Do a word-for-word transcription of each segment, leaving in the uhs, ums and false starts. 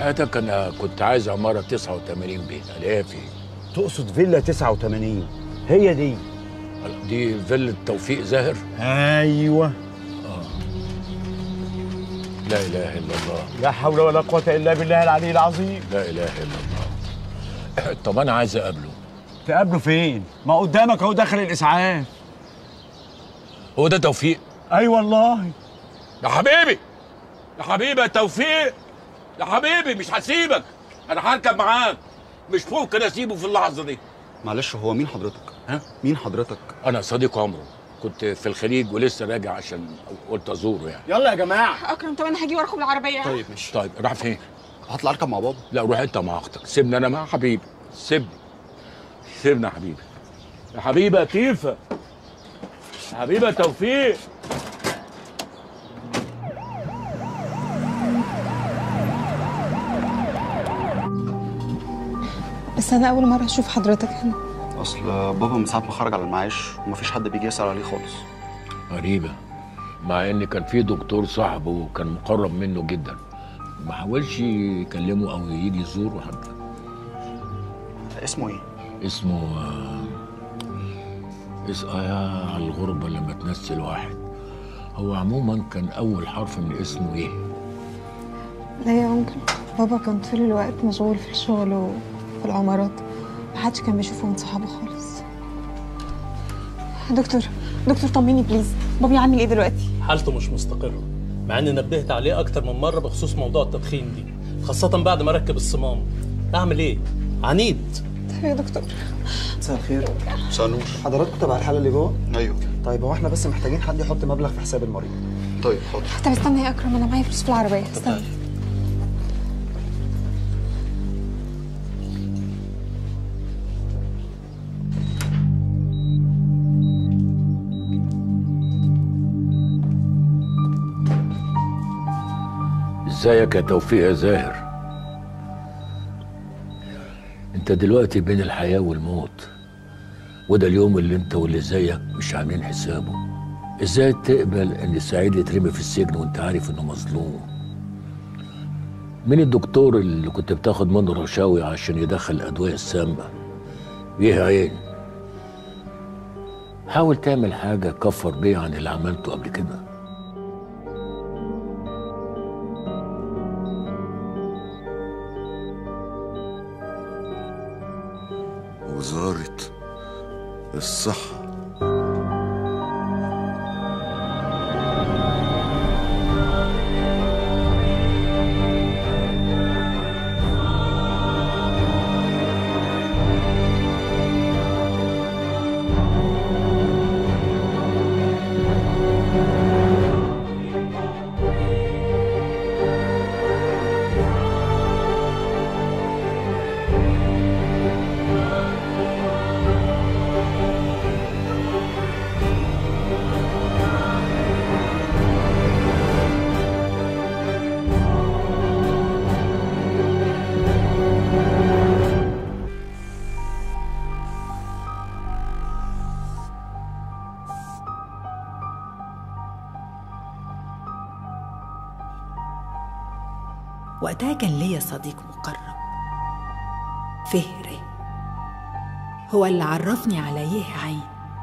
حياتك انا كنت عايز عماره تسعة وثمانين بيت، الاقيها فين؟ تقصد فيلا تسعة وثمانين؟ هي دي. دي فيلا توفيق زاهر؟ ايوه. اه. لا اله الا الله. لا حول ولا قوه الا بالله العلي العظيم. لا اله الا الله. طب انا عايز اقابله. تقابله فين؟ ما قدامك اهو داخل الاسعاف. هو ده توفيق؟ اي والله. يا حبيبي يا حبيبي يا توفيق، يا حبيبي مش هسيبك، انا هركب معاك، مش ممكن اسيبه في اللحظه دي. معلش هو مين حضرتك؟ ها؟ مين حضرتك؟ انا صديق عمره، كنت في الخليج ولسه راجع عشان قلت ازوره يعني. يلا يا جماعه. اكرم طب انا هاجي وراكم بالعربيه. طيب ماشي. طيب راح فين؟ هطلع اركب مع بابا. لا روح انت مع اختك، سيبني انا مع حبيبي، سيبني سيبني يا حبيبي. يا حبيبي يا تيفا، يا حبيبي يا توفيق. بس انا اول مره اشوف حضرتك هنا. اصل بابا من ساعه ما خرج على المعاش ومفيش حد بيجي يسال عليه خالص. غريبه، مع ان كان في دكتور صاحبه وكان مقرب منه جدا، ما حاولش يكلمه او يجي يزوره حتى. اسمه ايه؟ اسمه اسمه يا على الغربه لما تنسي الواحد. هو عموما كان اول حرف من اسمه ايه؟ لا يا انكل، بابا كان طول الوقت مشغول في الشغل وفي العمارات، محدش كان بيشوفه من صحابه خالص. دكتور دكتور طمني بليز، بابي عامل ايه دلوقتي؟ حالته مش مستقره، مع اني نبهت عليه اكتر من مره بخصوص موضوع التدخين دي، خاصه بعد ما ركب الصمام. اعمل ايه؟ عنيد. طيب يا دكتور. مساء الخير. مساء النور. حضراتكم تبع الحاله اللي جوه؟ ايوه. طيب هو احنا بس محتاجين حد يحط مبلغ في حساب المريض. طيب حاضر. طب استنى يا اكرم، انا معايا فلوس في العربيه، استنى. ازيك يا توفيق يا زاهر؟ انت دلوقتي بين الحياة والموت، وده اليوم اللي انت واللي زيك مش عاملين حسابه. ازاي تقبل ان سعيد يترمي في السجن وانت عارف انه مظلوم؟ مين الدكتور اللي كنت بتاخد منه رشاوي عشان يدخل الادوية السامة؟ ليه عين؟ حاول تعمل حاجة كفر بيها عن اللي عملته قبل كده. وزارة الصحة. وقتها كان ليا صديق مقرب فهري، هو اللي عرفني على يه عين.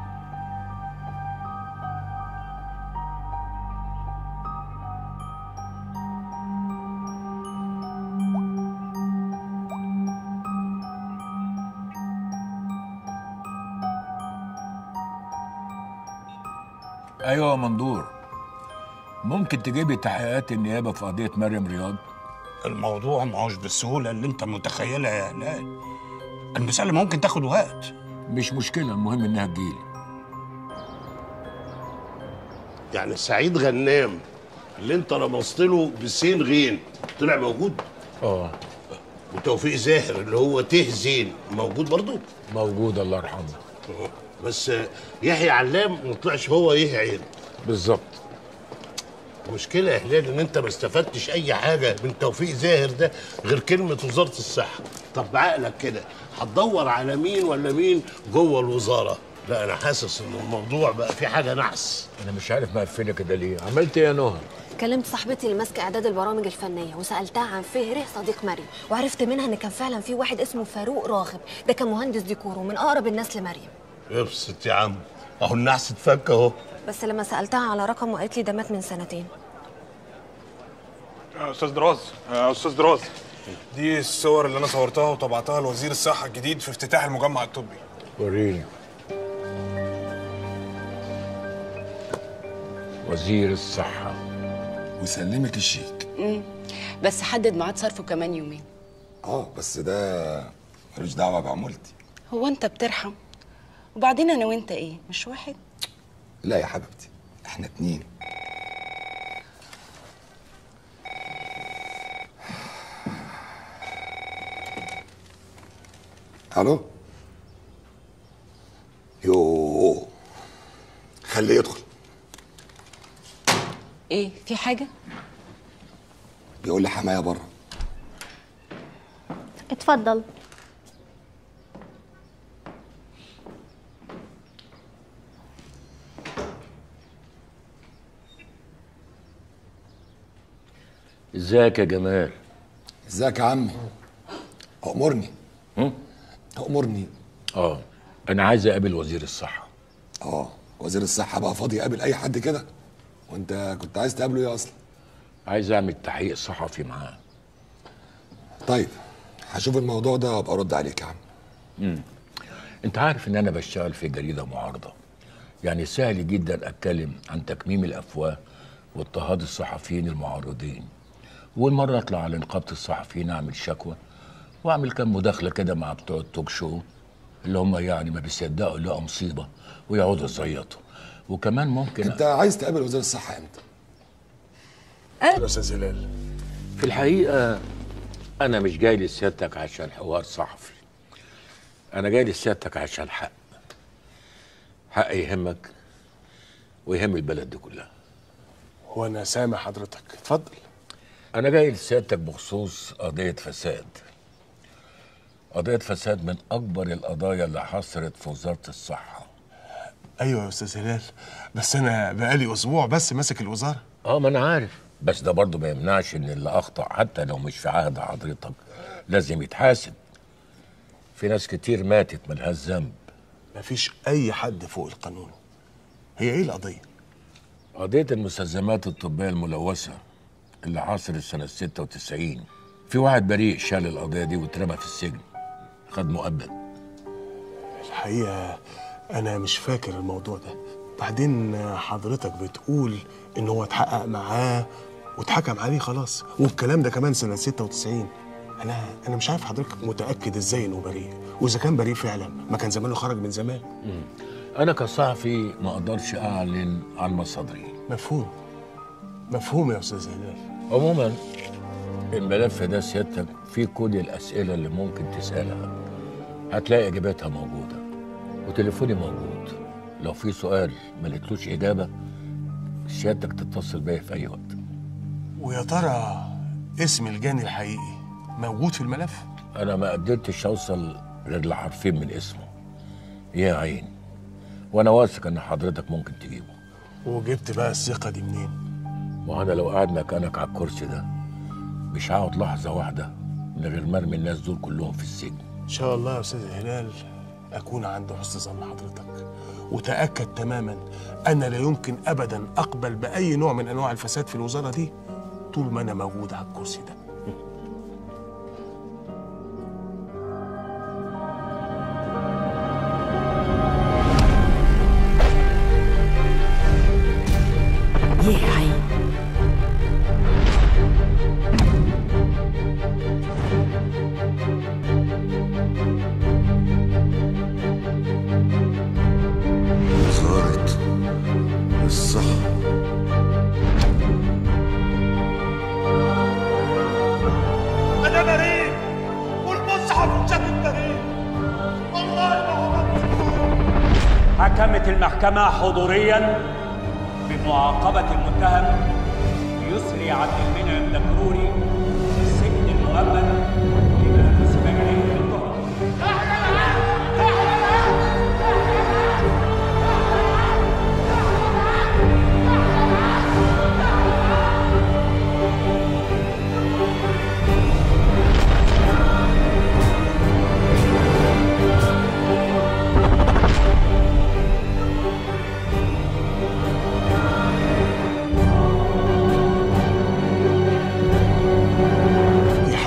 ايوه يا مندور، ممكن تجيبي تحقيقات النيابه في قضيه مريم رياض؟ الموضوع ما هوش بالسهوله اللي انت متخيلها يا هلال، المسألة ممكن تاخد وقت. مش مشكله، المهم انها تجيلي. يعني سعيد غنام اللي انت رمزت له بسين غين طلع موجود؟ اه. وتوفيق زاهر اللي هو ته زين موجود برضه؟ موجود الله يرحمه. بس يحيى علام ما طلعش هو يه عين. بالظبط. المشكلة يا هلال ان انت ما استفدتش اي حاجة من توفيق زاهر ده غير كلمة وزارة الصحة. طب بعقلك كده هتدور على مين ولا مين جوه الوزارة؟ لا انا حاسس ان الموضوع بقى فيه حاجة نحس. انا مش عارف مقفلة كده ليه، عملت ايه يا نهى؟ كلمت صاحبتي اللي ماسكه اعداد البرامج الفنيه وسالتها عن فهره صديق مريم، وعرفت منها ان كان فعلا في واحد اسمه فاروق راغب، ده كان مهندس ديكور ومن اقرب الناس لمريم. ابسط يا عم، اهو النحس اتفك اهو. بس لما سالتها على رقمه قالت لي ده مات من سنتين. يا استاذ دراز، يا استاذ دراز، دي الصور اللي انا صورتها وطبعتها لوزير الصحه الجديد في افتتاح المجمع الطبي. وريني. وزير الصحه وسلمك الشيك. امم بس حدد ميعاد صرفه كمان يومين. اه بس ده ملوش دعوه بعمولتي. هو انت بترحم؟ وبعدين انا وانت ايه؟ مش واحد؟ لا يا حبيبتي، احنا اتنين. الو. يوه، خليه يدخل. ايه في حاجه؟ بيقول لي حمايه بره. اتفضل. ازيك يا جمال؟ ازيك يا عمي؟ أأمرني. هم؟ تأمرني. اه انا عايز اقابل وزير الصحه. اه وزير الصحه بقى فاضي يقابل اي حد كده؟ وانت كنت عايز تقابله ايه اصلا؟ عايز اعمل تحقيق صحفي معاه. طيب هشوف الموضوع ده وابقى ارد عليك يا عم. امم انت عارف ان انا بشتغل في جريده معارضه، يعني سهل جدا اتكلم عن تكميم الافواه واضطهاد الصحفيين المعارضين، والمره اطلع على نقابه الصحفيين اعمل شكوى واعمل كام مداخله كده مع بتوع التوك شو اللي هم يعني ما بيصدقوا يلاقوا مصيبه ويقعدوا يزيطوا. وكمان ممكن انت عايز تقابل وزير الصحه امتى؟ يا استاذ هلال، في الحقيقه انا مش جاي لسيادتك عشان حوار صحفي، انا جاي لسيادتك عشان حق. حق يهمك ويهم البلد دي كلها. وانا سامع حضرتك، اتفضل. انا جاي لسيادتك بخصوص قضيه فساد. قضيه فساد من اكبر القضايا اللي حصلت في وزاره الصحه. ايوه يا استاذ هلال، بس انا بقالي اسبوع بس ماسك الوزاره. اه ما انا عارف، بس ده برضه ما يمنعش ان اللي اخطا حتى لو مش في عهد حضرتك لازم يتحاسب. في ناس كتير ماتت ملهاش ذنب. مفيش اي حد فوق القانون. هي ايه القضيه؟ قضيه المستلزمات الطبيه الملوثه اللي حصلت سنه ستة وتسعين. في واحد بريء شال القضيه دي واترمى في السجن، خد مؤبد. الحقيقه انا مش فاكر الموضوع ده. بعدين حضرتك بتقول ان هو اتحقق معاه واتحكم عليه خلاص، والكلام ده كمان سنه ستة وتسعين. انا انا مش عارف حضرتك متاكد ازاي انه بريء، واذا كان بريء فعلا ما كان زمانه خرج من زمان. مم. انا كصحفي ما اقدرش اعلن عن مصادري. مفهوم مفهوم يا استاذ هلال. عموما الملف ده سيادتك فيه كل الاسئله اللي ممكن تسالها، هتلاقي اجاباتها موجوده، وتليفوني موجود. لو في سؤال ما لقيتلوش اجابه سيادتك تتصل بيا في اي وقت. ويا ترى اسم الجاني الحقيقي موجود في الملف؟ انا ما قدرتش اوصل غير لحرفين من اسمه، يا عين، وانا واثق ان حضرتك ممكن تجيبه. وجبت بقى الثقه دي منين؟ وانا لو قاعد مكانك على الكرسي ده مش هقعد لحظه واحده من غير ما ارمي الناس دول كلهم في السجن. ان شاء الله يا استاذ هلال اكون عند حسن ظن حضرتك، وتاكد تماما ان لا يمكن ابدا اقبل باي نوع من انواع الفساد في الوزاره دي طول ما انا موجود على الكرسي ده. يا عين. وزارة الصحة. أنا بريء والمصحف شكل بريء، والله ما هو مكتوب. حكمت المحكمة حضوريا بمعاقبة المتهم يسري عبد المنعم دكروري السجن المؤبد لما نسب إليه بالتهم.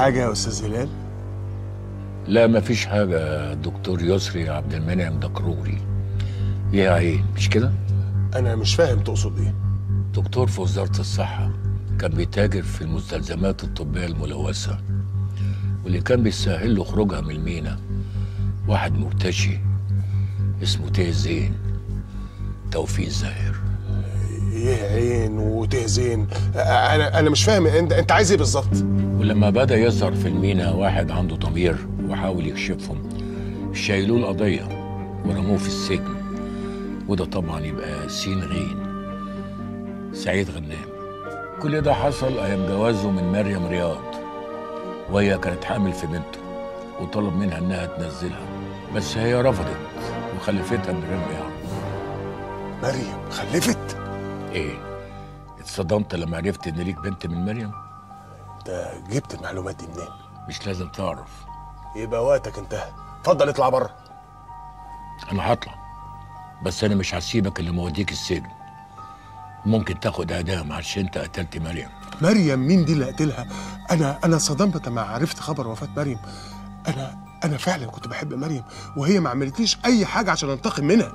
حاجه يا استاذ هلال؟ لا مفيش حاجة. دكتور يسري عبد المنعم دكروري ليها عين، مش كده؟ انا مش فاهم تقصد ايه. دكتور في وزارة الصحة، كان بيتاجر في المستلزمات الطبية الملوثة، واللي كان بيسهل له خروجها من المينا واحد مرتشي اسمه تيه زين، توفيق زاهر. ايه عين وتيه زين؟ انا انا مش فاهم انت انت عايز ايه بالظبط؟ ولما بدأ يظهر في المينا واحد عنده ضمير وحاول يكشفهم، شايلوه القضية ورموه في السجن. وده طبعا يبقى سين غين سعيد غنام. كل ده حصل أيام جوازه من مريم رياض، وهي كانت حامل في بنته وطلب منها إنها تنزلها، بس هي رفضت وخلفتها من غير ما يعرف. مريم خلفت؟ إيه؟ اتصدمت لما عرفت إن ليك بنت من مريم؟ انت جبت المعلومات دي منين؟ مش لازم تعرف. يبقى وقتك انتهى، اتفضل اطلع بره. أنا هطلع، بس أنا مش هسيبك إلا موديك السجن. ممكن تاخد إعدام عشان أنت قتلت مريم. مريم مين دي اللي قتلها؟ انا انا صدمت لما عرفت خبر وفاه مريم. انا انا فعلا كنت بحب مريم، وهي ما عملتليش اي حاجه عشان انتقم منها.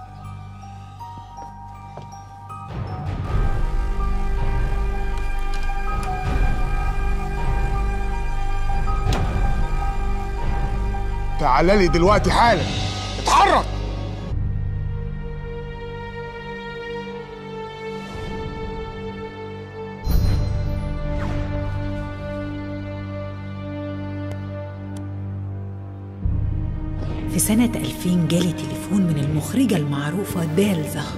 تعال لي دلوقتي حالا، اتحرك. في سنة ألفين جالي تليفون من المخرجة المعروفة دال زهر،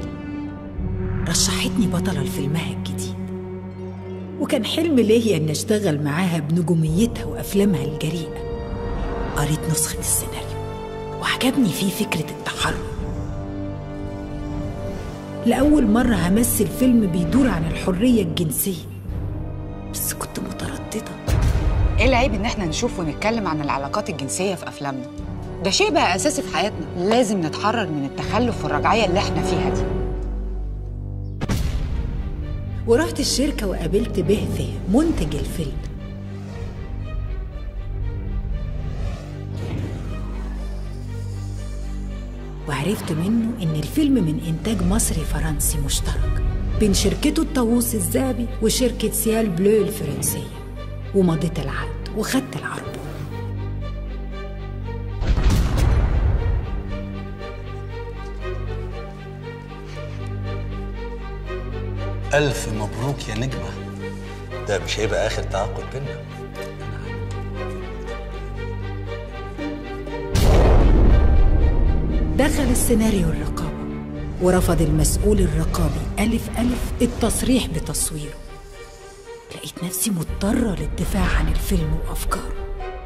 رشحتني بطلة لفيلمها الجديد، وكان حلم ليا إن أشتغل معاها بنجوميتها وأفلامها الجريئة. قريت نسخة السيناريو وعجبني فيه فكرة التحرر. لأول مرة همثل فيلم بيدور عن الحرية الجنسية، بس كنت مترددة. ايه العيب ان احنا نشوف ونتكلم عن العلاقات الجنسية في أفلامنا؟ ده شيء بقى أساسي في حياتنا، لازم نتحرر من التخلف والرجعية اللي احنا فيها دي. ورحت الشركة وقابلت بهثة منتج الفيلم. وعرفت منه إن الفيلم من إنتاج مصري فرنسي مشترك بين شركته الطاووس الذهبي وشركة سيال بلو الفرنسية، ومضيت العقد وخدت العرض. ألف مبروك يا نجمة، ده مش هيبقى آخر تعاقد بينا. دخل السيناريو الرقابة، ورفض المسؤول الرقابي ألف ألف التصريح بتصويره. لقيت نفسي مضطرة للدفاع عن الفيلم وأفكاره.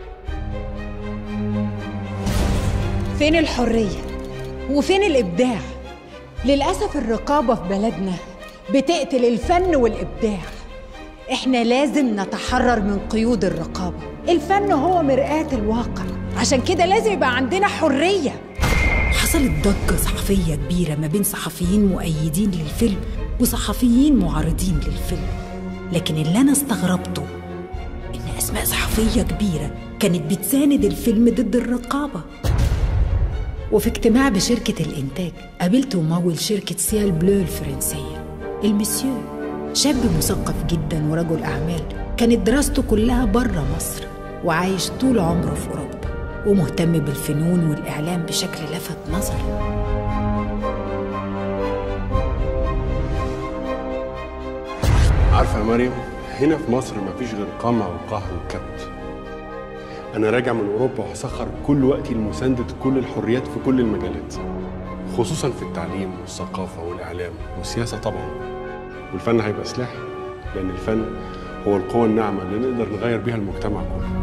فين الحرية؟ وفين الإبداع؟ للأسف الرقابة في بلدنا بتقتل الفن والإبداع. إحنا لازم نتحرر من قيود الرقابة. الفن هو مرآة الواقع، عشان كده لازم يبقى عندنا حرية. حصلت ضجة صحفية كبيرة ما بين صحفيين مؤيدين للفيلم وصحفيين معارضين للفيلم، لكن اللي أنا استغربته إن أسماء صحفية كبيرة كانت بتساند الفيلم ضد الرقابة. وفي اجتماع بشركة الإنتاج قابلت ممول شركة سيال بلو الفرنسية، المسيو، شاب مثقف جدا ورجل أعمال، كانت دراسته كلها بره مصر وعايش طول عمره في أوروبا، ومهتم بالفنون والإعلام بشكل لفت نظري. عارفة يا مريم، هنا في مصر مفيش غير قمع وقهر وكبت. أنا راجع من أوروبا وهسخر كل وقتي لمساندة كل الحريات في كل المجالات، خصوصا في التعليم والثقافة والإعلام والسياسة طبعا. والفن هيبقى سلاح، لأن الفن هو القوة الناعمة اللي نقدر نغير بيها المجتمع كله.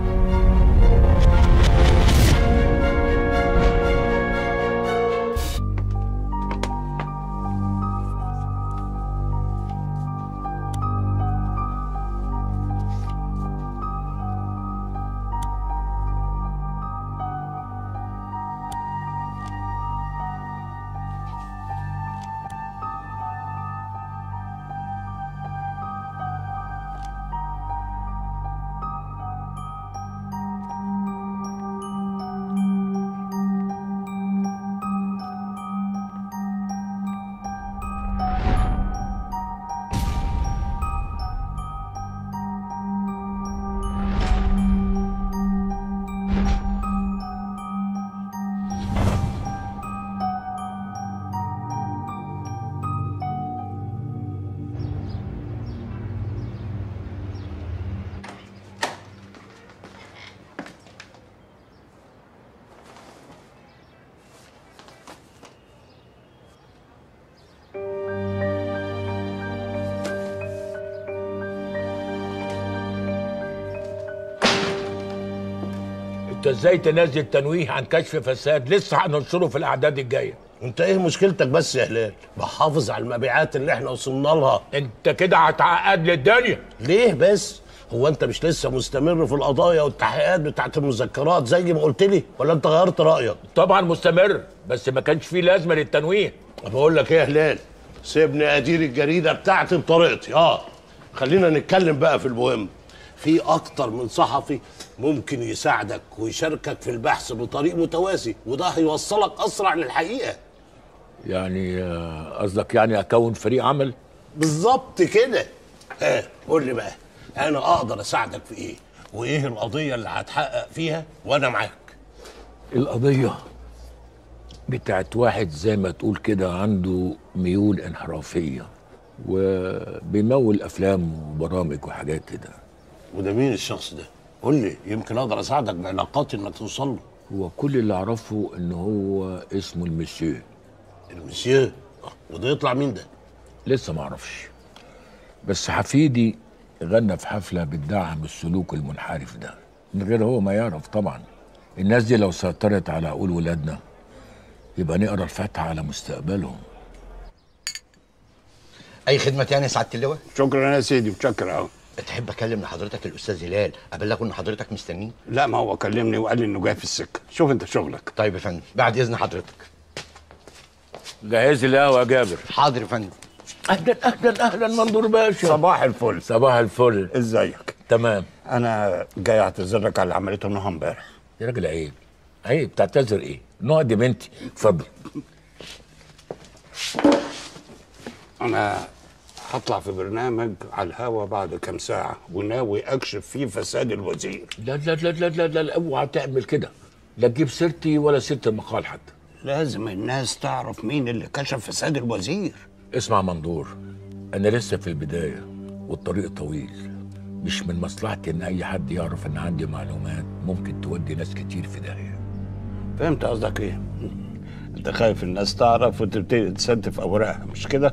وانت ازاي تنزل تنويه عن كشف فساد لسه هننشره في الاعداد الجايه؟ انت ايه مشكلتك بس يا هلال؟ بحافظ على المبيعات اللي احنا وصلنا لها. انت كده هتعقد لي الدنيا. ليه بس؟ هو انت مش لسه مستمر في القضايا والتحقيقات بتاعت المذكرات زي ما قلت لي، ولا انت غيرت رايك؟ طبعا مستمر، بس ما كانش فيه لازمه للتنويه. بقول لك ايه يا هلال، سيبني ادير الجريده بتاعتي بطريقتي. اه خلينا نتكلم بقى في المهم. في اكتر من صحفي ممكن يساعدك ويشاركك في البحث بطريق متوازي، وده هيوصلك اسرع للحقيقه. يعني قصدك يعني اكون فريق عمل؟ بالظبط كده. ها قول لي بقى، انا اقدر اساعدك في ايه؟ وايه القضيه اللي هتحقق فيها وانا معاك؟ القضيه بتاعت واحد زي ما تقول كده عنده ميول انحرافيه وبيمول افلام وبرامج وحاجات كده. وده مين الشخص ده؟ قول لي يمكن اقدر اساعدك بعلاقاتي انك توصل له. هو كل اللي اعرفه ان هو اسمه المسيو. المسيو؟ وده يطلع مين ده؟ لسه ما اعرفش، بس حفيدي غنى في حفله بتدعم السلوك المنحرف ده من غير هو ما يعرف. طبعا الناس دي لو سيطرت على عقول ولادنا يبقى نقرا الفاتحه على مستقبلهم. اي خدمه تاني يا سعاده اللواء؟ شكرا يا سيدي، متشكر اهو. تحب اكلم لحضرتك الاستاذ هلال ابلغه ان حضرتك مستنيه؟ لا، ما هو كلمني وقال لي انه جاي في السكه. شوف انت شغلك. طيب يا فندم، بعد اذن حضرتك. جهز لي القهوه يا جابر. حاضر يا فندم. اهلا اهلا اهلا منظور باشا. صباح الفل. صباح الفل. ازيك؟ تمام. انا جاي اعتذر لك على اللي عملته النهارده امبارح. يا راجل عيب عيب، تعتذر ايه؟ نقعد يا بنتي، اتفضل. انا هطلع في برنامج على الهوا بعد كام ساعه وناوي اكشف فيه فساد الوزير. لا لا لا لا لا, لا اوعى تعمل كده، لا تجيب سيرتي ولا سيره المقال حتى. لازم الناس تعرف مين اللي كشف فساد الوزير. اسمع منظور، انا لسه في البدايه والطريق طويل. مش من مصلحتي ان اي حد يعرف ان عندي معلومات ممكن تودي ناس كتير في داهيه. فهمت قصدك ايه؟ انت خايف الناس تعرف وتبتدي تستف اوراقها، مش كده؟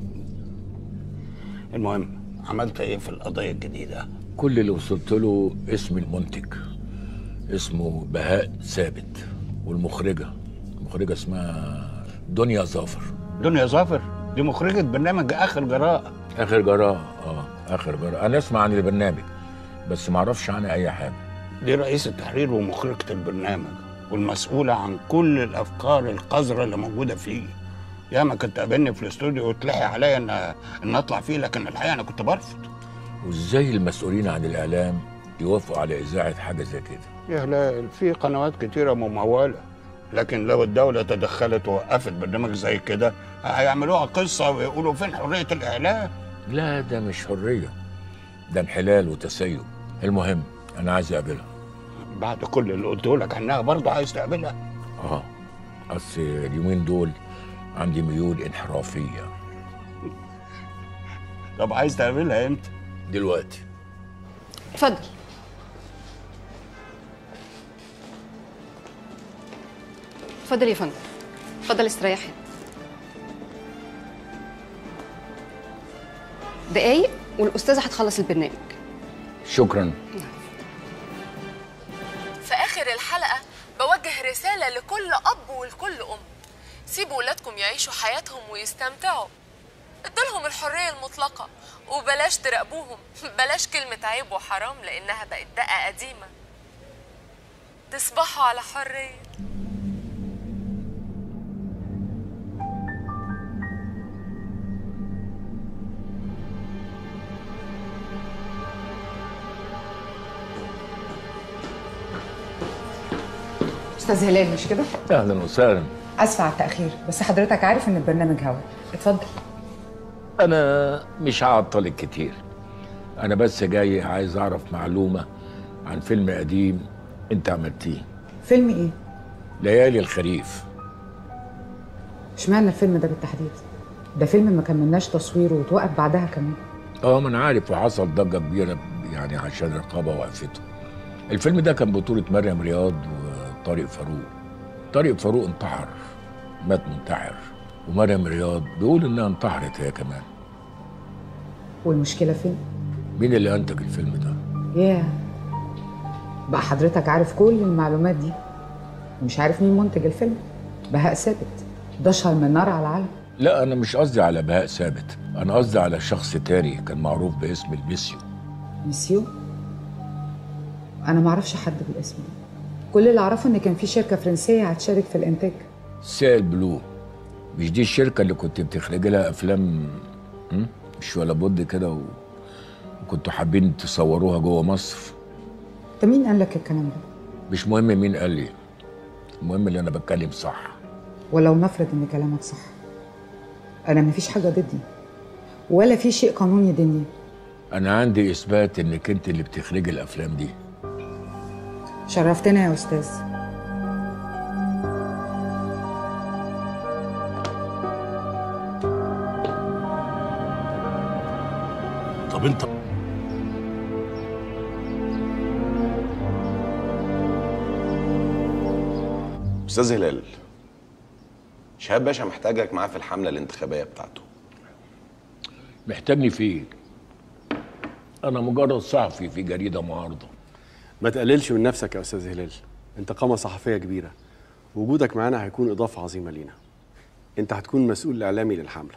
المهم، عملت ايه في القضيه الجديده؟ كل اللي وصلت له اسم المنتج، اسمه بهاء ثابت، والمخرجه مخرجه اسمها دنيا ظافر. دنيا ظافر دي مخرجه برنامج اخر جراء. اخر جراء اه اخر جراء. انا اسمع عن البرنامج بس ما اعرفش عنها اي حاجه. دي رئيس التحرير ومخرجه البرنامج والمسؤوله عن كل الافكار القذره اللي موجوده فيه. ياما كنت قابلني في الاستوديو وتلحي عليا ان ان اطلع فيه، لكن الحقيقه انا كنت برفض. وازاي المسؤولين عن الاعلام يوافقوا على اذاعه حاجه زي كده؟ يا هلال، في قنوات كتيره مموله، لكن لو الدوله تدخلت ووقفت برنامج زي كده هيعملوها قصه ويقولوا فين حريه الاعلام. لا، ده مش حريه، ده انحلال وتسيب. المهم انا عايز اقابلها. بعد كل اللي قلته لك عنها برضه عايز تقابلها؟ اه اصل اليومين دول عندي ميول انحرافيه. طب عايز تقابلها امتى؟ دلوقتي. اتفضل. اتفضل يا فندم، اتفضل استريحي. دقايق والاستاذه هتخلص البرنامج. شكرا. في آخر الحلقة بوجه رسالة لكل أب ولكل أم: سيبوا ولادكم يعيشوا حياتهم ويستمتعوا، ادولهم الحرية المطلقة وبلاش تراقبوهم. بلاش كلمة عيب وحرام لأنها بقت دقة قديمة. تصبحوا على حرية. استاذ هلال مش كده؟ اهلا وسهلا. اسفه على التاخير، بس حضرتك عارف ان البرنامج هوا. اتفضل. انا مش هعطلك كتير، انا بس جاي عايز اعرف معلومه عن فيلم قديم انت عملتيه. فيلم ايه؟ ليالي الخريف. اشمعنى الفيلم ده بالتحديد؟ ده فيلم ما كملناش تصويره وتوقف بعدها كمان. اه ما انا عارف، وحصل ضجه كبيره يعني عشان الرقابه وقفته. الفيلم ده كان بطوله مريم رياض وطارق فاروق. طارق فاروق انتحر، مات منتحر، ومريم رياض بيقول انها انتحرت هي كمان. والمشكله فين؟ مين اللي انتج الفيلم ده؟ ياه، بقى حضرتك عارف كل المعلومات دي ومش عارف مين منتج الفيلم؟ بهاء ثابت، ده اشهر من نار على العالم. لا انا مش قصدي على بهاء ثابت، انا قصدي على شخص تاني كان معروف باسم الميسيو. ميسيو؟ انا ما اعرفش حد بالاسم ده. كل اللي اعرفه ان كان في شركه فرنسيه هتشارك في الانتاج. سيل بلو، مش دي الشركه اللي كنت بتخرجي لها افلام م? مش ولا بد كده و... وكنتوا حابين تصوروها جوه مصر؟ انت مين قال لك الكلام ده؟ مش مهم مين قال لي، المهم اللي انا بتكلم صح. ولو نفرض ان كلامك صح، انا مفيش حاجه ضدي ولا في شيء قانوني يدني. انا عندي اثبات انك انت اللي بتخرجي الافلام دي. شرفتنا يا استاذ. طب انت استاذ هلال، شهاب باشا محتاجك معاه في الحمله الانتخابيه بتاعته. محتاجني في ايه؟ انا مجرد صحفي في جريده معارضه. ما تقللش من نفسك يا استاذ هلال، انت قامه صحفيه كبيره، وجودك معانا هيكون اضافه عظيمه لينا. انت هتكون مسؤول اعلامي للحمله.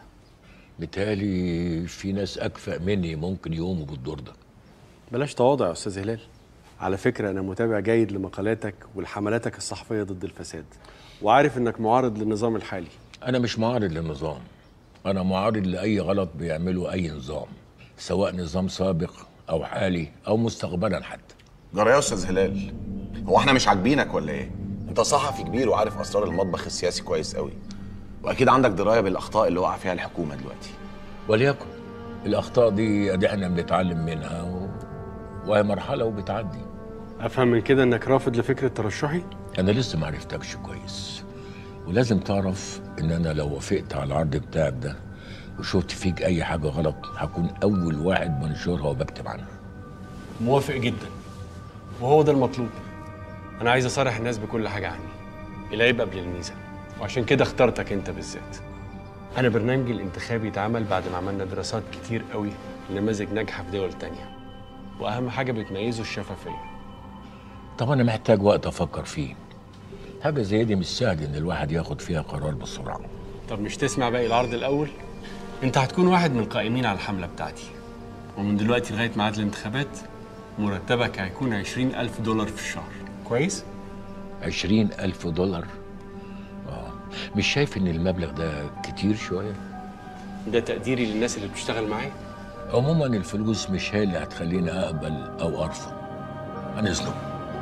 متهيألي في ناس اكفأ مني ممكن يقوموا بالدور ده. بلاش تواضع يا استاذ هلال. على فكره انا متابع جيد لمقالاتك ولحملاتك الصحفيه ضد الفساد، وعارف انك معارض للنظام الحالي. انا مش معارض للنظام، انا معارض لاي غلط بيعمله اي نظام، سواء نظام سابق او حالي او مستقبلا حتى. جرى يا استاذ هلال، هو احنا مش عاجبينك ولا ايه؟ انت صحفي كبير وعارف اسرار المطبخ السياسي كويس قوي، واكيد عندك درايه بالاخطاء اللي وقع فيها الحكومه دلوقتي. وليكن الاخطاء دي ادي احنا بنتعلم منها و... وهي مرحله وبتعدي. افهم من كده انك رافض لفكره ترشحي؟ انا لسه ما عرفتكش كويس، ولازم تعرف ان انا لو وافقت على العرض بتاعك ده وشفت فيك اي حاجه غلط هكون اول واحد بنشرها وبكتب عنها. موافق جدا، وهو ده المطلوب. انا عايز اصارح الناس بكل حاجه عني، العيب قبل الميزه، وعشان كده اخترتك انت بالذات. انا برنامجي الانتخابي اتعمل بعد ما عملنا دراسات كتير قوي لنماذج ناجحه في دول تانية، واهم حاجه بتميزه الشفافيه. طب انا محتاج وقت افكر فيه، حاجه زي دي مش سهل ان الواحد ياخد فيها قرار بسرعه. طب مش تسمع باقي العرض الاول؟ انت هتكون واحد من القائمين على الحمله بتاعتي، ومن دلوقتي لغايه ميعاد الانتخابات مرتبك هيكون عشرين ألف دولار في الشهر. كويس؟ عشرين ألف دولار؟ اه مش شايف ان المبلغ ده كتير شويه؟ ده تقديري للناس اللي بتشتغل معايا. عموما الفلوس مش هي اللي هتخليني اقبل او ارفض. هنظلم.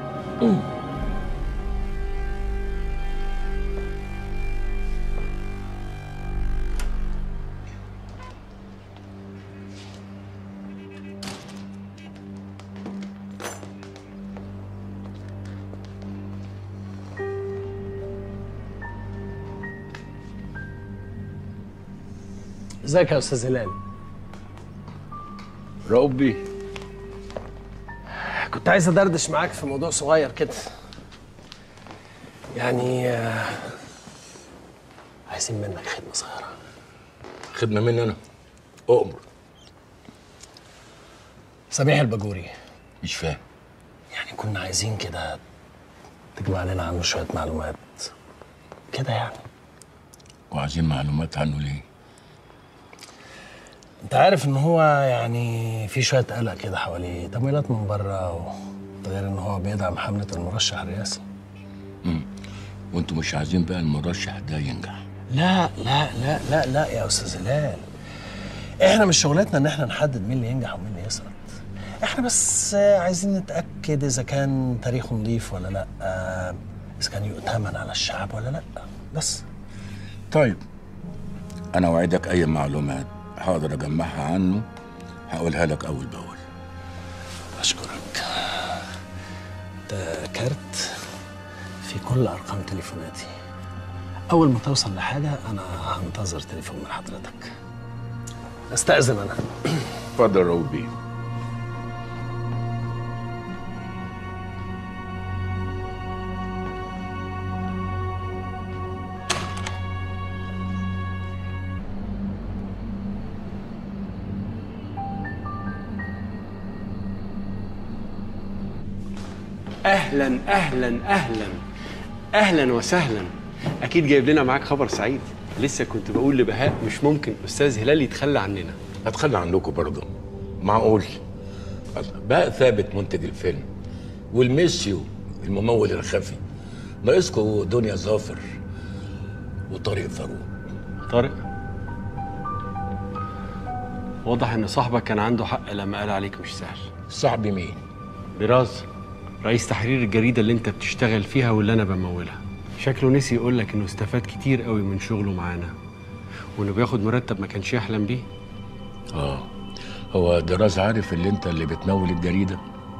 ازيك يا استاذ هلال؟ ربي، كنت عايز ادردش معاك في موضوع صغير كده. يعني آه، عايزين منك خدمه صغيره. خدمه مني انا؟ اؤمر. سميح الباجوري. مش فاهم. يعني كنا عايزين كده تجمع لنا عنه شويه معلومات كده يعني. وعايزين معلومات عنه ليه؟ انت عارف ان هو يعني في شويه قلق كده حواليه، تمويلات من بره، وغير ان هو بيدعم حمله المرشح الرئاسي. امم وانتوا مش عايزين بقى المرشح ده ينجح؟ لا لا لا لا لا يا استاذ هلال، احنا مش شغلتنا ان احنا نحدد مين اللي ينجح ومين اللي يسقط. احنا بس عايزين نتاكد اذا كان تاريخه نظيف ولا لا، اذا كان يؤتمن على الشعب ولا لا، بس. طيب انا اوعدك اي معلومات هقدر اجمعها عنه هقولها لك اول باول. اشكرك. ده كارت في كل ارقام تليفوناتي، اول ما توصل لحاجه انا هنتظر تليفون من حضرتك. استاذن انا. اتفضل راؤول بيه. اهلا اهلا اهلا اهلا وسهلا. اكيد جايب لنا معاك خبر سعيد. لسه كنت بقول لبهاء مش ممكن استاذ هلال يتخلى عننا. هتخلى عنكم برضه؟ معقول؟ بقى ثابت منتج الفيلم والميسيو الممول الخفي، ناقصكم دنيا ظافر وطارق فاروق. طارق؟ واضح ان صاحبك كان عنده حق لما قال عليك مش سهل. صاحبي مين؟ ميراز، رئيس تحرير الجريده اللي انت بتشتغل فيها واللي انا بمولها. شكله نسي يقول لك انه استفاد كتير قوي من شغله معانا، وانه بياخد مرتب ما كانش يحلم بيه. اه هو دراز عارف اللي انت اللي بتمول الجريده؟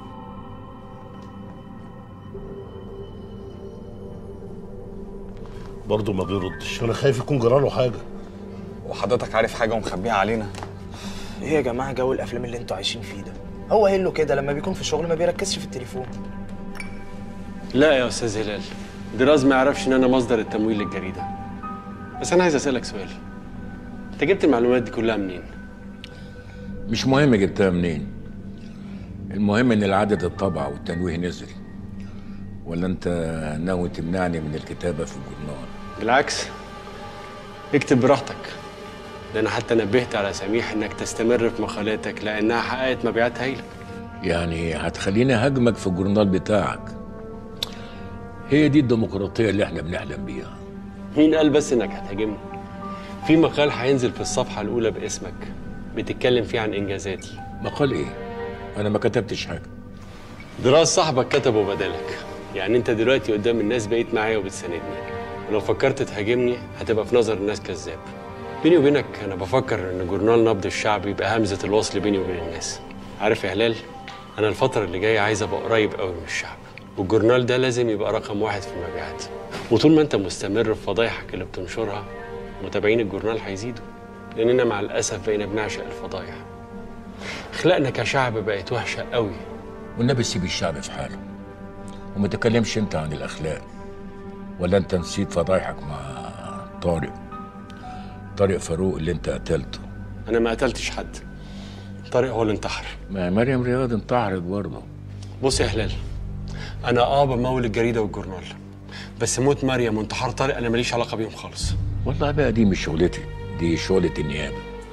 برضه ما بيردش، انا خايف يكون جراله حاجه. وحضرتك عارف حاجه ومخبيها علينا؟ ايه يا جماعه جو الافلام اللي انتوا عايشين فيه ده؟ هو هيلو كده لما بيكون في الشغل ما بيركزش في التليفون. لا يا استاذ هلال، دراز ما يعرفش ان انا مصدر التمويل للجريده. بس انا عايز اسالك سؤال، انت جبت المعلومات دي كلها منين؟ مش مهم جبتها منين، المهم ان العدد الطبع والتنويه نزل. ولا انت ناوي تمنعني من الكتابه في الجورنال؟ بالعكس، اكتب براحتك. ده انا حتى نبهت على سميح انك تستمر في مقالاتك لانها حققت مبيعات هايله. يعني هتخليني هاجمك في الجورنال بتاعك؟ هي دي الديمقراطيه اللي احنا بنحلم بيها. مين قال بس انك هتهاجمني؟ في مقال هينزل في الصفحه الاولى باسمك بتتكلم فيه عن انجازاتي. مقال ايه؟ انا ما كتبتش حاجه. دراز صاحبك كتبه بدالك. يعني انت دلوقتي قدام الناس بقيت معايا وبتساندني، ولو فكرت تهاجمني هتبقى في نظر الناس كذاب. بيني وبينك انا بفكر ان جورنال نبض الشعب يبقى همزه الوصل بيني وبين الناس. عارف يا هلال، انا الفتره اللي جايه عايز ابقى قريب قوي من الشعب، والجورنال ده لازم يبقى رقم واحد في المبيعات. وطول ما انت مستمر في فضايحك اللي بتنشرها، متابعين الجورنال هيزيدوا، لاننا مع الاسف بقينا بنعشق الفضايح. اخلاقنا كشعب بقت وحشه قوي. والنبي سيب الشعب في حاله وما تكلمش انت عن الاخلاق. ولا انت نسيت فضايحك مع طارق طارق فاروق اللي انت قتلته؟ انا ما قتلتش حد، طارق هو اللي انتحر. ما مريم رياض انتحرت برضه. بص يا هلال، انا اه بمول الجريده والجورنال، بس موت مريم وانتحار طارق انا ماليش علاقه بيهم خالص. والله بقى دي مش شغلتي، دي شغله النيابه.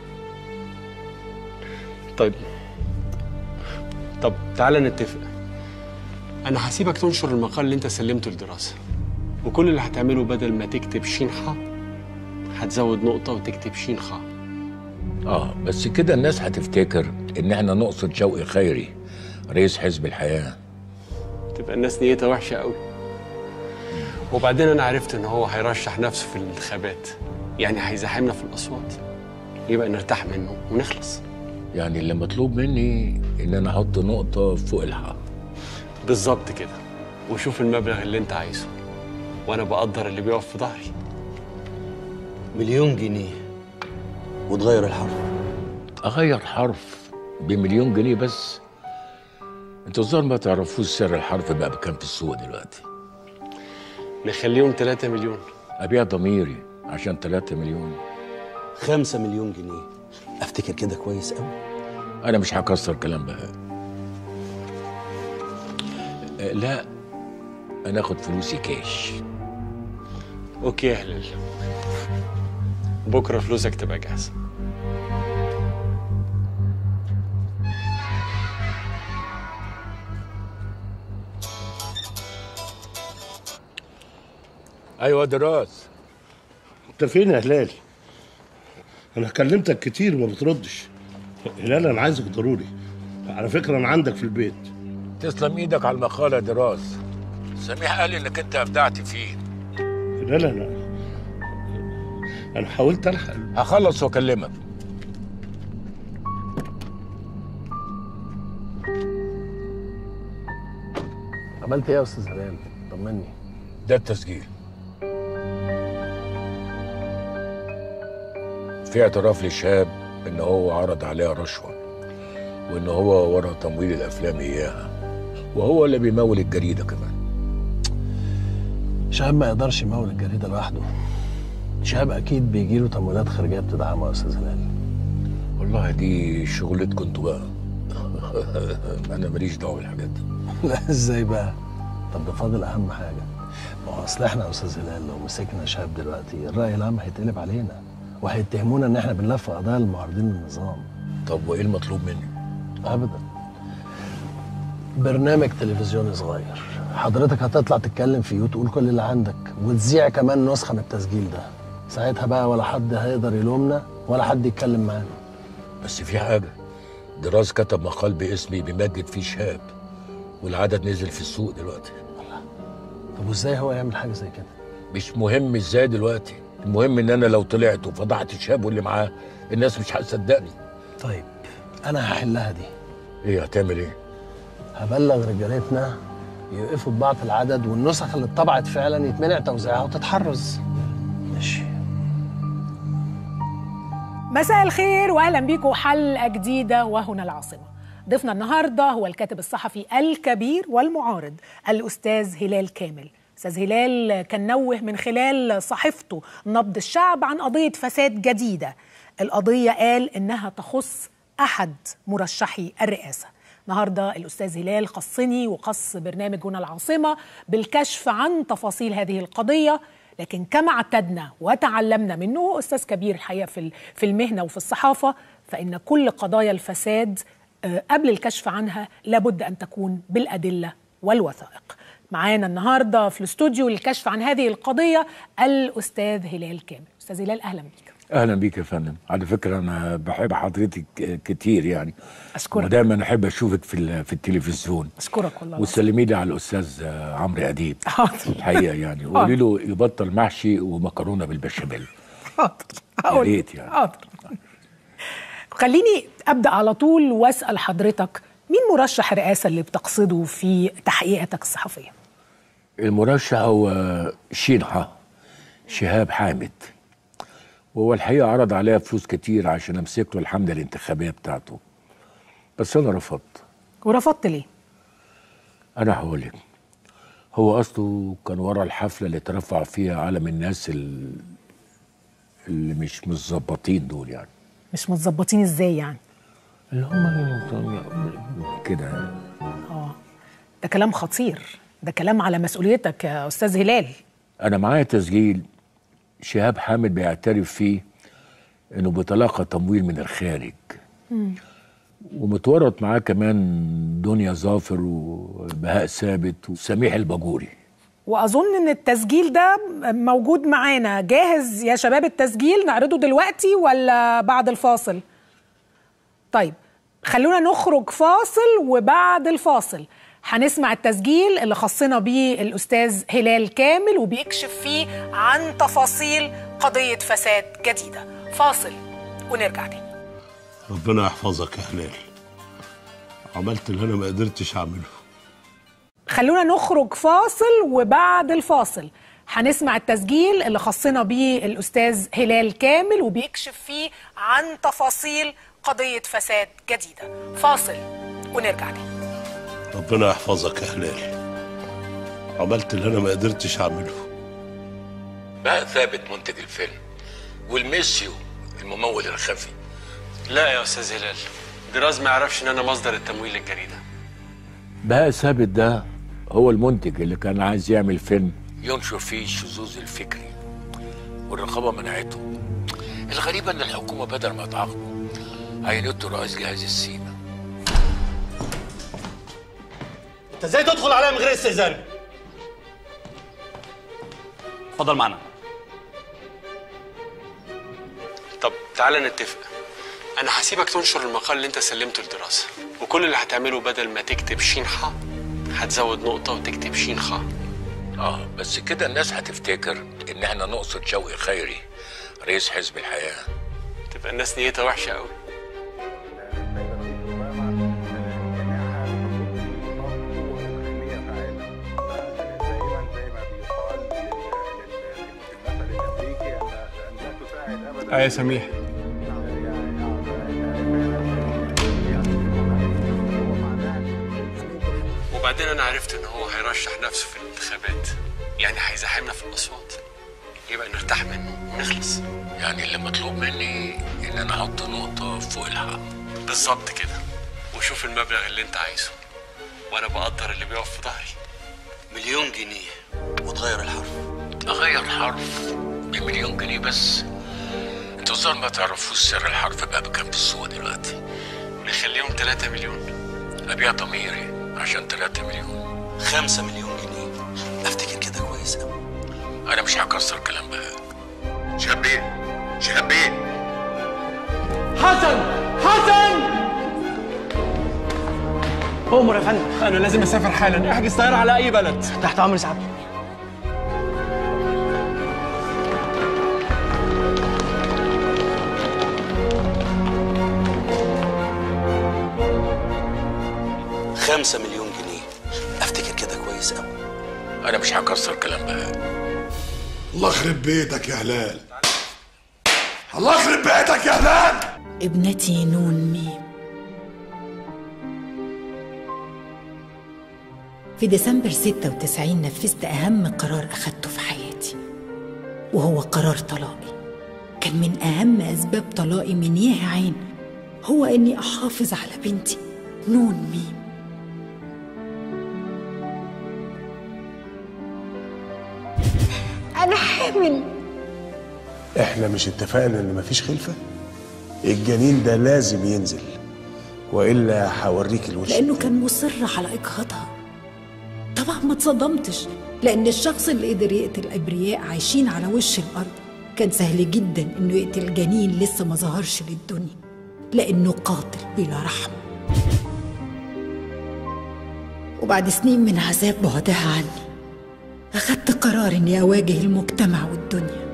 طيب طب تعالى نتفق، انا هسيبك تنشر المقال اللي انت سلمته للدراسه، وكل اللي هتعمله بدل ما تكتب شين ح هتزود نقطه وتكتب شين خ. اه بس كده الناس هتفتكر ان احنا نقصد شوقي خيري رئيس حزب الحياه. تبقى الناس نيتها وحشه قوي. وبعدين انا عرفت ان هو هيرشح نفسه في الانتخابات، يعني هيزاحمنا في الاصوات، يبقى نرتاح منه ونخلص. يعني اللي مطلوب مني ان انا احط نقطه فوق الحق. بالظبط كده، وشوف المبلغ اللي انت عايزه، وانا بقدر اللي بيقف في ظهري. مليون جنيه وتغير الحرف. اغير حرف بمليون جنيه بس؟ انتوا الظاهر ما تعرفوش سعر الحرف بقى بكام في السوق دلوقتي. نخليهم تلاتة مليون. ابيع ضميري عشان تلاتة مليون. خمسة مليون جنيه، افتكر كده كويس قوي. انا مش هكسر كلام بهاء. أه لا، انا اخد فلوسي كاش. اوكي يا هلال، بكره فلوسك تبقى جاهزه. ايوه دراز. انت فين يا هلال؟ انا كلمتك كتير ما بتردش. هلال انا عايزك ضروري، على فكره انا عندك في البيت. تسلم ايدك على المقاله يا دراز، سميح قال انك انت ابدعت فيه. هلال انا انا حاولت الحق. هخلص واكلمك. عملت ايه يا استاذ هلال؟ طمني. ده التسجيل، في اعتراف لشهاب ان هو عرض عليها رشوه، وان هو ورا تمويل الافلام اياها، وهو اللي بيمول الجريده كمان. شهاب ما يقدرش يمول الجريده لوحده، شهاب اكيد بيجي له تمويلات خارجيه بتدعمه يا استاذ هلال. والله دي شغلتكم انتوا بقى. انا ماليش دعوه بالحاجات دي. لا ازاي بقى؟ طب ده فاضل اهم حاجه. ما هو اصل احنا يا استاذ هلال لو مسكنا شاب دلوقتي الراي العام هيتقلب علينا وهيتهمونا ان احنا بنلف قضايا المعارضين للنظام. طب وايه المطلوب مني؟ ابدا. برنامج تلفزيوني صغير، حضرتك هتطلع تتكلم فيه وتقول كل اللي عندك وتذيع كمان نسخه من التسجيل ده. ساعتها بقى ولا حد هيقدر يلومنا ولا حد يتكلم معانا. بس في حاجه، دراز كتب مقال باسمي بيمجد فيه شهاب والعدد نزل في السوق دلوقتي. طب وازاي هو يعمل حاجه زي كده؟ مش مهم ازاي دلوقتي، المهم ان انا لو طلعت وفضحت شهاب واللي معاه الناس مش هتصدقني. طيب انا هحلها دي. ايه هتعمل ايه؟ هبلغ رجالتنا يوقفوا طباعة العدد والنسخ اللي اتطبعت فعلا يتمنع توزيعها وتتحرز. ماشي. مساء الخير واهلا بيكم حلقه جديده وهنا العاصمه. ضيفنا النهارده هو الكاتب الصحفي الكبير والمعارض الاستاذ هلال كامل. استاذ هلال كان نوه من خلال صحيفته نبض الشعب عن قضيه فساد جديده. القضيه قال انها تخص احد مرشحي الرئاسه. النهارده الاستاذ هلال قصني وقص برنامج هنا العاصمه بالكشف عن تفاصيل هذه القضيه، لكن كما اعتدنا وتعلمنا منه استاذ كبير الحقيقه في في المهنه وفي الصحافه، فان كل قضايا الفساد قبل الكشف عنها لابد ان تكون بالادله والوثائق. معانا النهارده في الاستوديو للكشف عن هذه القضيه الاستاذ هلال كامل. استاذ هلال اهلا بيك. اهلا بيك يا فندم. على فكره انا بحب حضرتك كتير يعني. اشكرك. ودايما احب اشوفك في في التلفزيون. اشكرك والله. وسلمي لي على الاستاذ عمرو اديب. حاضر. الحقيقه يعني وقولي له يبطل محشي ومكرونه بالبشاميل. حاضر. يا ريت يعني. حاضر. خليني ابدا على طول واسال حضرتك، مين مرشح الرئاسه اللي بتقصده في تحقيقاتك الصحفيه؟ المرشح هو شينحة شهاب حامد، وهو الحقيقه عرض عليا فلوس كتير عشان امسك له الحمله الانتخابيه بتاعته، بس انا رفضت. ورفضت ليه؟ انا هقول لك. هو اصله كان ورا الحفله اللي ترفع فيها علم الناس اللي مش متظبطين دول يعني. مش متظبطين ازاي يعني؟ اللي هم كده. اه ده كلام خطير، ده كلام على مسؤوليتك يا استاذ هلال. انا معايا تسجيل شهاب حامد بيعترف فيه انه بيتلقى تمويل من الخارج. مم. ومتورط معاه كمان دنيا ظافر وبهاء ثابت وسميح الباجوري. واظن ان التسجيل ده موجود معانا جاهز يا شباب. التسجيل نعرضه دلوقتي ولا بعد الفاصل؟ طيب خلونا نخرج فاصل، وبعد الفاصل هنسمع التسجيل اللي خصنا بيه الأستاذ هلال كامل وبيكشف فيه عن تفاصيل قضية فساد جديدة. فاصل ونرجع تاني. ربنا يحفظك يا هلال، عملت اللي أنا ما قدرتش أعمله. خلونا نخرج فاصل، وبعد الفاصل هنسمع التسجيل اللي خصنا بيه الأستاذ هلال كامل وبيكشف فيه عن تفاصيل قضية فساد جديدة. فاصل ونرجع تاني. ربنا يحفظك يا هلال، عملت اللي انا ما قدرتش اعمله. بهاء ثابت منتج الفيلم والميسيو الممول الخفي. لا يا استاذ هلال، دراز ما يعرفش ان انا مصدر التمويل للجريده. بهاء ثابت ده هو المنتج اللي كان عايز يعمل فيلم ينشر فيه الشذوذ الفكري والرقابه منعته. الغريبه ان الحكومه بدل ما تعاقبه عينته رئيس جهاز السيما. انت ازاي تدخل عليا من غير استئذان؟ اتفضل معانا. طب تعالى نتفق، انا هسيبك تنشر المقال اللي انت سلمته لدراسه، وكل اللي هتعمله بدل ما تكتب شينحة هتزود نقطه وتكتب شينخة. اه بس كده الناس هتفتكر ان احنا نقصد شوقي خيري رئيس حزب الحياه. تبقى الناس نيتها وحشه قوي. اه يا سميح. وبعدين انا عرفت ان هو هيرشح نفسه في الانتخابات، يعني هيزاحمنا في الاصوات، يبقى نرتاح منه ونخلص. يعني اللي مطلوب مني ان انا احط نقطه فوق الحق. بالظبط كده، وشوف المبلغ اللي انت عايزه وانا بقدر اللي بيقف في ظهري. مليون جنيه وتغير الحرف. اغير حرف بمليون جنيه بس؟ انتوا الظاهر ما تعرفوش سر الحرف بقى بكام في السوق دلوقتي. نخليهم تلاتة مليون. ابيع ضميري عشان تلاتة مليون. خمسة مليون جنيه افتكر كده كويس قوي. انا مش هكسر كلام بقى. شهبين شهبين حسن حسن أمر يا فندم. أنا لازم أسافر حالا، احجز طيارة على أي بلد. تحت أمر سعادتك. خمسة مليون جنيه افتكر كده كويس قوي. انا مش هكسر كلام بقى. الله يخرب بيتك يا هلال، الله يخرب بيتك يا هلال. ابنتي نون ميم. في ديسمبر ستة وتسعين نفذت أهم قرار أخدته في حياتي، وهو قرار طلاقي. كان من أهم أسباب طلاقي من يه عين هو إني أحافظ على بنتي نون ميم. أنا حامل. احنا مش اتفقنا ان مفيش خلفه؟ الجنين ده لازم ينزل والا هوريك الوش. لأنه كان مصر على إجهاضها. طبعا ما اتصدمتش، لأن الشخص اللي قدر يقتل أبرياء عايشين على وش الأرض كان سهل جدا إنه يقتل جنين لسه ما ظهرش للدنيا، لأنه قاتل بلا رحمة. وبعد سنين من عذاب بعدها عني أخدت قرار إني أواجه المجتمع والدنيا.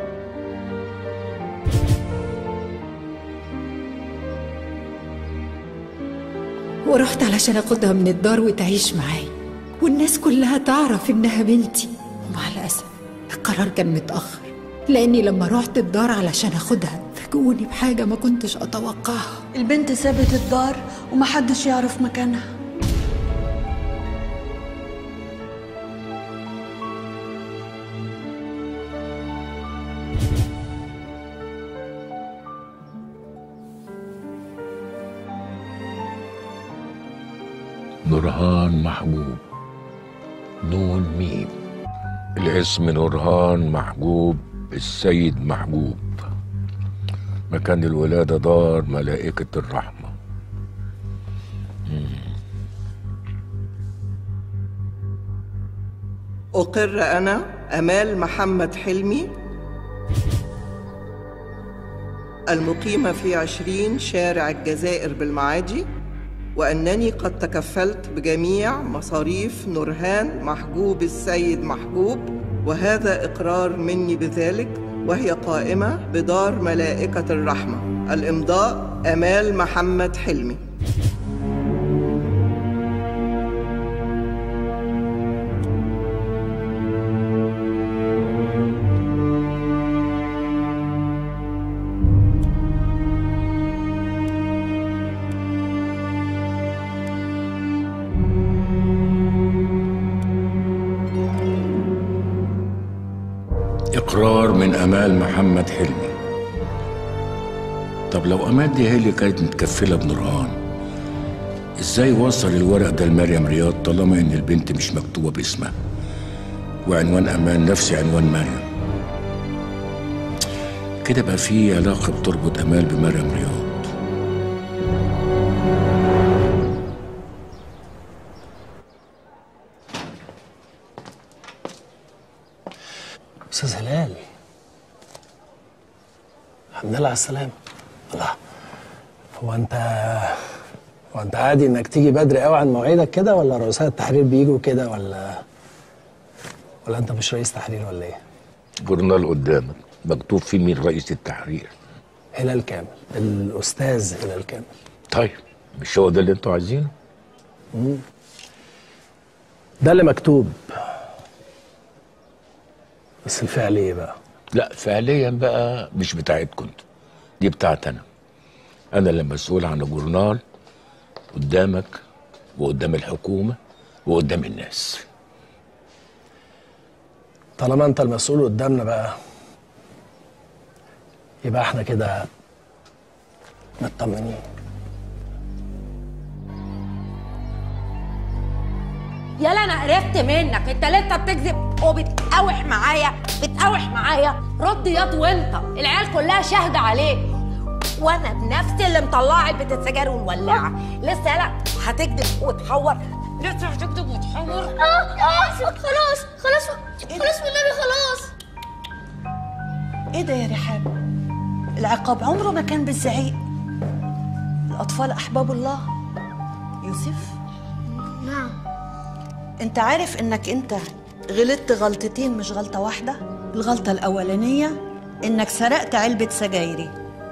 ورحت علشان أخدها من الدار وتعيش معايا والناس كلها تعرف إنها بنتي. ومع الأسف القرار كان متأخر، لأني لما رحت الدار علشان أخدها فاجئوني بحاجة ما كنتش أتوقعها. البنت سابت الدار ومحدش يعرف مكانها. نورهان محجوب، نون ميم. الاسم نورهان محجوب السيد محجوب. مكان الولادة دار ملائكة الرحمة. مم. أقر أنا أمال محمد حلمي المقيمة في عشرين شارع الجزائر بالمعادي، وأنني قد تكفلت بجميع مصاريف نورهان محجوب السيد محجوب، وهذا إقرار مني بذلك، وهي قائمة بدار ملائكة الرحمة. الإمضاء أمال محمد حلمي. إقرار من أمال محمد حلمي. طب لو أمال دي هي اللي كانت متكفلة بنورهان، إزاي وصل الورق ده لمريم رياض طالما إن البنت مش مكتوبة باسمها وعنوان أمال نفس عنوان مريم؟ كده بقى في علاقة بتربط أمال بمريم رياض. استاذ هلال، الحمد لله على السلامة. الله، هو انت هو انت عادي انك تيجي بدري قوي عن مواعيدك كده، ولا رؤساء التحرير بيجوا كده، ولا ولا انت مش رئيس تحرير ولا ايه؟ جورنال قدامك مكتوب فيه مين رئيس التحرير. هلال كامل، الاستاذ هلال كامل. طيب مش هو ده اللي انتوا عايزينه؟ مم. ده اللي مكتوب، بس الفعل ايه بقى؟ لا فعليا بقى مش بتاعتكم انتوا، دي بتاعت انا. انا اللي مسؤول عن الجورنال قدامك وقدام الحكومه وقدام الناس. طالما انت المسؤول قدامنا بقى، يبقى احنا كده مطمنين. يلا انا قرفت منك، انت لسه بتكذب وبتقاوح معايا بتقاوح معايا. رد ياض وانت، العيال كلها شاهده عليك، وانا بنفسي اللي مطلعه علبه السجاير والولاعه. لسه يلا هتكذب وتحور، لسه هتكذب وتحور. اه اه خلاص خلاص خلاص والنبي خلاص. ايه ده يا رحاب؟ العقاب عمره ما كان بالزعيق. الاطفال احباب الله. يوسف، نعم. انت عارف انك انت غلطت غلطتين مش غلطه واحده؟ الغلطه الاولانيه انك سرقت علبه سجايري،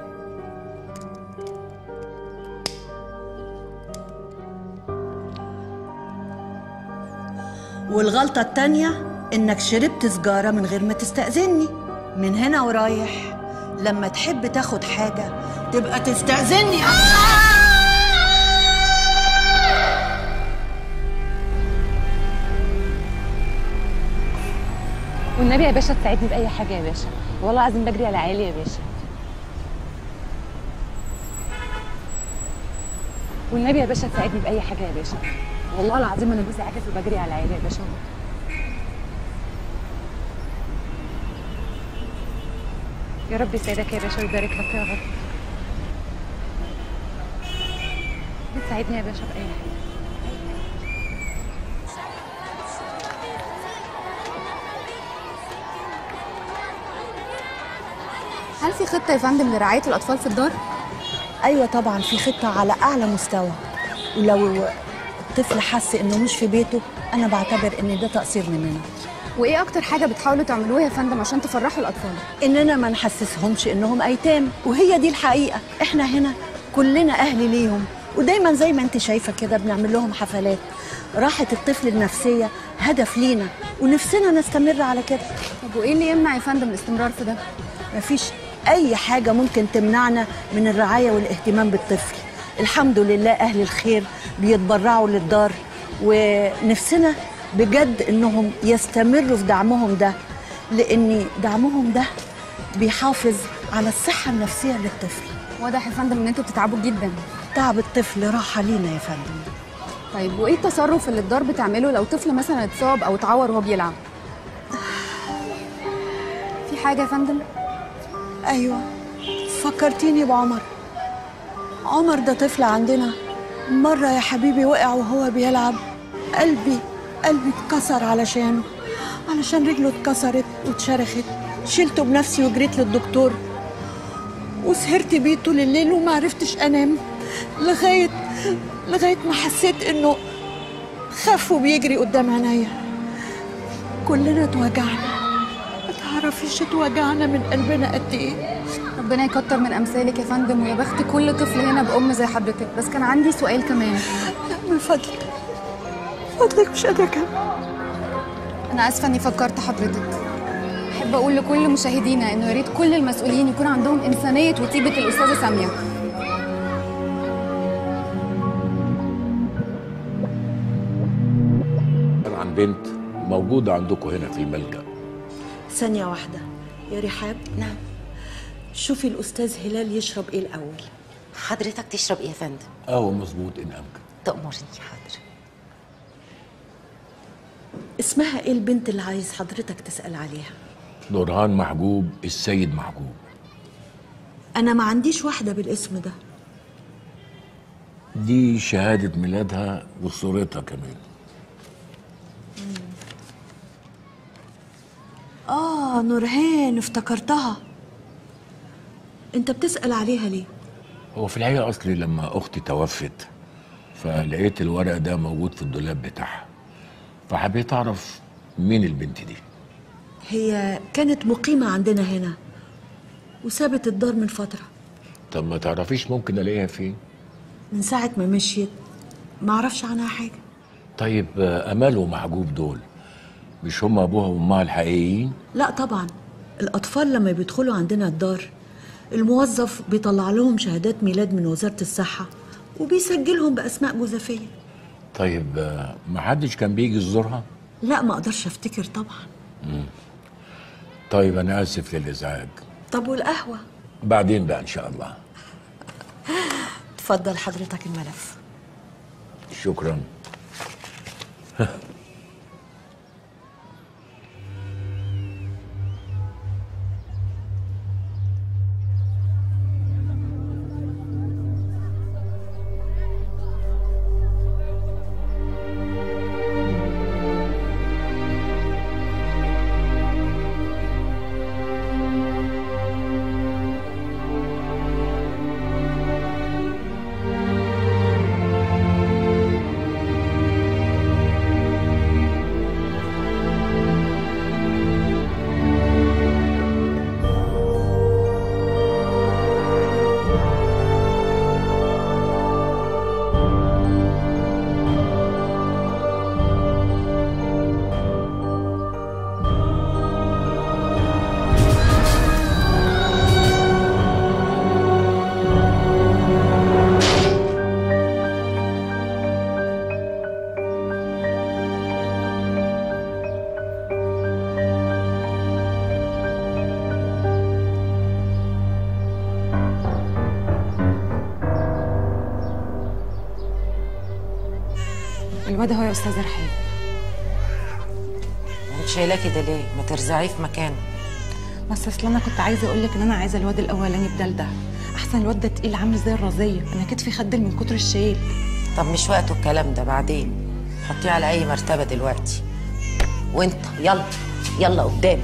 والغلطه التانيه انك شربت سجاره من غير ما تستأذني. من هنا ورايح لما تحب تاخد حاجه تبقى تستأذني. والنبي يا باشا تساعدني بأي حاجة يا باشا، والله العظيم بجري على عيالي يا باشا. والنبي يا باشا تساعدني بأي حاجة يا باشا، والله العظيم أنا جوزي عاكس وبجري على عيالي يا باشا. يا رب يسعدك يا باشا ويبارك لك يا رب. بتساعدني يا باشا بأي حاجة. هل في خطة يا فندم لرعاية الأطفال في الدار؟ ايوه طبعا في خطه على اعلى مستوى، ولو الطفل حس انه مش في بيته انا بعتبر ان ده تقصير مننا. وإيه أكتر حاجة بتحاولوا تعملوها يا فندم عشان تفرحوا الأطفال؟ اننا ما نحسسهمش انهم ايتام، وهي دي الحقيقه. احنا هنا كلنا اهل ليهم، ودايما زي ما انت شايفه كده بنعمل لهم حفلات. راحه الطفل النفسيه هدف لينا ونفسنا نستمر على كده. طب وإيه اللي يمنع يا فندم الاستمرار في ده؟ مفيش اي حاجه ممكن تمنعنا من الرعايه والاهتمام بالطفل. الحمد لله اهل الخير بيتبرعوا للدار، ونفسنا بجد انهم يستمروا في دعمهم ده، لان دعمهم ده بيحافظ على الصحه النفسيه للطفل. واضح يا فندم ان انتوا بتتعبوا جدا. تعب الطفل راحه لينا يا فندم. طيب وايه التصرف اللي الدار بتعمله لو طفل مثلا اتصاب او اتعور وهو بيلعب؟ في حاجه يا فندم؟ ايوه فكرتيني بعمر. عمر ده طفل عندنا، مره يا حبيبي وقع وهو بيلعب، قلبي قلبي اتكسر علشانه، علشان رجله اتكسرت واتشرخت. شلته بنفسي وجريت للدكتور، وسهرت بيه طول الليل وما عرفتش انام لغايه لغايه ما حسيت انه خف وبيجري قدام عينيا. كلنا اتوجعنا، ما تعرفيش اتوجعنا من قلبنا قد ايه. ربنا يكتر من امثالك يا فندم، ويا بخت كل طفل هنا بام زي حضرتك. بس كان عندي سؤال كمان. من فضلك فضلك مش قادره اكمل. انا اسفه اني فكرت حضرتك. احب اقول لكل مشاهدينا انه يا ريت كل المسؤولين يكون عندهم انسانيه وطيبه الاستاذه ساميه. عن بنت موجوده عندكم هنا في الملجأ. ثانيه واحده يا رحاب. نعم. شوفي الاستاذ هلال يشرب ايه الاول. حضرتك تشرب ايه يا فندم؟ اه مظبوط ان امكن. تأمرني. حاضر. اسمها ايه البنت اللي عايز حضرتك تسأل عليها؟ نورهان محجوب السيد محجوب. انا ما عنديش واحده بالاسم ده. دي شهاده ميلادها وصورتها كمان. اه نورهان، افتكرتها. انت بتسأل عليها ليه؟ هو في الحقيقه اصلي لما اختي توفت فلقيت الورق ده موجود في الدولاب بتاعها، فحبيت اعرف مين البنت دي. هي كانت مقيمه عندنا هنا وسابت الدار من فتره. طب ما تعرفيش ممكن الاقيها فين؟ من ساعه ما مشيت ما اعرفش عنها حاجه. طيب امال ومحجوب دول مش هم ابوها وامها الحقيقيين؟ لا طبعا. الاطفال لما بيدخلوا عندنا الدار الموظف بيطلع لهم شهادات ميلاد من وزاره الصحه وبيسجلهم باسماء جوزفيه. طيب ما حدش كان بيجي يزورها؟ لا ما اقدرش افتكر طبعا. مم. طيب انا اسف للازعاج. طب والقهوه؟ بعدين بقى ان شاء الله. اتفضل حضرتك الملف. شكرا. الواد اهو يا استاذ رحاب. انت شايلاه كده ليه؟ ما ترزعيه في مكانه. بس اصل انا كنت عايزه اقول لك ان انا عايزه الواد الاولاني بدل ده، احسن الواد ده تقيل عامل زي الرزيه، انا كتفي خدل من كتر الشيل. طب مش وقته الكلام ده، بعدين حطيه على اي مرتبه دلوقتي. وانت يلا يلا قدامي.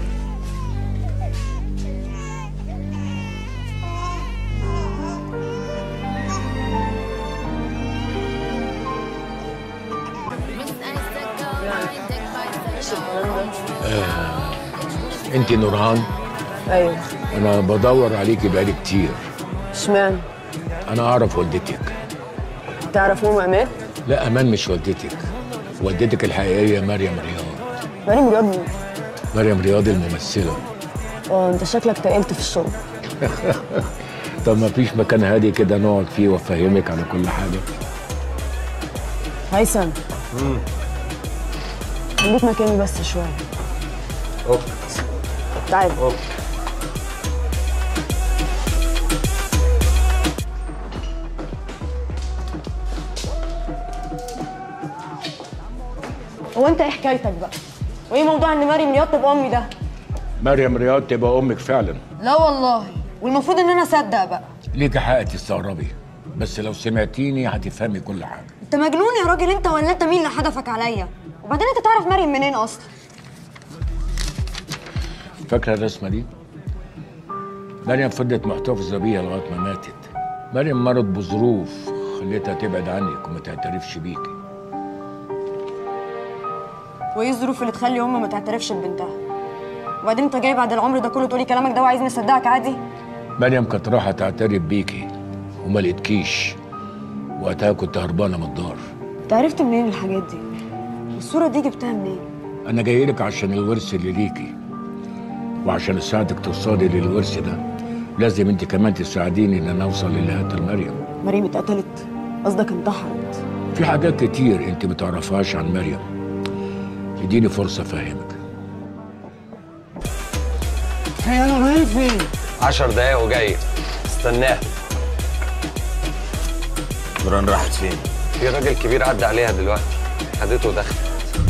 آه. انت نورهان؟ ايوه. انا بدور عليكي بقالي كتير. اشمعنى؟ انا اعرف والدتك. تعرف ام امان؟ لا، امان مش والدتك، والدتك الحقيقيه مريم رياض. مريم رياض مين؟ مريم رياض الممثله. اه انت شكلك تقلت في الشغل. طب ما فيش مكان هادي كده نقعد فيه وافهمك على كل حاجه؟ هيثم. امم خليك مكاني بس شويه. اوكي. تعال. اوكي. هو انت ايه حكايتك بقى؟ وايه موضوع ان مريم رياض تبقى امي ده؟ مريم رياض تبقى امك فعلا. لا والله، والمفروض ان انا اصدق بقى. ليك حق تستغربي، بس لو سمعتيني هتفهمي كل حاجه. انت مجنون يا راجل انت، ولا انت مين اللي حدفك عليا؟ وبعدين انت تعرف مريم منين اصلا؟ فاكره الرسمه دي؟ مريم فضلت محتفظه بيها لغايه ما ماتت. مريم مرض بظروف خليتها تبعد عنك وما تعترفش بيكي. وايه الظروف اللي تخلي ام ما تعترفش ببنتها؟ وبعدين انت جاي بعد العمر ده كله تقولي كلامك ده وعايزني اصدقك عادي؟ مريم كانت رايحه تعترف بيكي وما لقيتكيش، وقتها كنت هربانه من الدار. انت عرفت منين الحاجات دي؟ الصوره دي جبتها منين؟ انا جاي لك عشان الورث اللي ليكي، وعشان اساعدك توصلي للورث ده لازم انت كمان تساعديني ان انا اوصل للي قتل مريم. مريم اتقتلت؟ قصدك انتحرت؟ في حاجات كتير انت ما تعرفهاش عن مريم، اديني فرصه افهمك. هي انا رايح فين؟ عشر دقايق وجاي، استناها. نوران راحت فين؟ في راجل كبير عدى عليها دلوقتي، خدته ودخلت.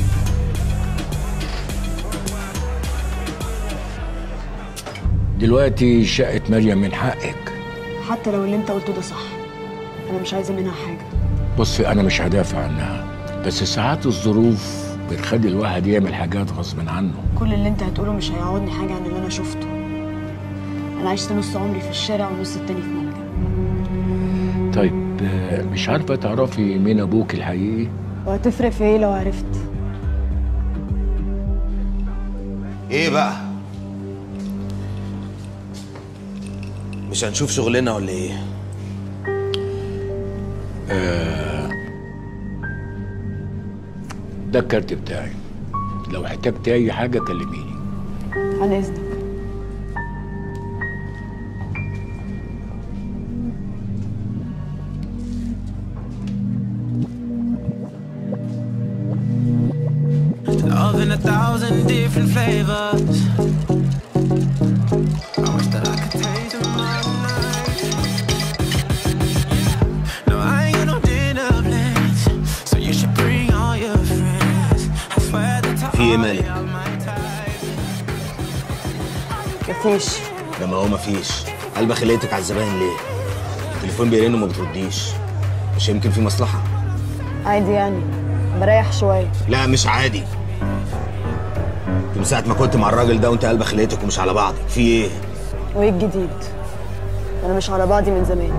دلوقتي شقة مريم من حقك. حتى لو اللي انت قلته ده صح، انا مش عايزه منها حاجه. بصي انا مش هدافع عنها، بس ساعات الظروف بتخلي الواحد يعمل حاجات غصب عنه. كل اللي انت هتقوله مش هيعوضني حاجه عن اللي انا شفته. انا عشت نص عمري في الشارع والنص التاني في ملجأ. طيب مش عارفه تعرفي مين ابوك الحقيقي؟ وهتفرق في ايه لو عرفت؟ ايه بقى؟ مش هنشوف شغلنا ولا ايه؟ آه ده الكارت بتاعي، لو احتجت اي حاجه كلميني. عن اذنك. Love in a thousand different flavors. I wish that I could taste them all night. No, I ain't got no dinner plans, so you should bring all your friends. I swear that في ايه مالك؟ مفيش. لما هو مفيش، قلبة خليتك على الزباين ليه؟ التليفون بيرن وما بترديش، مش يمكن في مصلحة؟ عادي يعني، بريح شويه. لا مش عادي. من ساعة ما كنت مع الراجل ده وانت قلبة خليتك ومش على بعضك، في ايه؟ وايه الجديد؟ انا مش على بعضي من زمان.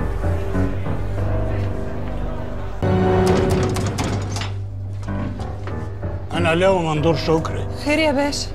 انا لو مندور شكري. خير يا باشا.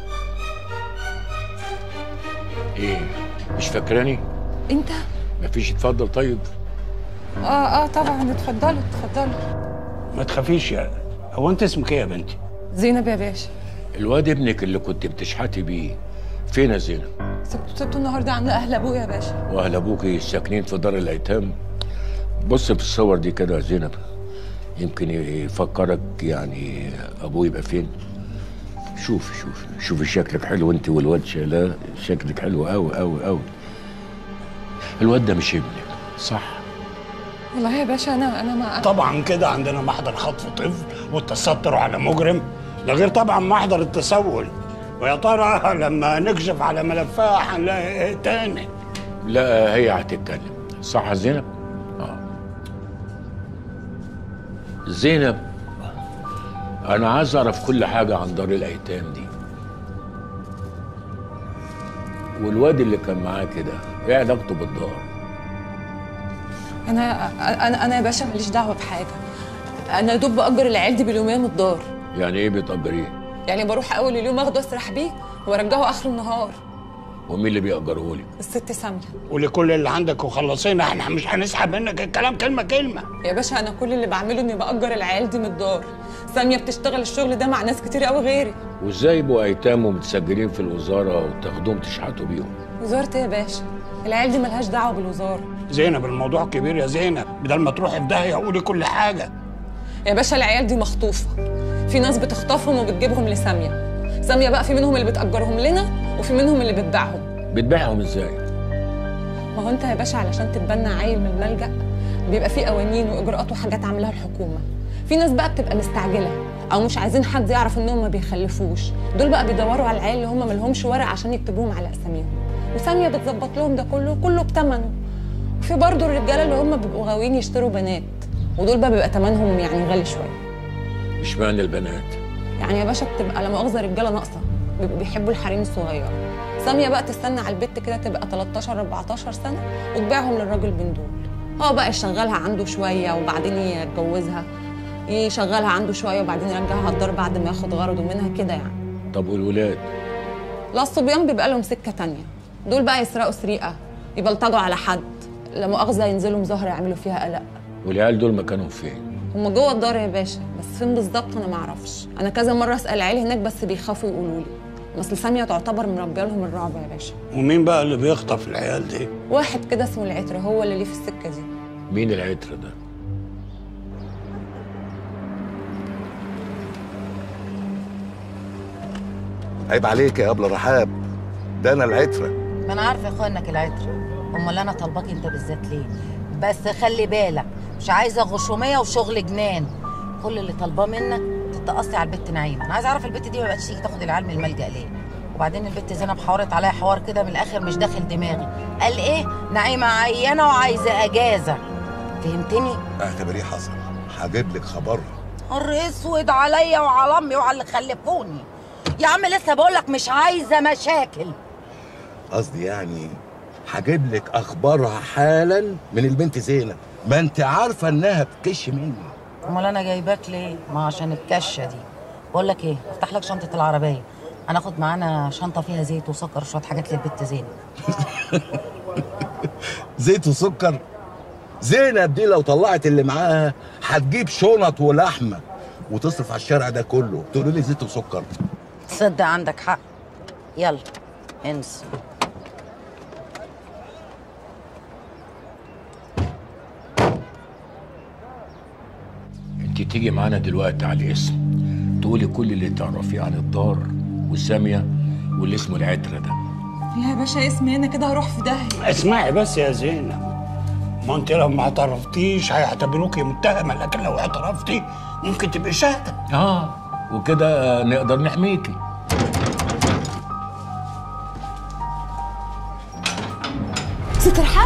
ايه مش فاكراني؟ انت؟ مفيش. اتفضل. طيب اه اه طبعا، اتفضلوا اتفضلوا. ما تخافيش يا، هو انت اسمك ايه يا بنتي؟ زينب يا باشا. الواد ابنك اللي كنت بتشحتي بيه فين يا زينب؟ سبته سبته النهارده عند اهل ابويا يا باشا. واهل ابوكي ساكنين في دار الايتام؟ بص في الصور دي كده يا زينب، يمكن يفكرك يعني ابوه يبقى فين. شوفي شوفي شوفي شكلك حلو انت والواد شيلاه، شكلك حلو قوي قوي قوي. الواد ده مش ابنك صح؟ والله يا باشا انا انا ما طبعا كده عندنا محضر خطف طفل والتستر على مجرم، ده غير طبعا محضر التسول. ويا ترى لما نكشف على ملفها هنلاقي ايه تاني؟ لا هي هتتكلم، صح يا زينب؟ اه زينب، انا عايز اعرف كل حاجه عن دار الايتام دي. والواد اللي كان معاه كده ايه علاقته بالدار؟ انا انا انا يا باشا ماليش دعوه بحاجه. انا يا دوب باجر العيال دي باليوميه من الدار. يعني ايه بتأجريه؟ يعني بروح اول اليوم اخده اسرح بيه وارجعه اخر النهار. ومين اللي بيأجره لك؟ الست ساميه. قولي كل اللي عندك وخلصينا، احنا مش هنسحب منك الكلام كلمه كلمه. يا باشا انا كل اللي بعمله اني باجر العيال دي من الدار. ساميه بتشتغل الشغل ده مع ناس كتير قوي غيري. وازاي يبقوا ايتام ومتسجلين في الوزاره وتاخدوهم تشحتوا بيهم؟ وزاره ايه يا باشا؟ العيال دي ملهاش دعوه بالوزاره. زينب الموضوع كبير يا زينب، بدل ما تروحي في داهيه قولي كل حاجه. يا باشا العيال دي مخطوفه، في ناس بتخطفهم وبتجيبهم لساميه. ساميه بقى في منهم اللي بتأجرهم لنا وفي منهم اللي بتبيعهم. بتبيعهم ازاي؟ ما هو انت يا باشا علشان تتبنى عيل من الملجأ بيبقى فيه قوانين واجراءات وحاجات عاملاها الحكومه. في ناس بقى بتبقى مستعجله او مش عايزين حد يعرف انهم ما بيخلفوش، دول بقى بيدوروا على العيال اللي هم ما لهمش ورق عشان يكتبوهم على اساميهم، وساميه بتظبط لهم ده كله كله بثمنه. وفي برضه الرجاله اللي هم بيبقوا غاويين يشتروا بنات، ودول بقى بيبقى ثمنهم يعني غالي شويه. اشمعنى البنات؟ يعني يا باشا بتبقى لا مؤاخذه رجاله ناقصه، بيبقوا بيحبوا الحريم الصغيره. ساميه بقى تستنى على البت كده تبقى تلتاشر اربعتاشر سنه وتبيعهم للراجل من دول. هو بقى يشغلها عنده شويه وبعدين يتجوزها، يشغلها عنده شويه وبعدين يرجعها الدار بعد ما ياخد غرضه منها كده يعني. طب والولاد؟ لا الصبيان بيبقى لهم سكه تانية، دول بقى يسرقوا سرقه، يبلطجوا على حد، لا مؤاخذه ينزلوا مظاهره يعملوا فيها قلق. والعيال دول مكانهم فين؟ هم جوه الدار يا باشا، بس فين بالظبط انا ما اعرفش. انا كذا مره اسال عيال هناك بس بيخافوا يقولوا لي. اصل ساميه تعتبر مربيه لهم الرعب يا باشا. ومين بقى اللي بيخطف العيال دي؟ واحد كده اسمه العتر، هو اللي ليه في السكه دي. مين العتر ده؟ عيب عليك يا ابله رحاب، ده انا العتره. ما انا عارفه يا اخويا انك العتر، امال انا طالباك انت بالذات ليه؟ بس خلي بالك مش عايزه غشوميه وشغل جنان. كل اللي طالباه منك تتقصي على البت نعيمه. انا عايزه اعرف البت دي ما بقتش تيجي تاخد العيال من الملجأ ليه؟ وبعدين البت زينب حورت عليا حوار كده من الاخر مش داخل دماغي. قال ايه؟ نعيمه عيانه وعايزه اجازه. فهمتني؟ اعتبريه حصل، هجيب لك خبرها. نهار اسود عليا وعلى امي وعلى اللي خلفوني. يا عم لسه بقول لك مش عايزه مشاكل. قصدي يعني هجيب لك اخبارها حالا من البنت زينب، ما انت عارفه انها بتكش مني. امال انا جايباك ليه؟ ما عشان الكشه دي. بقول لك ايه، افتح لك شنطه العربيه، هناخد معانا شنطه فيها زيت وسكر وشويه حاجات للبت زينب. زيت وسكر؟ زينب دي لو طلعت اللي معاها هتجيب شنط ولحمه وتصرف على الشارع ده كله، تقولي لي زيت وسكر؟ تصدق عندك حق. يلا انسى. انت تيجي معانا دلوقتي على الاسم، تقولي كل اللي تعرفيه عن الدار وساميه واللي اسمه العتره ده. لا يا باشا اسمي هنا كده هروح في داهيه. اسمعي بس يا زينب، ما انت لو ما اعترفتيش هيعتبروكي متهمه، لكن لو اعترفتي ممكن تبقي شاهده. اه وكده نقدر نحميكي. ست رحاب،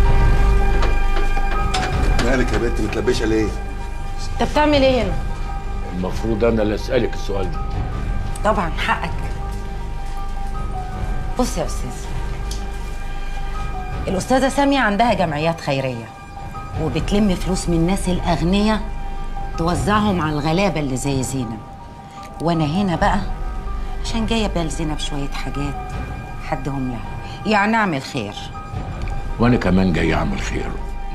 مالك يا بنت متلبشه ليه؟ انت بتعمل ايه هنا؟ المفروض انا اللي اسالك السؤال ده. طبعا حقك. بص يا استاذ، الاستاذه ساميه عندها جمعيات خيريه وبتلم فلوس من الناس الاغنياء توزعهم على الغلابه اللي زي زينب. وانا هنا بقى عشان جايه بلزينب شويه حاجات حدهم لها، يعني اعمل خير. وانا كمان جاي اعمل خير.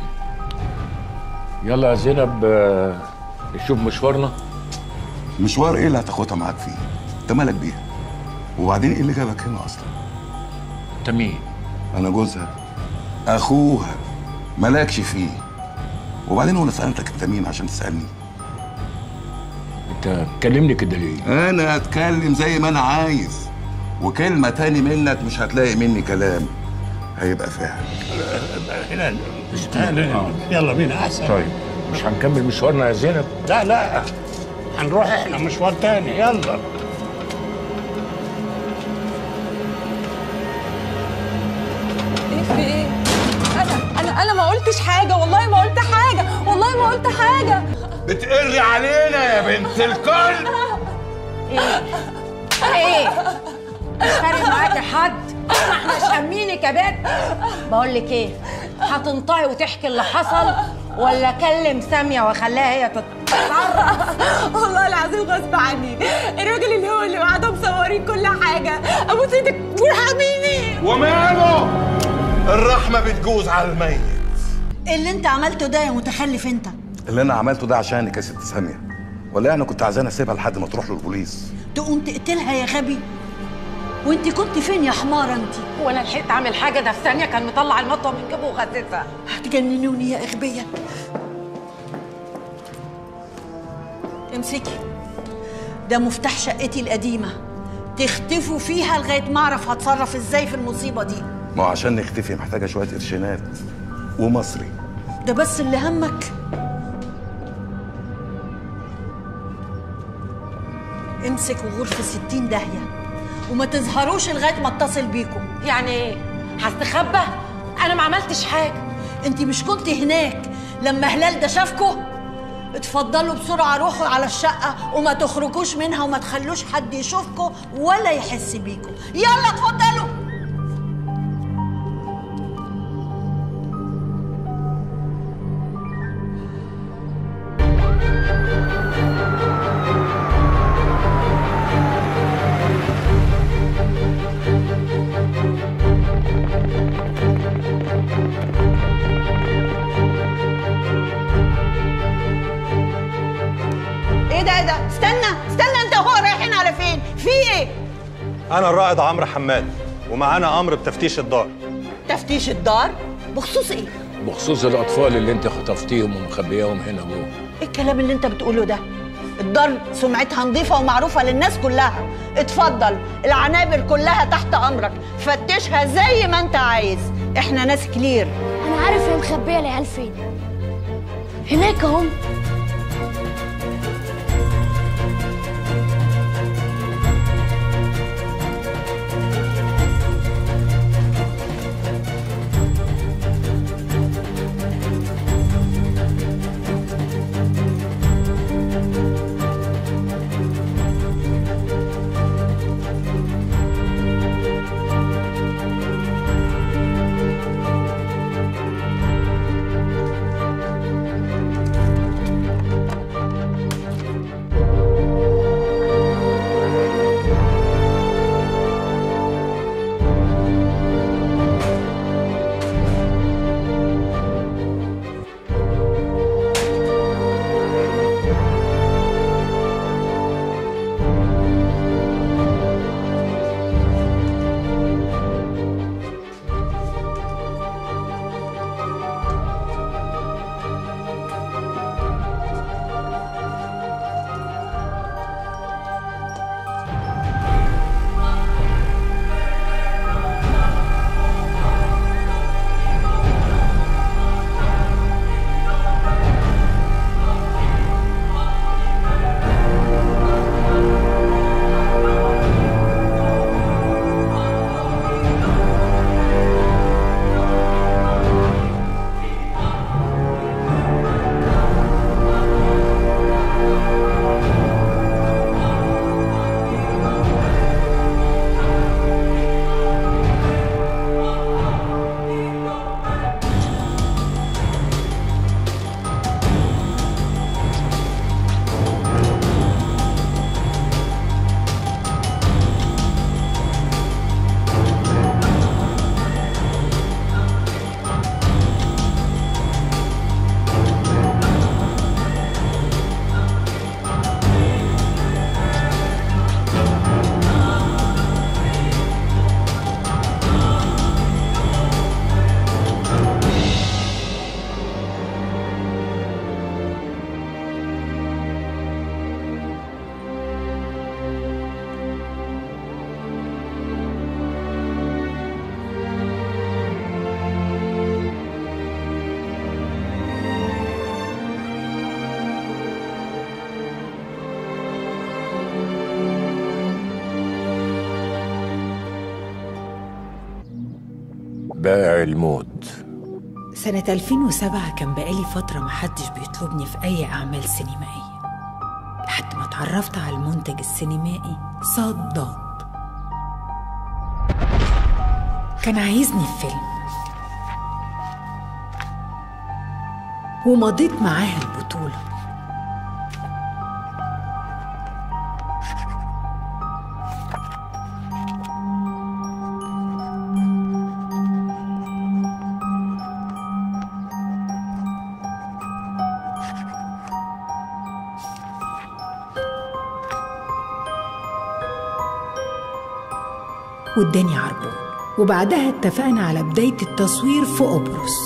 يلا يا زينب نشوف مشوارنا. مشوار ايه اللي هتاخدها معاك فيه؟ انت مالك بيها؟ وبعدين ايه اللي جابك هنا اصلا؟ انت مين؟ انا جوزها، اخوها، مالكش فيه. وبعدين وانا سالتك انت مين عشان تسالني؟ انت بتكلمني كده ليه؟ انا اتكلم زي ما انا عايز، وكلمه تاني منك مش هتلاقي مني كلام. هيبقى فاهم. يلا بينا احسن. طيب مش هنكمل مشوارنا يا زينب؟ لا لا هنروح احنا مشوار تاني. يلا. ايه في ايه؟ انا انا انا ما قلتش حاجه، والله ما قلت حاجه، والله ما قلت حاجه. بتقري علينا يا بنت الكل. ايه؟ ايه؟ مش فارق معاكي حد؟ ما احنا شامينك يا بنت. بقول لك ايه؟ هتنطقي وتحكي اللي حصل ولا اكلم ساميه واخليها هي تتصرف؟ والله العظيم غصب عني، الراجل اللي هو اللي قاعدين مصورين كل حاجه، ابوس ايدك وارحميني. وماله؟ الرحمه بتجوز على الميت. اللي انت عملته ده يا متخلف انت. اللي انا عملته ده عشانك يا ست ساميه، ولا انا كنت عايزاني اسيبها لحد ما تروح للبوليس؟ تقوم تقتلها يا غبي؟ وانت كنت فين يا حماره انت؟ وانا لحقت اعمل حاجه؟ ده في ثانيه كان مطلع المطوه من جيبه وغزتها. هتجننوني يا اغبيه. امسكي، ده مفتاح شقتي القديمه، تختفوا فيها لغايه ما اعرف هتصرف ازاي في المصيبه دي. ما هو عشان نختفي محتاجه شويه قرشينات ومصري. ده بس اللي همك؟ امسك وغرفه ستين داهيه وما تظهروش لغايه ما اتصل بيكم. يعني ايه؟ هستخبى؟ انا ما عملتش حاجه. انت مش كنت هناك لما هلال ده شافكوا؟ اتفضلوا بسرعه روحوا على الشقه وما تخرجوش منها وما تخلوش حد يشوفكوا ولا يحس بيكم. يلا اتفضلوا. أنا الرائد عمرو حماد ومعانا أمر بتفتيش الدار. تفتيش الدار؟ بخصوص إيه؟ بخصوص الأطفال اللي أنت خطفتيهم ومخبياهم هنا جوه. إيه الكلام اللي أنت بتقوله ده؟ الدار سمعتها نظيفة ومعروفة للناس كلها. اتفضل، العنابر كلها تحت أمرك، فتشها زي ما أنت عايز، إحنا ناس كلير. أنا عارف هي مخبية العيال فين. هناك أهم. بائع الموت. سنة ألفين وسبعة كان بقالي فترة محدش بيطلبني في أي أعمال سينمائية، لحد ما اتعرفت على المنتج السينمائي صاد ضاد. كان عايزني في فيلم ومضيت معاه البطولة. واداني عربون، وبعدها اتفقنا على بداية التصوير في قبرص.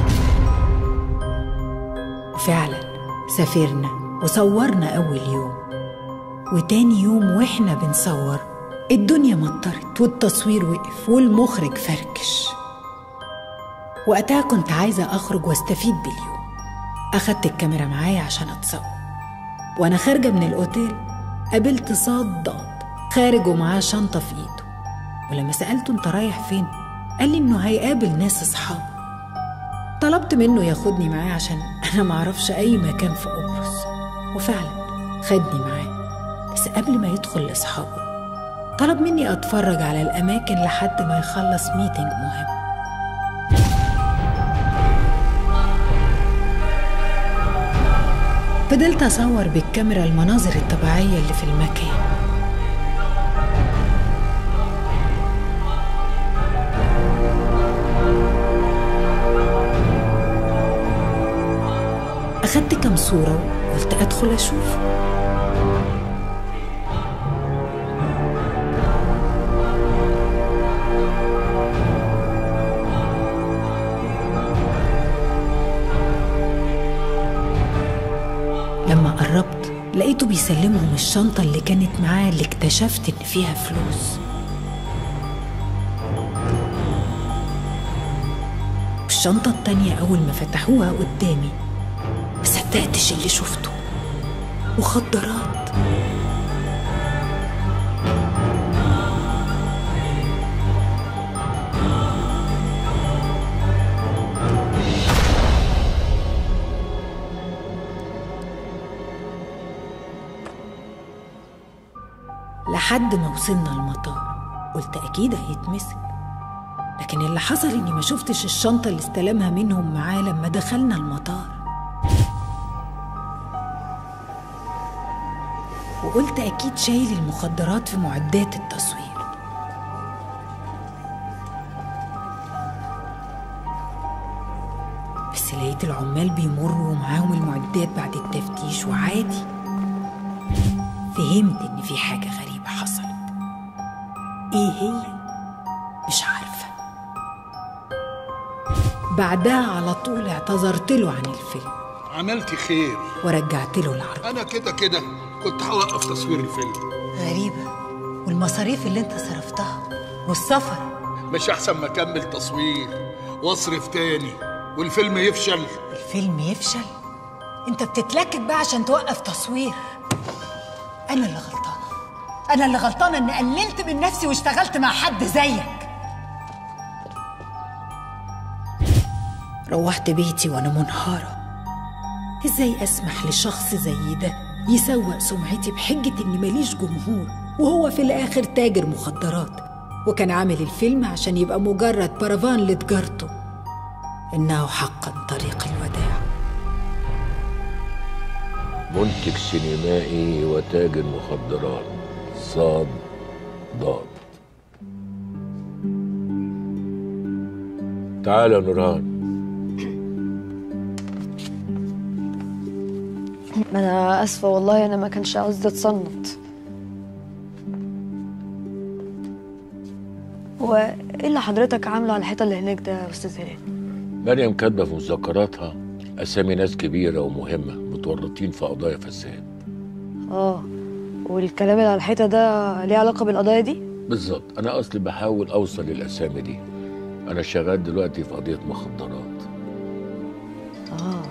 وفعلا سافرنا وصورنا أول يوم، وتاني يوم وإحنا بنصور الدنيا مطرت والتصوير وقف والمخرج فركش. وقتها كنت عايزة أخرج واستفيد باليوم. أخدت الكاميرا معايا عشان أتصور، وأنا خارجة من الأوتيل قابلت صاد ضاد خارج ومعاه شنطة في إيده. ولما سألته انت رايح فين؟ قال لي انه هيقابل ناس اصحابه. طلبت منه ياخدني معاه عشان انا معرفش اي مكان في قبرص، وفعلا خدني معاه. بس قبل ما يدخل لاصحابه طلب مني اتفرج على الاماكن لحد ما يخلص ميتنج مهم. فضلت اصور بالكاميرا المناظر الطبيعية اللي في المكان. أخدت كم صورة وقلت أدخل أشوف. لما قربت لقيته بيسلمهم الشنطة اللي كانت معاه اللي اكتشفت إن فيها فلوس. والشنطة التانية أول ما فتحوها قدامي مصدقتش اللي شفته، مخدرات. لحد ما وصلنا المطار قلت أكيد هيتمسك، لكن اللي حصل إني ما شفتش الشنطة اللي استلمها منهم معاه لما دخلنا المطار. وقلت أكيد شايل المخدرات في معدات التصوير. بس لقيت العمال بيمروا ومعاهم المعدات بعد التفتيش وعادي. فهمت إن في حاجة غريبة حصلت. إيه هي؟ مش عارفة. بعدها على طول اعتذرت له عن الفيلم. عملتي خير ورجعت له العرض. أنا كده كده كنت هوقف تصوير الفيلم. غريبة، والمصاريف اللي انت صرفتها والسفر. مش أحسن ما أكمل تصوير وأصرف تاني والفيلم يفشل؟ الفيلم يفشل؟ انت بتتلكك بقى عشان توقف تصوير. أنا اللي غلطانة، أنا اللي غلطانة إني قللت من نفسي واشتغلت مع حد زيك. روحت بيتي وأنا منهارة. إزاي أسمح لشخص زي ده يسوق سمعتي بحجة إني ماليش جمهور، وهو في الآخر تاجر مخدرات، وكان عامل الفيلم عشان يبقى مجرد بارافان لتجارته. إنه حقا طريق الوداع. منتج سينمائي وتاجر مخدرات، صاد ضاد. تعال يا نوران. انا اسفه والله، انا ما كانش قصدي اتصنت. هو ايه اللي حضرتك عامله على الحيطه اللي هناك ده يا استاذ هلال؟ مريم كاتبه في مذكراتها اسامي ناس كبيره ومهمه متورطين في قضايا فساد. اه، والكلام اللي على الحيطه ده ليه علاقه بالقضايا دي؟ بالظبط، انا اصلي بحاول اوصل للاسامي دي. انا شغال دلوقتي في قضيه مخدرات. اه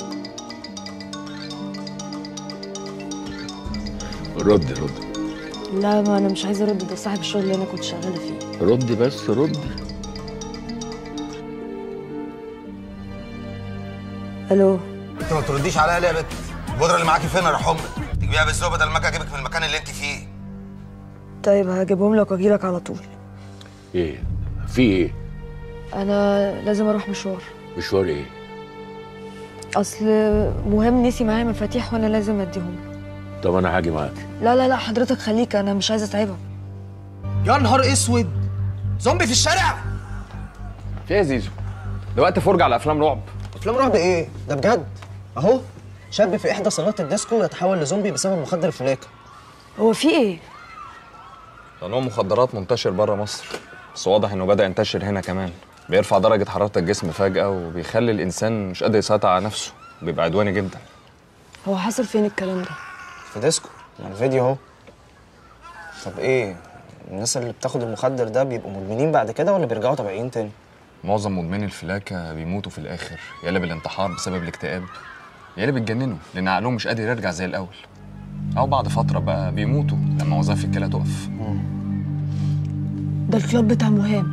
رد رد. لا ما انا مش عايزه ارد، ده صاحب الشغل اللي انا كنت شغاله فيه. ردي بس ردي. الو. انت ما بترديش عليا ليه يا بت؟ البودره اللي معاكي فين يا روح امك؟ تجيبيها بالذوق بدل ما اجي اجيبك من المكان اللي انت فيه. طيب هجيبهم لك واجيلك على طول. ايه؟ في ايه؟ انا لازم اروح مشوار. مشوار ايه؟ اصل مهم نسي معايا مفاتيح وانا لازم اديهم. طب انا هاجي معاك. لا لا لا حضرتك خليك، انا مش عايزه اتعبك. يا نهار اسود، زومبي في الشارع؟ في ايه يا زيزو؟ ده وقت فرجه على افلام رعب. افلام رعب ايه؟ ده بجد اهو شاب في احدى صالات الديسكو يتحول لزومبي بسبب مخدر الفلاكه. هو في ايه؟ ده نوع مخدرات منتشر بره مصر، بس واضح انه بدا ينتشر هنا كمان. بيرفع درجه حراره الجسم فجاه وبيخلي الانسان مش قادر يسيطر على نفسه، بيبقى عدواني جدا. هو حصل فين الكلام ده؟ في ديسكو، يعني الفيديو اهو. طب ايه؟ الناس اللي بتاخد المخدر ده بيبقوا مدمنين بعد كده ولا بيرجعوا طبيعيين تاني؟ معظم مدمني الفلاكه بيموتوا في الاخر، يا الا بالانتحار بسبب الاكتئاب، يا الا بيتجننوا لان عقلهم مش قادر يرجع زي الاول، او بعد فتره بقى بيموتوا لما وظائف الكلى تقف. ده الكلاب بتاع مهاب.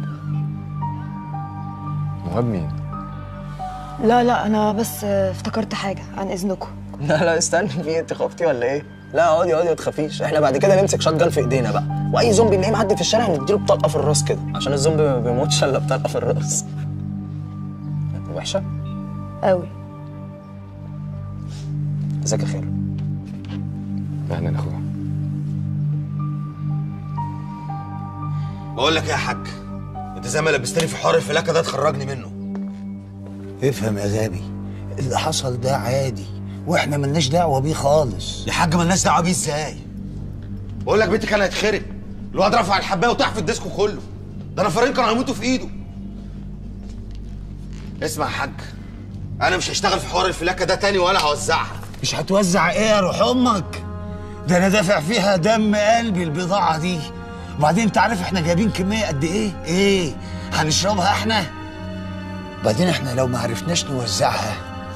مهاب مين؟ لا لا انا بس افتكرت حاجه، عن اذنكم. لا لا استني، في انت خفتي ولا ايه؟ لا اقعدي اقعدي ما تخافيش، احنا بعد كده نمسك شotgun في ايدينا بقى، واي زومبي نلاقيه معدي في الشارع نديله بطلقه في الراس كده، عشان الزومبي ما بيموتش الا بطلقه في الراس. وحشه؟ قوي. ازيك يا خالو؟ اهلا يا اخويا. بقول لك ايه يا حاج، انت زي ما لبستني في حوار الفلاكه ده تخرجني منه. افهم يا غبي، اللي حصل ده عادي واحنا ملناش دعوه بيه خالص. يا حاج ملناش دعوه بيه ازاي؟ بقول لك بنتي كان هيتخرب، الواد رفع الحبايه وطاح في الديسكو كله، ده نفرين كانوا هيموتوا في ايده. اسمع يا حاج، انا مش هشتغل في حوار الفلاكه ده تاني ولا هوزعها. مش هتوزع ايه يا روح امك؟ ده انا دافع فيها دم قلبي البضاعه دي، وبعدين انت عارف احنا جايبين كميه قد ايه؟ ايه؟ هنشربها احنا؟ بعدين احنا لو ما عرفناش نوزعها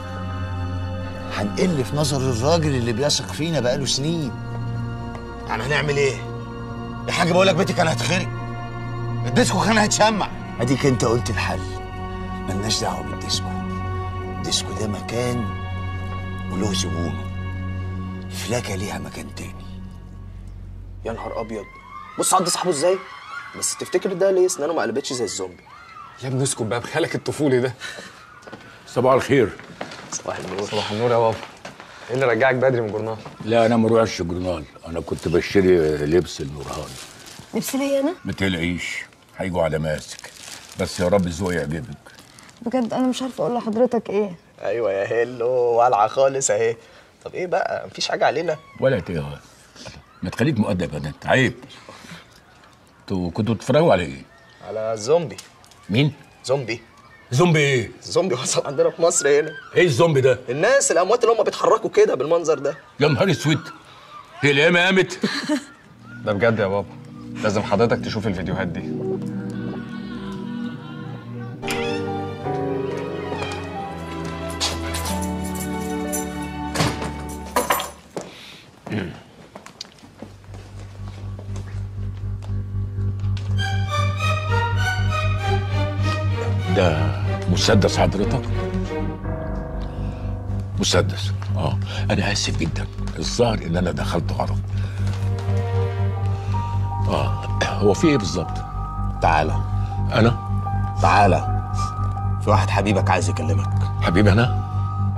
هنقل في نظر الراجل اللي بيثق فينا بقاله سنين. يعني هنعمل ايه؟ يا حاج بقول لك بيتي كان هيتخرب، الديسكو كان هيتشمع. اديك انت قلت الحل، ملناش دعوه بالديسكو. الديسكو ده مكان وله زبونه، الفلاكه ليها مكان تاني. يا نهار ابيض، بص عض صاحبه ازاي؟ بس تفتكر ده ليه اسنانه ما قلبتش زي الزومبي؟ يا ابني اسكت بقى بخيالك الطفولي ده. صباح الخير. صباح النور. صباح النور يا بابا. ايه اللي رجعك بدري من الجورنال؟ لا انا ما روحش جورنال، انا كنت بشتري لبس النورهان. لبس ليا انا؟ ما تقلقيش هيجوا على ماسك، بس يا رب الذوق يعجبك. بجد انا مش عارفه اقول لحضرتك ايه. ايوه يا هيلو، والعه خالص اهي. طب ايه بقى، مفيش حاجه علينا؟ ولا ايه؟ ما تخليك مؤدب يا بنت، عيب. انتوا كنتوا بتتفرجوا على ايه؟ على زومبي. مين؟ زومبي. زومبي ايه؟ زومبي وصل عندنا في مصر هنا. ايه الزومبي ده؟ الناس الاموات اللي هم بيتحركوا كده بالمنظر ده. يا نهار اسود، هي القيامه قامت؟ ده بجد يا بابا، لازم حضرتك تشوف الفيديوهات دي. ده مسدس حضرتك؟ مسدس، اه انا اسف جدا، الظاهر ان انا دخلت غلط. اه هو في ايه بالظبط؟ تعالى. انا؟ تعالى، في واحد حبيبك عايز يكلمك. حبيبي انا؟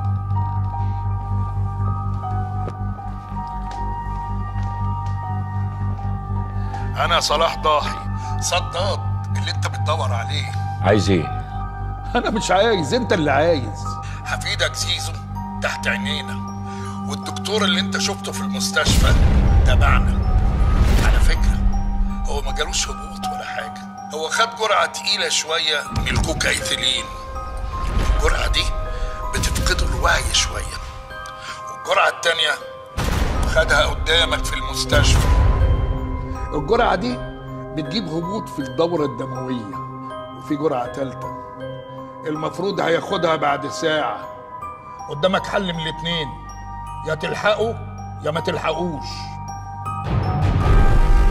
انا صلاح ضاحي، صداد اللي انت بتدور عليه. عايز ايه؟ انا مش عايز، انت اللي عايز. هفيدك زيزو تحت عينينا، والدكتور اللي انت شفته في المستشفى تبعنا. على فكرة هو ما جالوش هبوط ولا حاجة، هو خد جرعة تقيلة شوية من الكوكايثيلين. الجرعة دي بتفقده الوعي شوية، والجرعة التانية خدها قدامك في المستشفى. الجرعة دي بتجيب هبوط في الدورة الدموية، وفي جرعة تالتة المفروض هياخدها بعد ساعة. قدامك حل من الاتنين، يا تلحقه يا ما تلحقوش.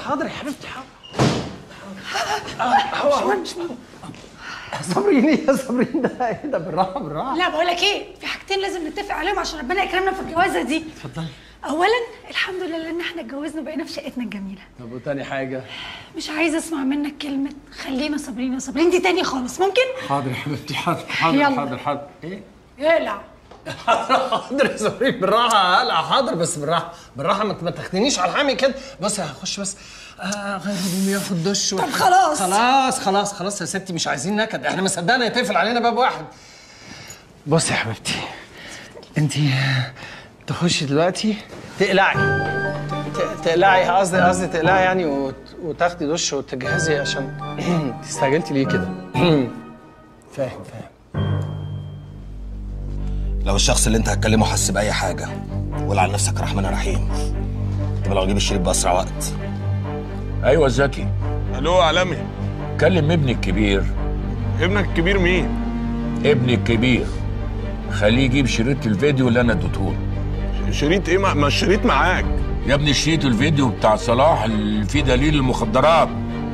حاضر يا حبيبتي حاضر. هو هو مش صابرين ايه يا صابرين؟ ده ايه ده؟ بالراحه بالراحه. لا بقول لك ايه، في حاجتين لازم نتفق عليهم عشان ربنا يكرمنا في الجوازه دي. اتفضلي. اولا الحمد لله ان احنا اتجوزنا وبقينا في شقتنا الجميله. طب وتاني حاجه؟ مش عايزه اسمع منك كلمه خلينا صابرين يا صابرين دي تاني خالص، ممكن؟ حاضر يا حبيبتي حاضر حاضر يلا. حاضر حاضر. ايه؟ اقلع. حاضر يا صابرين بالراحه. هقلع حاضر بس بالراحه بالراحه، ما ما تاخدنيش على الحامي كده. بصي هخش بس آه غير هدومي واخد دش. طب خلاص خلاص خلاص خلاص يا ستي، مش عايزين نكد، احنا ما صدقنا يتقفل علينا باب واحد. بصي يا حبيبتي، انت تخشي دلوقتي تقلعي ت- تقلعي قصدي قصدي تقلعي يعني وت- وتاخدي دش وتجهزي عشان استعجلتي ليه كده؟ فاهم فاهم. لو الشخص اللي انت هتكلمه حس باي حاجه قول على نفسك رحمن رحيم. طب لو اجيب الشريط باسرع وقت. ايوه زكي. الو عالمي. كلم ابني الكبير. ابنك الكبير مين؟ ابني الكبير خليه يجيب شريط الفيديو اللي انا اديته له. شريط ايه؟ ما الشريط معاك يا ابني، شريط الفيديو بتاع صلاح اللي فيه دليل المخدرات.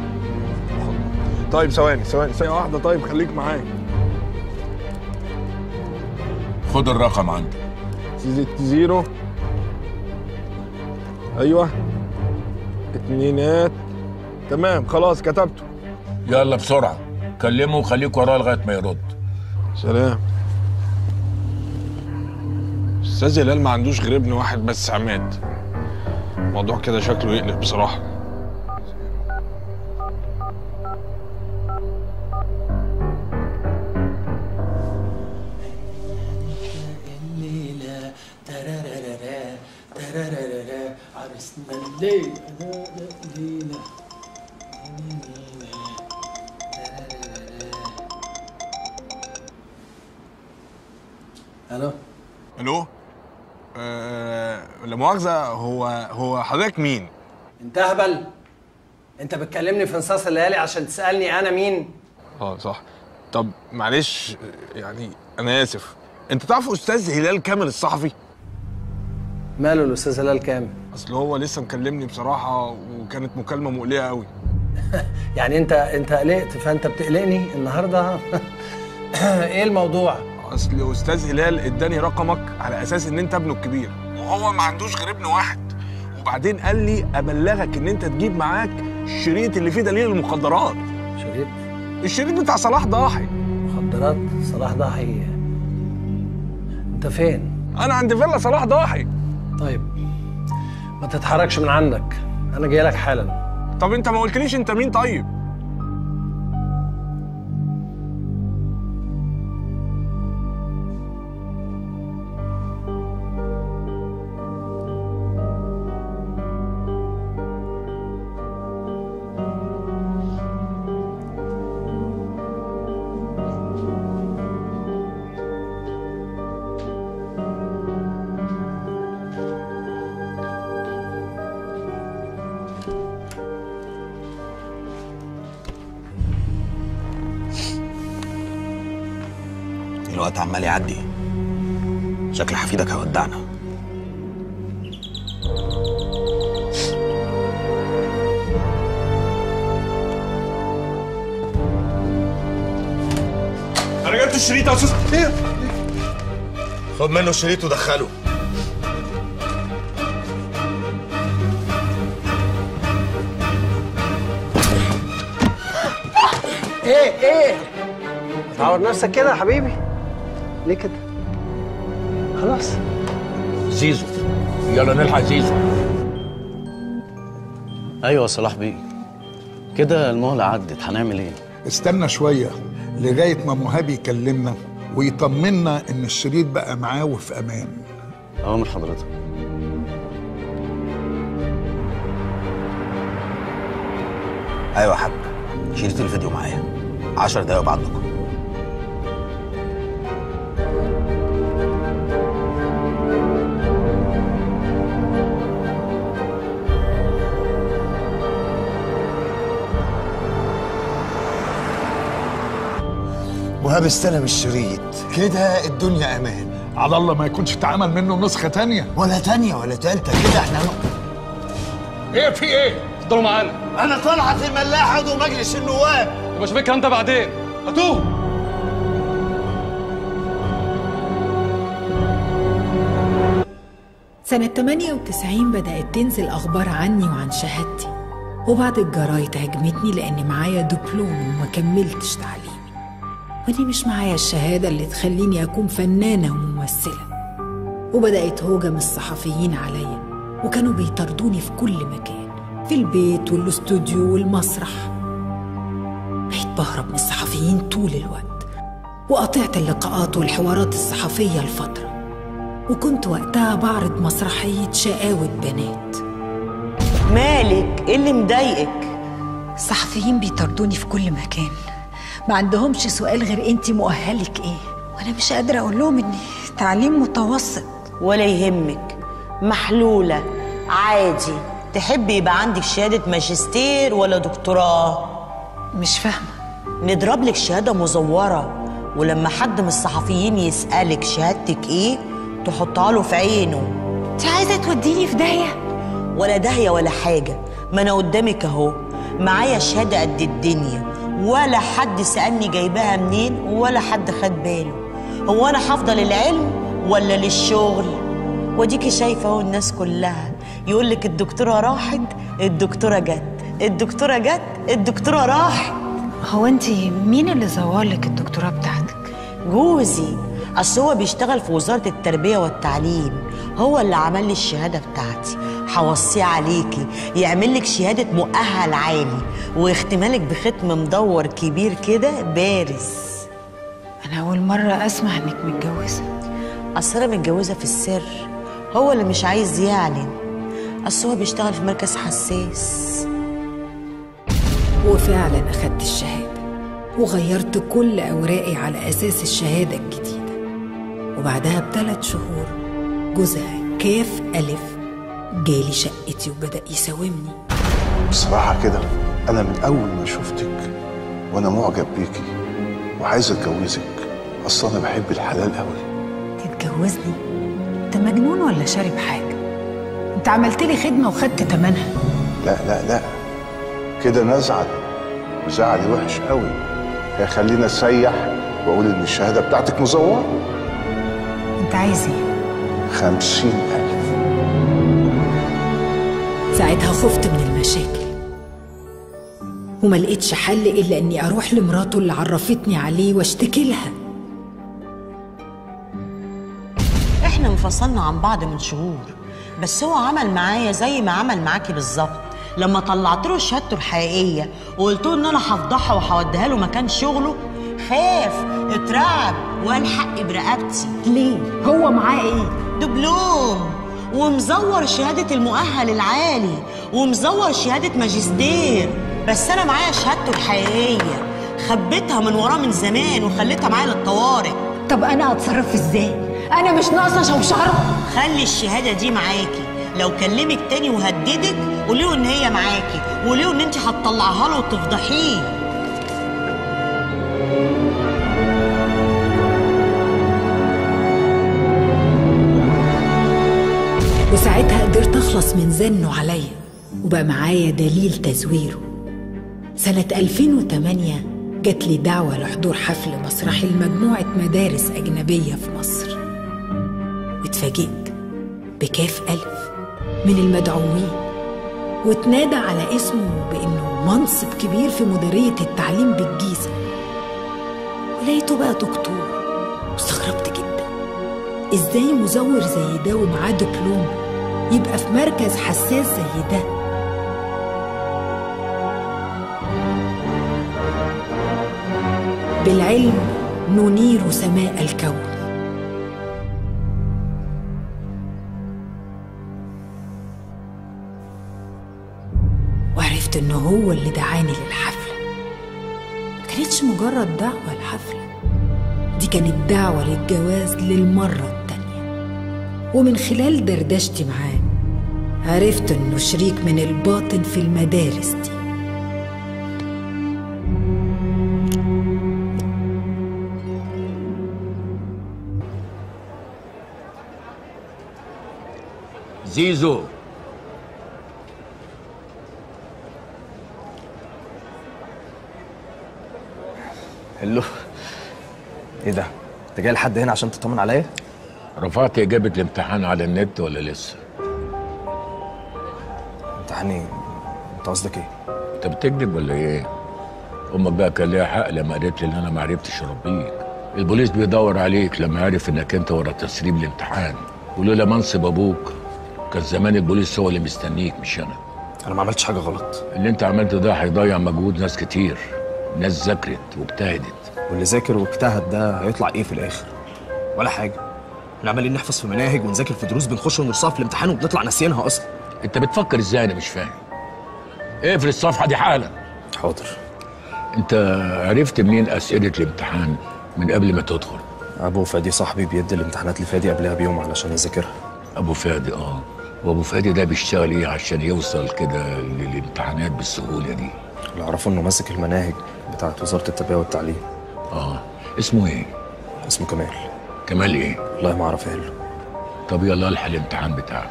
طيب ثواني ثواني ثانيه واحده. طيب خليك معايا. خد الرقم عندي. زيرو ايوه اتنينات. تمام خلاص كتبته. يلا بسرعه كلمه وخليك وراه لغايه ما يرد. سلام. استاذ هلال ما عندوش غير ابن واحد بس عماد. الموضوع كده شكله يقلق بصراحه. الليلة ترارارا ترارارا عرسنا الليلة ليلة. الو الو آه لا مؤاخذه، هو هو حضرتك مين؟ انت اهبل؟ انت بتكلمني في نصاص الليالي عشان تسالني انا مين؟ اه صح. طب معلش يعني انا اسف، انت تعرف استاذ هلال كامل الصحفي؟ ماله الاستاذ هلال كامل؟ اصل هو لسه مكلمني بصراحه وكانت مكالمه مقلقه قوي. يعني انت انت قلقت فانت بتقلقني النهارده؟ ايه الموضوع؟ اصل استاذ هلال اداني رقمك على اساس ان انت ابنه الكبير وهو ما عندوش غير ابن واحد، وبعدين قال لي ابلغك ان انت تجيب معاك الشريط اللي فيه دليل المخدرات. شريط؟ الشريط بتاع صلاح ضاحي. مخدرات صلاح ضاحي؟ انت فين؟ انا عند فيلا صلاح ضاحي. طيب ما تتحركش من عندك، انا جاي لك حالا. طب انت ما قلتليش انت مين طيب؟ الوقت عمال يعدي، شكل حفيدك هيودعنا. انا جبت الشريط يا استاذ. ايه؟ خد منه الشريط ودخله. ايه ايه؟ تعور نفسك كده يا حبيبي؟ ليه كده؟ خلاص. زيزو يلا نلحق زيزو. ايوه صلاح بيه، كده المهلة عدت، هنعمل ايه؟ استنى شوية لغاية ما مهاب يكلمنا ويطمنا إن الشريط بقى معاه وفي أمان. أوامر حضرتك. ايوه يا حاج، شريط الفيديو معايا. عشر دقايق وابعت لكم. وهاب استلم الشريط، كده الدنيا امان. على الله ما يكونش اتعمل منه نسخة تانية. ولا تانية ولا تالتة، كده احنا م... ايه في ايه؟ اتفضلوا معانا. انا طلعت الملاح عضو مجلس النواب. يبقى شوف الكلام ده بعدين. هاتوه. سنة ثمانية وتسعين بدأت تنزل أخبار عني وعن شهادتي، وبعض الجرايد هاجمتني لأني معايا دبلوم وما كملتش تعليمي، وإني مش معايا الشهادة اللي تخليني أكون فنانة وممثلة. وبدأت هوجم الصحفيين عليا، وكانوا بيطردوني في كل مكان، في البيت والاستوديو والمسرح. بقيت بهرب من الصحفيين طول الوقت، وقطعت اللقاءات والحوارات الصحفية لفترة، وكنت وقتها بعرض مسرحية شقاوة بنات. مالك؟ ايه اللي مضايقك؟ الصحفيين بيطردوني في كل مكان، ما عندهمش سؤال غير انتي مؤهلك ايه، وانا مش قادرة اقول لهم اني تعليم متوسط. ولا يهمك، محلولة عادي. تحبي يبقى عندك شهادة ماجستير ولا دكتوراه؟ مش فاهمة. نضرب لك شهادة مزورة، ولما حد من الصحفيين يسألك شهادتك ايه تحطها له في عينه. انت عايزة توديني في داهية؟ ولا داهية ولا حاجة، ما انا قدامك اهو، معايا شهادة قد الدنيا، ولا حد سألني جايباها منين ولا حد خد باله. هو انا حافظة للعلم ولا للشغل؟ وديكي شايفة اهو الناس كلها يقولك الدكتورة راحت، الدكتورة جت، الدكتورة جت، الدكتورة راحت. هو انت مين اللي زوالك الدكتوراه بتاعتك؟ جوزي، اصل هو بيشتغل في وزارة التربية والتعليم، هو اللي عمل لي الشهادة بتاعتي. هوصيه عليكي يعمل لك شهادة مؤهل عالي، واختمالك بختم مدور كبير كده بارز. انا اول مرة اسمع انك متجوزة. اصل انا متجوزة في السر، هو اللي مش عايز يعلن، اصل هو بيشتغل في مركز حساس. وفعلا اخدت الشهادة وغيرت كل اوراقي على اساس الشهادة الجديدة، وبعدها بثلاث شهور جوزها كاف ألف جالي شقتي وبدأ يساومني. بصراحة كده أنا من أول ما شفتك وأنا معجب بيكي وعايز أتجوزك، أصلا أنا بحب الحلال قوي. تتجوزني؟ أنت مجنون ولا شارب حاجة؟ أنت عملت لي خدمة وخدت تمنها. لا لا لا كده نزعل، وزعلي وحش قوي. هيخليني أسيح وأقول إن الشهادة بتاعتك مزورة. أنت عايز إيه؟ خمسين ألف. ساعتها خفت من المشاكل وما لقيتش حل إلا إني أروح لمراته اللي عرفتني عليه واشتكي لها. احنا انفصلنا عن بعض من شهور، بس هو عمل معايا زي ما عمل معاكي بالظبط. لما طلعت له شهادته الحقيقيه وقلت له ان انا هفضحها وهوديها له مكان شغله، خاف، اترعب، وقال حقي برقبتي. ليه؟ هو معاه ايه؟ دبلوم، ومزور شهاده المؤهل العالي، ومزور شهاده ماجستير. بس انا معايا شهادته الحقيقيه، خبيتها من وراه من زمان وخليتها معايا للطوارئ. طب انا اتصرف ازاي؟ انا مش ناقصه شوشره. خلي الشهاده دي معاكي، لو كلمك تاني وهددك قولي له ان هي معاكي، وقولي له ان انت هتطلعها له وتفضحيه. وساعتها قدرت اخلص من زنه عليا وبقى معايا دليل تزويره. سنة ألفين وثمانية جات لي دعوة لحضور حفل مسرحي لمجموعة مدارس أجنبية في مصر، واتفاجئت بكاف ألف من المدعوين، واتنادى على اسمه بأنه منصب كبير في مديرية التعليم بالجيزة، ولقيته بقى دكتور. واستغربت جدا، ازاي مزور زي ده ومعاه دبلوم يبقى في مركز حساس زي ده؟ بالعلم ننير سماء الكون. وعرفت انه هو اللي دعاني للحفلة. ما كانتش مجرد دعوة لحفلة، دي كانت دعوة للجواز للمرة التانية. ومن خلال دردشتي معاه عرفت انه شريك من الباطن في المدارس دي. زيزو، هلو. ايه ده؟ انت جاي لحد هنا عشان تطمن عليا؟ رفعت اجابه الامتحان على النت ولا لسه؟ امتحان ايه؟ انت قصدك ايه؟ انت بتكذب ولا ايه؟ امك بقى كان ليها حق لما قالت لي ان انا ما عرفتش اربيك. البوليس بيدور عليك لما عرف انك انت ورا تسريب الامتحان، ولولا منصب ابوك كان زمان البوليس هو اللي مستنيك مش انا. انا ما عملتش حاجه غلط. اللي انت عملته ده هيضيع مجهود ناس كتير، ناس ذاكرت واجتهدت. واللي ذاكر واجتهد ده هيطلع ايه في الاخر؟ ولا حاجه. احنا عمالين نحفظ في مناهج ونذاكر في دروس بنخش ونرصها في الامتحان وبنطلع ناسيينها اصلا. انت بتفكر ازاي؟ انا مش فاهم. اقفل الصفحه دي حالا. حاضر. انت عرفت منين اسئله الامتحان من قبل ما تدخل؟ ابو فادي صاحبي بيدي الامتحانات لفادي قبلها بيوم علشان يذاكرها. ابو فادي اه. وابو فادي ده بيشتغل ايه عشان يوصل كده للامتحانات بالسهوله دي؟ اللي اعرفه انه ماسك المناهج بتاعت وزاره التربيه والتعليم. اه. اسمه ايه؟ اسمه كمال. كمال ايه؟ والله ما اعرف ايه له. طب يلا الحق الامتحان بتاعك.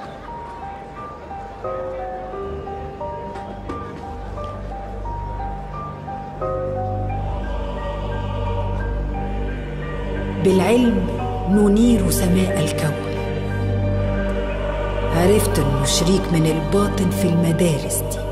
بالعلم ننير سماء الكون. عرفت انه شريك من الباطن في المدارس دي.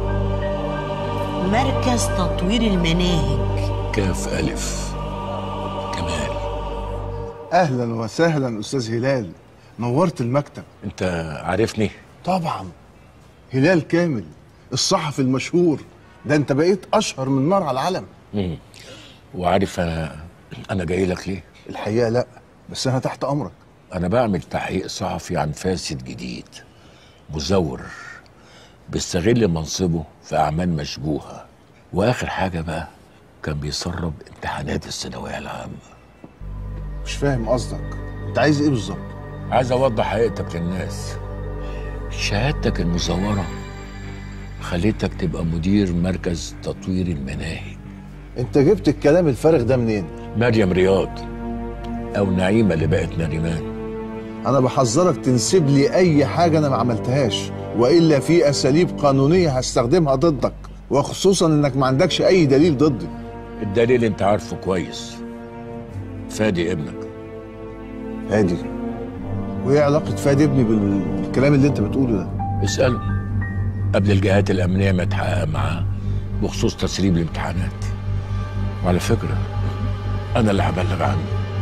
مركز تطوير المناهج. كاف ألف. كمال. اهلا وسهلا استاذ هلال، نورت المكتب. انت عارفني؟ طبعا. هلال كامل الصحفي المشهور ده، انت بقيت اشهر من نار على العلم. امم وعارف انا انا جاي لك ليه؟ الحقيقه لا، بس انا تحت امرك. انا بعمل تحقيق صحفي عن فاسد جديد مزور بيستغل منصبه في اعمال مشبوهه، واخر حاجه بقى كان بيسرب امتحانات الثانويه العامه. مش فاهم قصدك، انت عايز ايه بالظبط؟ عايز اوضح حقيقتك للناس. شهادتك المزوره خليتك تبقى مدير مركز تطوير المناهج. انت جبت الكلام الفارغ ده منين؟ مريم رياض او نعيمه اللي بقت نريمان. انا بحذرك تنسب لي اي حاجه انا ما عملتهاش، والا في اساليب قانونيه هستخدمها ضدك، وخصوصا انك ما عندكش اي دليل ضدي. الدليل انت عارفه كويس. فادي ابنك. فادي؟ وايه علاقه فادي ابني بالكلام اللي انت بتقوله ده؟ اساله قبل الجهات الامنيه ما تحقق معاه بخصوص تسريب الامتحانات. وعلى فكره انا اللي هبلغ عنه.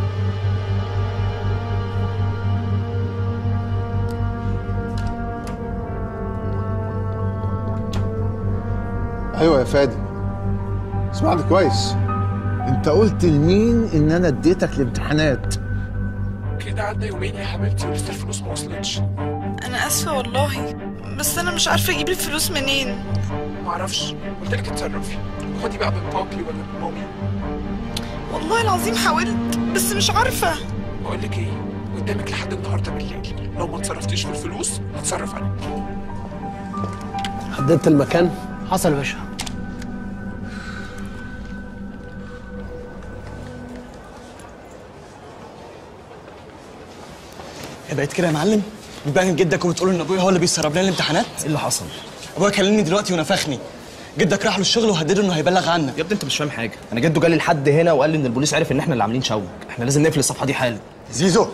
ايوه يا فادي، اسمعني كويس. انت قلت لمين ان انا اديتك الامتحانات؟ كده عدى يومين يا حبيبتي ولسه الفلوس ما وصلتش. انا اسفه والله، بس انا مش عارفه اجيب الفلوس منين. معرفش، قلت لك اتصرفي، خدي بقى من بابي ولا من مامي. والله العظيم حاولت بس مش عارفه. بقول لك ايه، قدامك لحد النهارده بالليل، لو ما اتصرفتيش في الفلوس هتصرف عليك. حددت المكان؟ حصل يا باشا. يا بقيت كده يا معلم؟ بتبان جدك وبتقول ان ابويا هو اللي بيسرب لنا الامتحانات؟ ايه اللي حصل؟ ابويا كلمني دلوقتي ونفخني. جدك راح له الشغل وهدده انه هيبلغ عنا. يا ابني انت مش فاهم حاجه، انا جده جالي لحد هنا وقال لي ان البوليس عرف ان احنا اللي عاملين شوك، احنا لازم نقفل الصفحه دي حالا. زيزو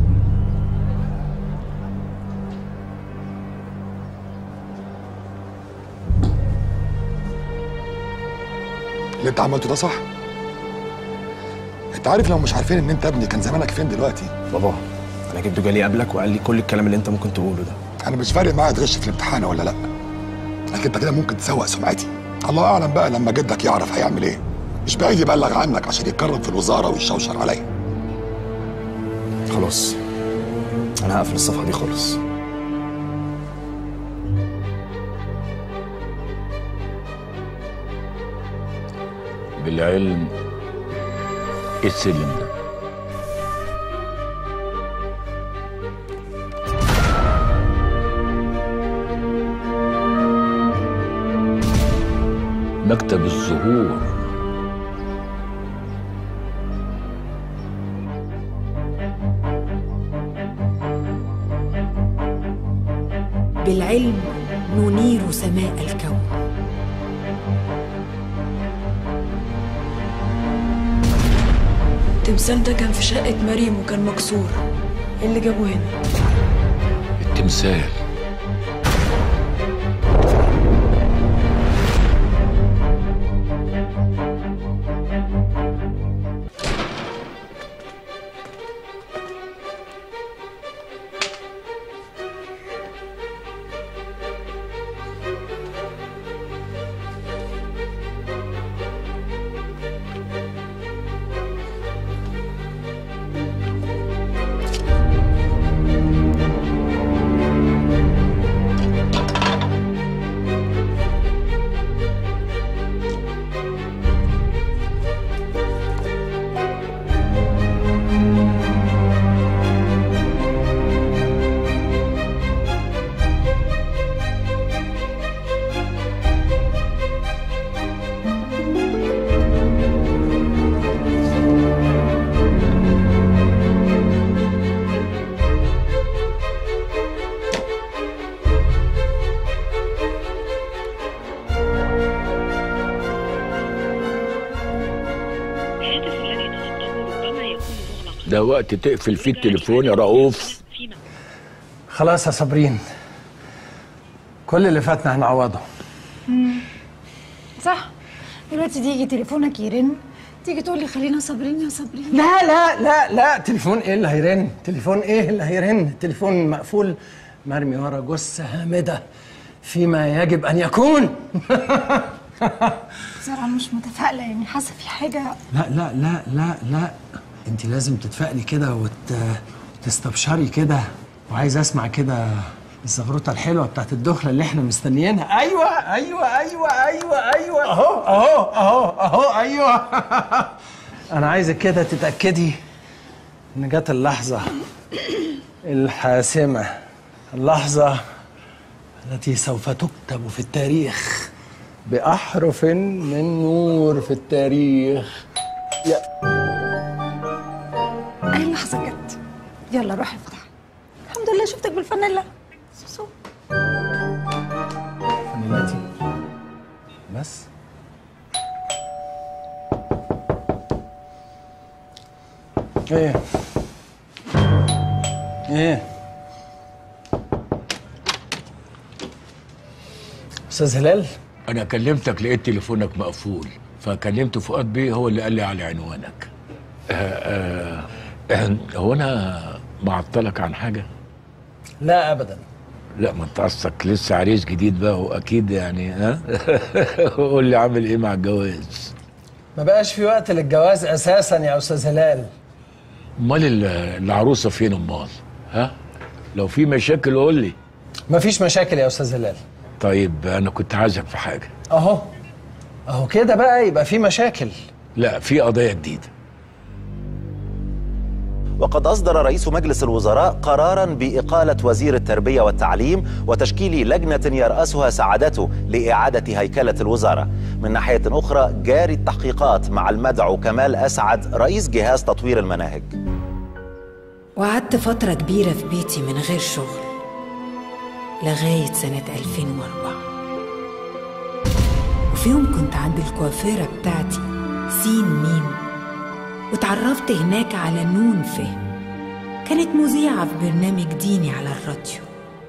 اللي انت عملته ده صح؟ انت عارف لو مش عارفين ان انت ابني كان زمانك فين دلوقتي؟ بابا انا جده جالي قبلك وقال لي كل الكلام اللي انت ممكن تقوله ده. انا مش فارق معايا تغش في الامتحان ولا لا، لكن انت كده ممكن تسوق سمعتي. الله اعلم بقى لما جدك يعرف هيعمل ايه. مش بعيد يبلغ عنك عشان يتكرم في الوزاره ويشوشر عليا. خلاص انا هقفل الصفحه دي خالص. بالعلم ايه السلم ده؟ مكتب الزهور. بالعلم ننير سماء الكون. التمثال ده كان في شقة مريم وكان مكسور. ايه اللي جابه هنا؟ التمثال ده وقت تقفل فيه التليفون يا رؤوف. خلاص يا صابرين، كل اللي فاتنا هنعوضه. امم صح. دلوقتي تيجي تليفونك يرن تيجي تقول لي خلينا صابرين يا صابرين. لا لا لا لا، تليفون ايه اللي هيرن؟ تليفون ايه اللي هيرن؟ التليفون مقفول مرمي ورا جثة هامدة فيما يجب ان يكون. بصراحة مش متفائلة، يعني حاسة في حاجة. لا لا لا لا لا، انت لازم تتفائلي كده وتستبشري كده، وعايز اسمع كده الزغروطه الحلوه بتاعت الدخله اللي احنا مستنيينها. ايوه ايوه ايوه ايوه ايوه اهو اهو اهو اهو ايوه. انا عايزك كده تتاكدي ان جت اللحظه الحاسمه، اللحظه التي سوف تكتب في التاريخ باحرف من نور في التاريخ. يا اي لحظة جت. يلا روحي افتح. الحمد لله شفتك بالفانيلا. سوسو فانيلاتي بس. ايه ايه استاذ هلال، انا كلمتك لقيت تليفونك مقفول، فكلمت فؤاد بيه هو اللي قال لي على عنوانك. آه آه هو انا معطلك عن حاجه؟ لا ابدا. لا، ما انت اصلك لسه عريس جديد بقى، واكيد يعني ها. قول لي عامل ايه مع الجواز؟ ما بقاش في وقت للجواز اساسا يا استاذ هلال. امال العروسه فين امال؟ ها؟ لو في مشاكل قول لي. مفيش مشاكل يا استاذ هلال. طيب انا كنت عايزك في حاجه. اهو اهو كده بقى يبقى في مشاكل. لا، في قضيه جديده. وقد أصدر رئيس مجلس الوزراء قراراً بإقالة وزير التربية والتعليم وتشكيل لجنة يرأسها سعادته لإعادة هيكلة الوزارة. من ناحية أخرى جاري التحقيقات مع المدعو كمال أسعد رئيس جهاز تطوير المناهج. وقعدت فترة كبيرة في بيتي من غير شغل لغاية سنة ألفين وأربعة، وفي يوم كنت عند الكوافيرة بتاعتي سين ميم، واتعرفت هناك على نون فهم، كانت مذيعة في برنامج ديني على الراديو.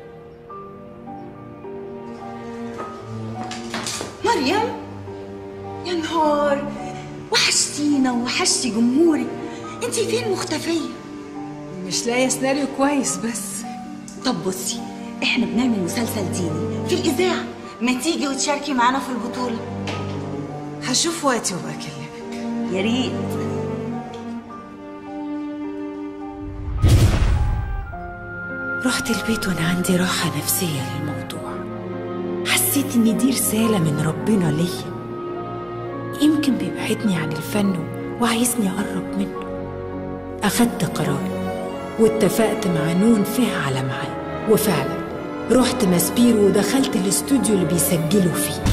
مريم، يا نهار، وحشتينا ووحشتي جمهورك. انتي فين مختفية؟ مش لاقية سيناريو كويس بس. طب بصي، احنا بنعمل مسلسل ديني في الإذاعة، ما تيجي وتشاركي معانا في البطولة؟ هشوف وقتي وبقى اكلمك. يا ريت. رحت البيت وانا عندي راحة نفسية للموضوع، حسيت ان دي رسالة من ربنا ليا، يمكن بيبعدني عن الفن وعايزني اقرب منه. اخدت قراري واتفقت مع نون فيه على ميعاد، وفعلا رحت ماسبيرو ودخلت الاستوديو اللي بيسجلوا فيه.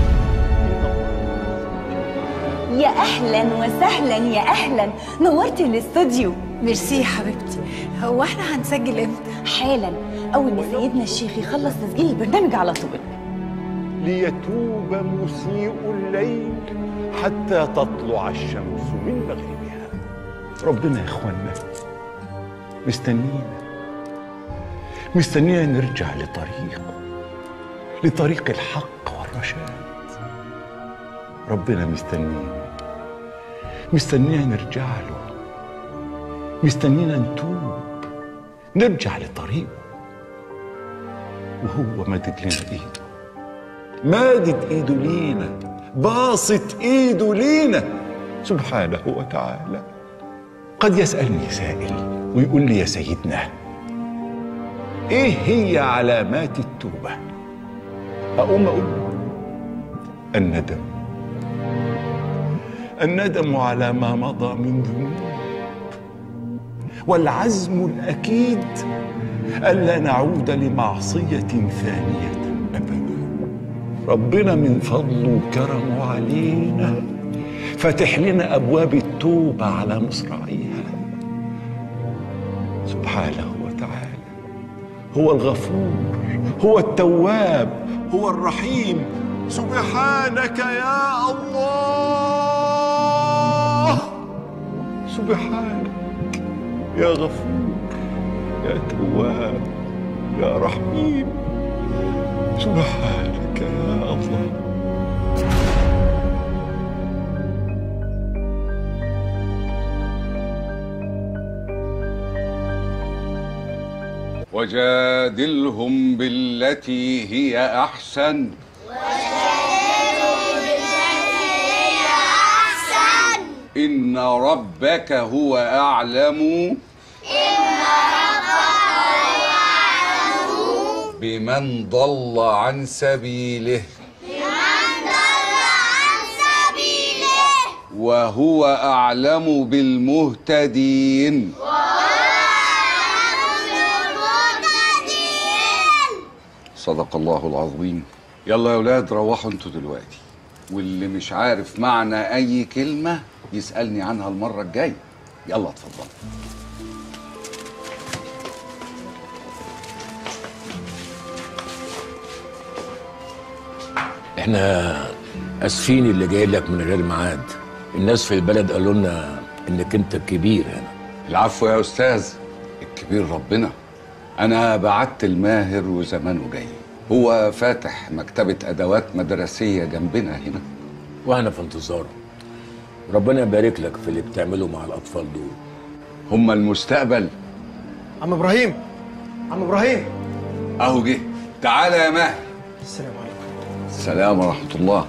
يا اهلا وسهلا، يا اهلا، نورتي الاستوديو. ميرسي يا حبيبتي. هو احنا هنسجل امتى؟ حالا، اول ما سيدنا الشيخ يخلص تسجيل البرنامج على طول. ليتوب مسيء الليل حتى تطلع الشمس من مغربها. ربنا يا اخوانا مستنينا مستنينا نرجع لطريقه لطريق الحق والرشاد. ربنا مستنينا مستنينا نرجع له، مستنينا نتوب نرجع لطريقه، وهو مادد لنا ايده، مادد ايده لينا، باسط ايده لينا سبحانه وتعالى. قد يسألني سائل ويقول لي يا سيدنا ايه هي علامات التوبة؟ اقوم اقول له الندم، الندم على ما مضى من ذنوب، والعزم الأكيد ألا نعود لمعصية ثانية أبدا. ربنا من فضله وكرمه علينا فتح لنا أبواب التوبة على مصراعيها سبحانه وتعالى. هو الغفور، هو التواب، هو الرحيم. سبحانك يا الله، سبحانك يا غفور يا تواب يا رحيم، سبحانك يا الله. وجادلهم بالتي هي أحسن إن ربك هو أعلم إن ربك هو أعلم بمن ضل عن سبيله بمن ضل عن سبيله وهو أعلم بالمهتدين وهو أعلم بالمهتدين. صدق الله العظيم. يلا يا ولاد روحوا انتوا دلوقتي، واللي مش عارف معنى أي كلمة يسألني عنها المرة الجاية. يلا اتفضل. احنا اسفين اللي جاي لك من غير ميعاد. الناس في البلد قالوا لنا انك انت الكبير هنا. العفو يا استاذ، الكبير ربنا. انا بعت الماهر وزمانه جاي، هو فاتح مكتبة ادوات مدرسية جنبنا هنا واحنا في انتظاره. ربنا يبارك لك في اللي بتعمله مع الاطفال دول، هم المستقبل. عم ابراهيم، عم ابراهيم اهو جه. تعالى يا ماهر. السلام عليكم. السلام ورحمة الله.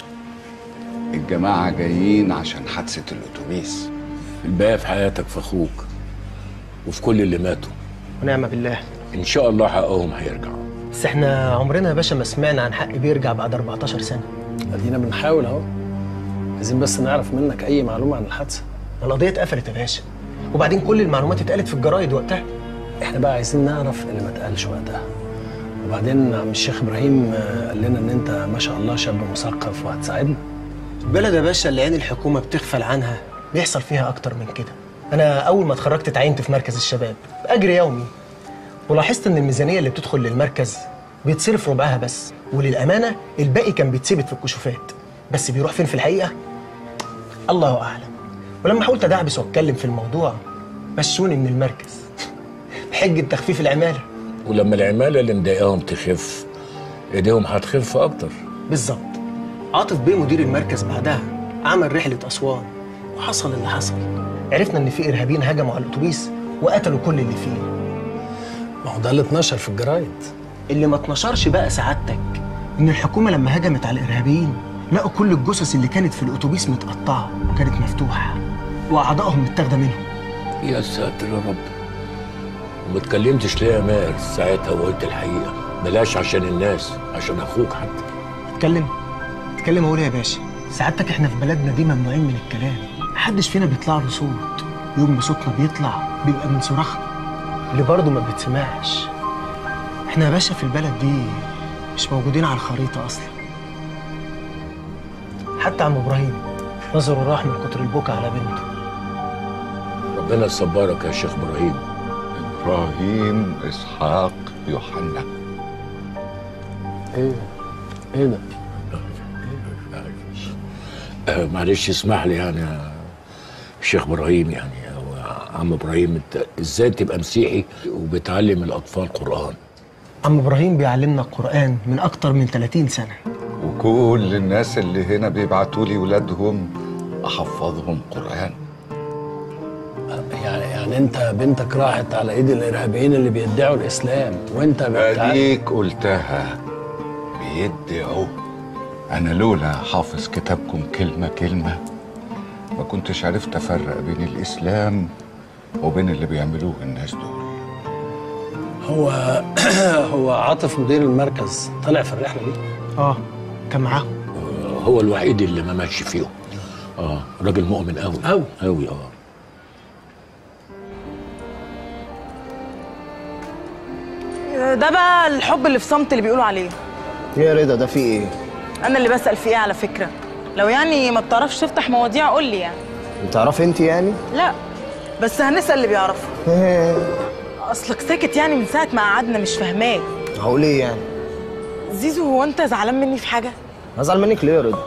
الجماعة جايين عشان حادثة الأتوبيس. الباقي في حياتك في أخوك وفي كل اللي ماتوا. ونعم بالله. إن شاء الله حقهم هيرجعوا. بس احنا عمرنا يا باشا ما سمعنا عن حق بيرجع بعد أربعتاشر سنة. ادينا بنحاول اهو. عايزين بس نعرف منك أي معلومة عن الحادثة. القضية اتقفلت يا باشا، وبعدين كل المعلومات اتقالت في الجرايد وقتها. احنا بقى عايزين نعرف اللي ما اتقالش وقتها. وبعدين عم الشيخ ابراهيم قال لنا ان انت ما شاء الله شاب مثقف وهتساعدنا. البلد يا باشا اللي عين الحكومه بتغفل عنها بيحصل فيها اكتر من كده. انا اول ما اتخرجت اتعينت في مركز الشباب باجر يومي، ولاحظت ان الميزانيه اللي بتدخل للمركز بيتصرف ربعها بس، وللامانه الباقي كان بيتثبت في الكشوفات، بس بيروح فين في الحقيقه الله اعلم. ولما حاولت ادعبس واتكلم في الموضوع مشوني من المركز بحجه تخفيف العماله. ولما العماله اللي مضايقاهم تخف ايديهم هتخف اكتر. بالظبط. عاطف بيه مدير المركز بعدها عمل رحله اسوان، وحصل اللي حصل. عرفنا ان في ارهابيين هجموا على الاتوبيس وقتلوا كل اللي فيه. ما هو ده اللي اتنشر في الجرايد. اللي ما اتنشرش بقى سعادتك ان الحكومه لما هجمت على الارهابيين لقوا كل الجثث اللي كانت في الاتوبيس متقطعه وكانت مفتوحه واعضائهم متاخده منهم. يا ساتر يا رب. وما اتكلمتش ليه يا ماهر ساعتها وقلت الحقيقه؟ بلاش عشان الناس، عشان اخوك حتى. اتكلم اتكلم اقول يا باشا. سعادتك احنا في بلدنا دي ممنوعين من الكلام، محدش فينا بيطلع له صوت. يوم ما صوتنا بيطلع بيبقى من صراخنا اللي برضه ما بيتسمعش. احنا يا باشا في البلد دي مش موجودين على الخريطه اصلا. حتى عم ابراهيم نظره راح من كتر البكا على بنته. ربنا يصبرك يا شيخ ابراهيم. ابراهيم اسحاق يوحنا. ايه ايه ده؟ آه معلش اسمح لي يعني يا شيخ ابراهيم، يعني عم ابراهيم، انت ازاي تبقى مسيحي وبتعلم الاطفال قران؟ عم ابراهيم بيعلمنا القرآن من أكتر من ثلاثين سنة. وكل الناس اللي هنا بيبعتوا لي ولادهم احفظهم قران. يعني يعني انت بنتك راحت على ايد الارهابيين اللي بيدعوا الاسلام وانت بتعلم؟ اديك قلتها بيدعوا. انا لولا حافظ كتابكم كلمه كلمه ما كنتش عرفت افرق بين الاسلام وبين اللي بيعملوه الناس دول. هو هو عاطف مدير المركز طلع في الرحله دي؟ اه كان معاهم. هو الوحيد اللي ما ماشي فيهم. اه راجل مؤمن قوي قوي قوي. اه ده بقى الحب اللي في صمت اللي بيقولوا عليه. يا رضا ده في ايه؟ انا اللي بسأل فيه ايه على فكرة. لو يعني ما بتعرفش تفتح مواضيع قول لي يعني. بتعرفي انت يعني؟ لا بس هنسأل اللي بيعرفه. اصلك ساكت يعني من ساعة ما قعدنا مش فاهماك. هقول ايه يعني؟ زيزو هو انت زعلان مني في حاجة؟ هزعل منك ليه يا رضا؟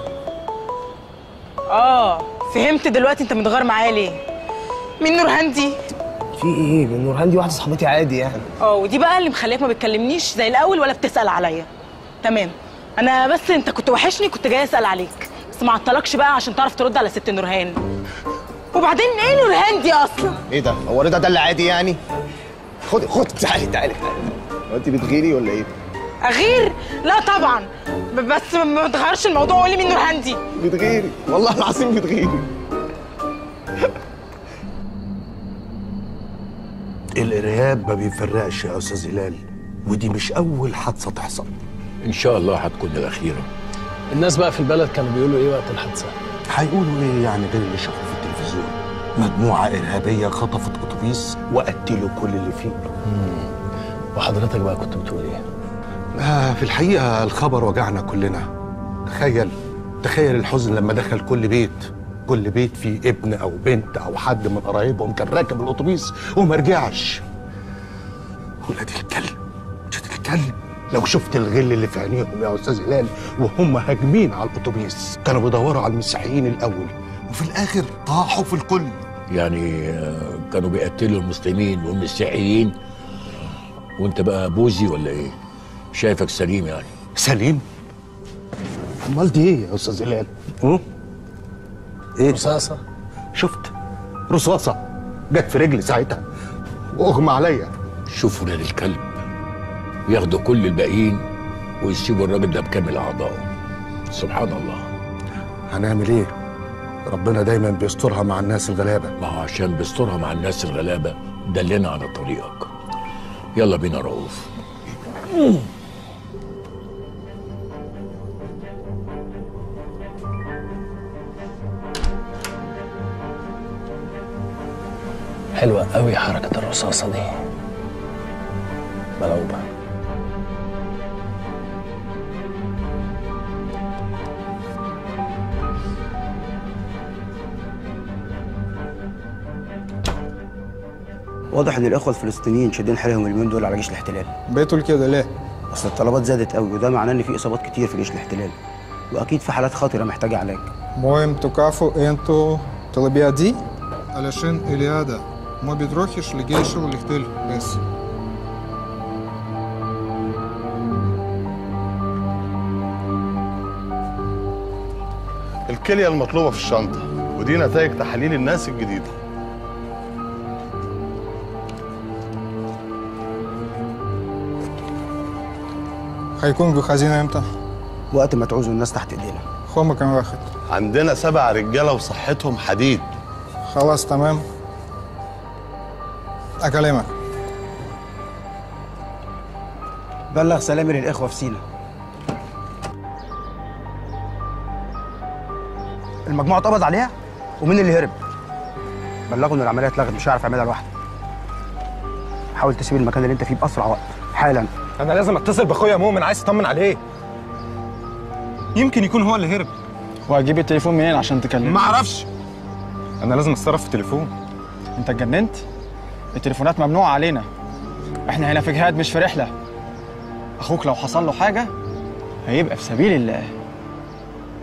اه فهمت دلوقتي انت متغير معايا ليه. مين نورهان دي؟ في ايه؟ نورهان دي واحدة صاحبتي عادي يعني. اه ودي بقى اللي مخليك ما بتكلمنيش زي الاول ولا بتسأل عليا. تمام انا بس انت كنت وحشني كنت جاي اسأل عليك بس ما عطلكش بقى عشان تعرف ترد على ست نورهان. وبعدين ايه نورهان دي اصلا؟ ايه ده؟ هو رضا ده اللي عادي يعني؟ خدي خدي تعالي تعالي تعالي. هو انت بتغيري ولا ايه؟ اغير؟ لا طبعا ب- بس ما تغيرش الموضوع وقولي مين نورهان دي. بتغيري والله العظيم بتغيري. الارهاب ما بيفرقش يا استاذ هلال، ودي مش اول حادثه تحصل. ان شاء الله هتكون الاخيره. الناس بقى في البلد كانوا بيقولوا ايه وقت الحادثه؟ هيقولوا ايه يعني غير اللي شافوه في التلفزيون؟ مجموعه ارهابيه خطفت اتوبيس وقتلوا كل اللي فيه. وحضرتك بقى كنت بتقول ايه؟ آه في الحقيقه الخبر وجعنا كلنا. تخيل تخيل الحزن لما دخل كل بيت، كل بيت فيه ابن او بنت او حد من قرايبهم كان راكب الاتوبيس وما رجعش. ولاد الكلب ولاد الكلب لو شفت الغل اللي في عينيهم يا استاذ هلال وهم هاجمين على الاتوبيس. كانوا بيدوروا على المسيحيين الاول وفي الاخر طاحوا في الكل. يعني آه، كانوا بيقتلوا المسلمين والمسيحيين وانت بقى بوزي ولا ايه؟ شايفك سليم يعني. سليم؟ امال دي ايه يا استاذ هلال؟ ها؟ ايه؟ رصاصه. شفت؟ رصاصه جت في رجلي ساعتها واغمى عليا. شوفوا ولاد الكلب ياخدوا كل الباقيين ويسيبوا الراجل ده بكامل اعضائه. سبحان الله. هنعمل ايه؟ ربنا دايما بيسترها مع الناس الغلابه. ما هو عشان بيسترها مع الناس الغلابه دلنا على طريقك. يلا بينا رؤوف. حلوه قوي حركه الرصاصه دي، ملعوبه. واضح ان الاخوه الفلسطينيين شادين حيلهم اليومين دول على جيش الاحتلال. بتقول كده ليه؟ اصل الطلبات زادت قوي وده معناه ان في اصابات كتير في جيش الاحتلال واكيد في حالات خطره محتاجه علاج. Моем تكافؤ انتو طلبية دي علشان اليادا ما بتروحش لجيش الاحتلال بس. الكلية المطلوبة في الشنطة ودي نتائج تحاليل الناس الجديدة. هيكون بخزينة امتى؟ وقت ما تعوزوا الناس تحت ايدينا. هما كان واخد. عندنا سبع رجالة وصحتهم حديد. خلاص تمام. أكلمك. بلغ سلامي للإخوة في سينا. المجموعة اتقبض عليها؟ ومين اللي هرب؟ بلغوا إن العملية اتلغت مش هعرف أعملها لوحدي. حاول تسيب المكان اللي أنت فيه بأسرع وقت حالا. انا لازم اتصل باخويا مؤمن، عايز اطمن عليه. يمكن يكون هو اللي هرب. وهجيب التليفون منين عشان تكلمه؟ ما اعرفش. انا لازم اتصرف في التليفون. انت اتجننت؟ التليفونات ممنوعه علينا. احنا هنا في جهاد مش في رحله. اخوك لو حصل له حاجه هيبقى في سبيل الله.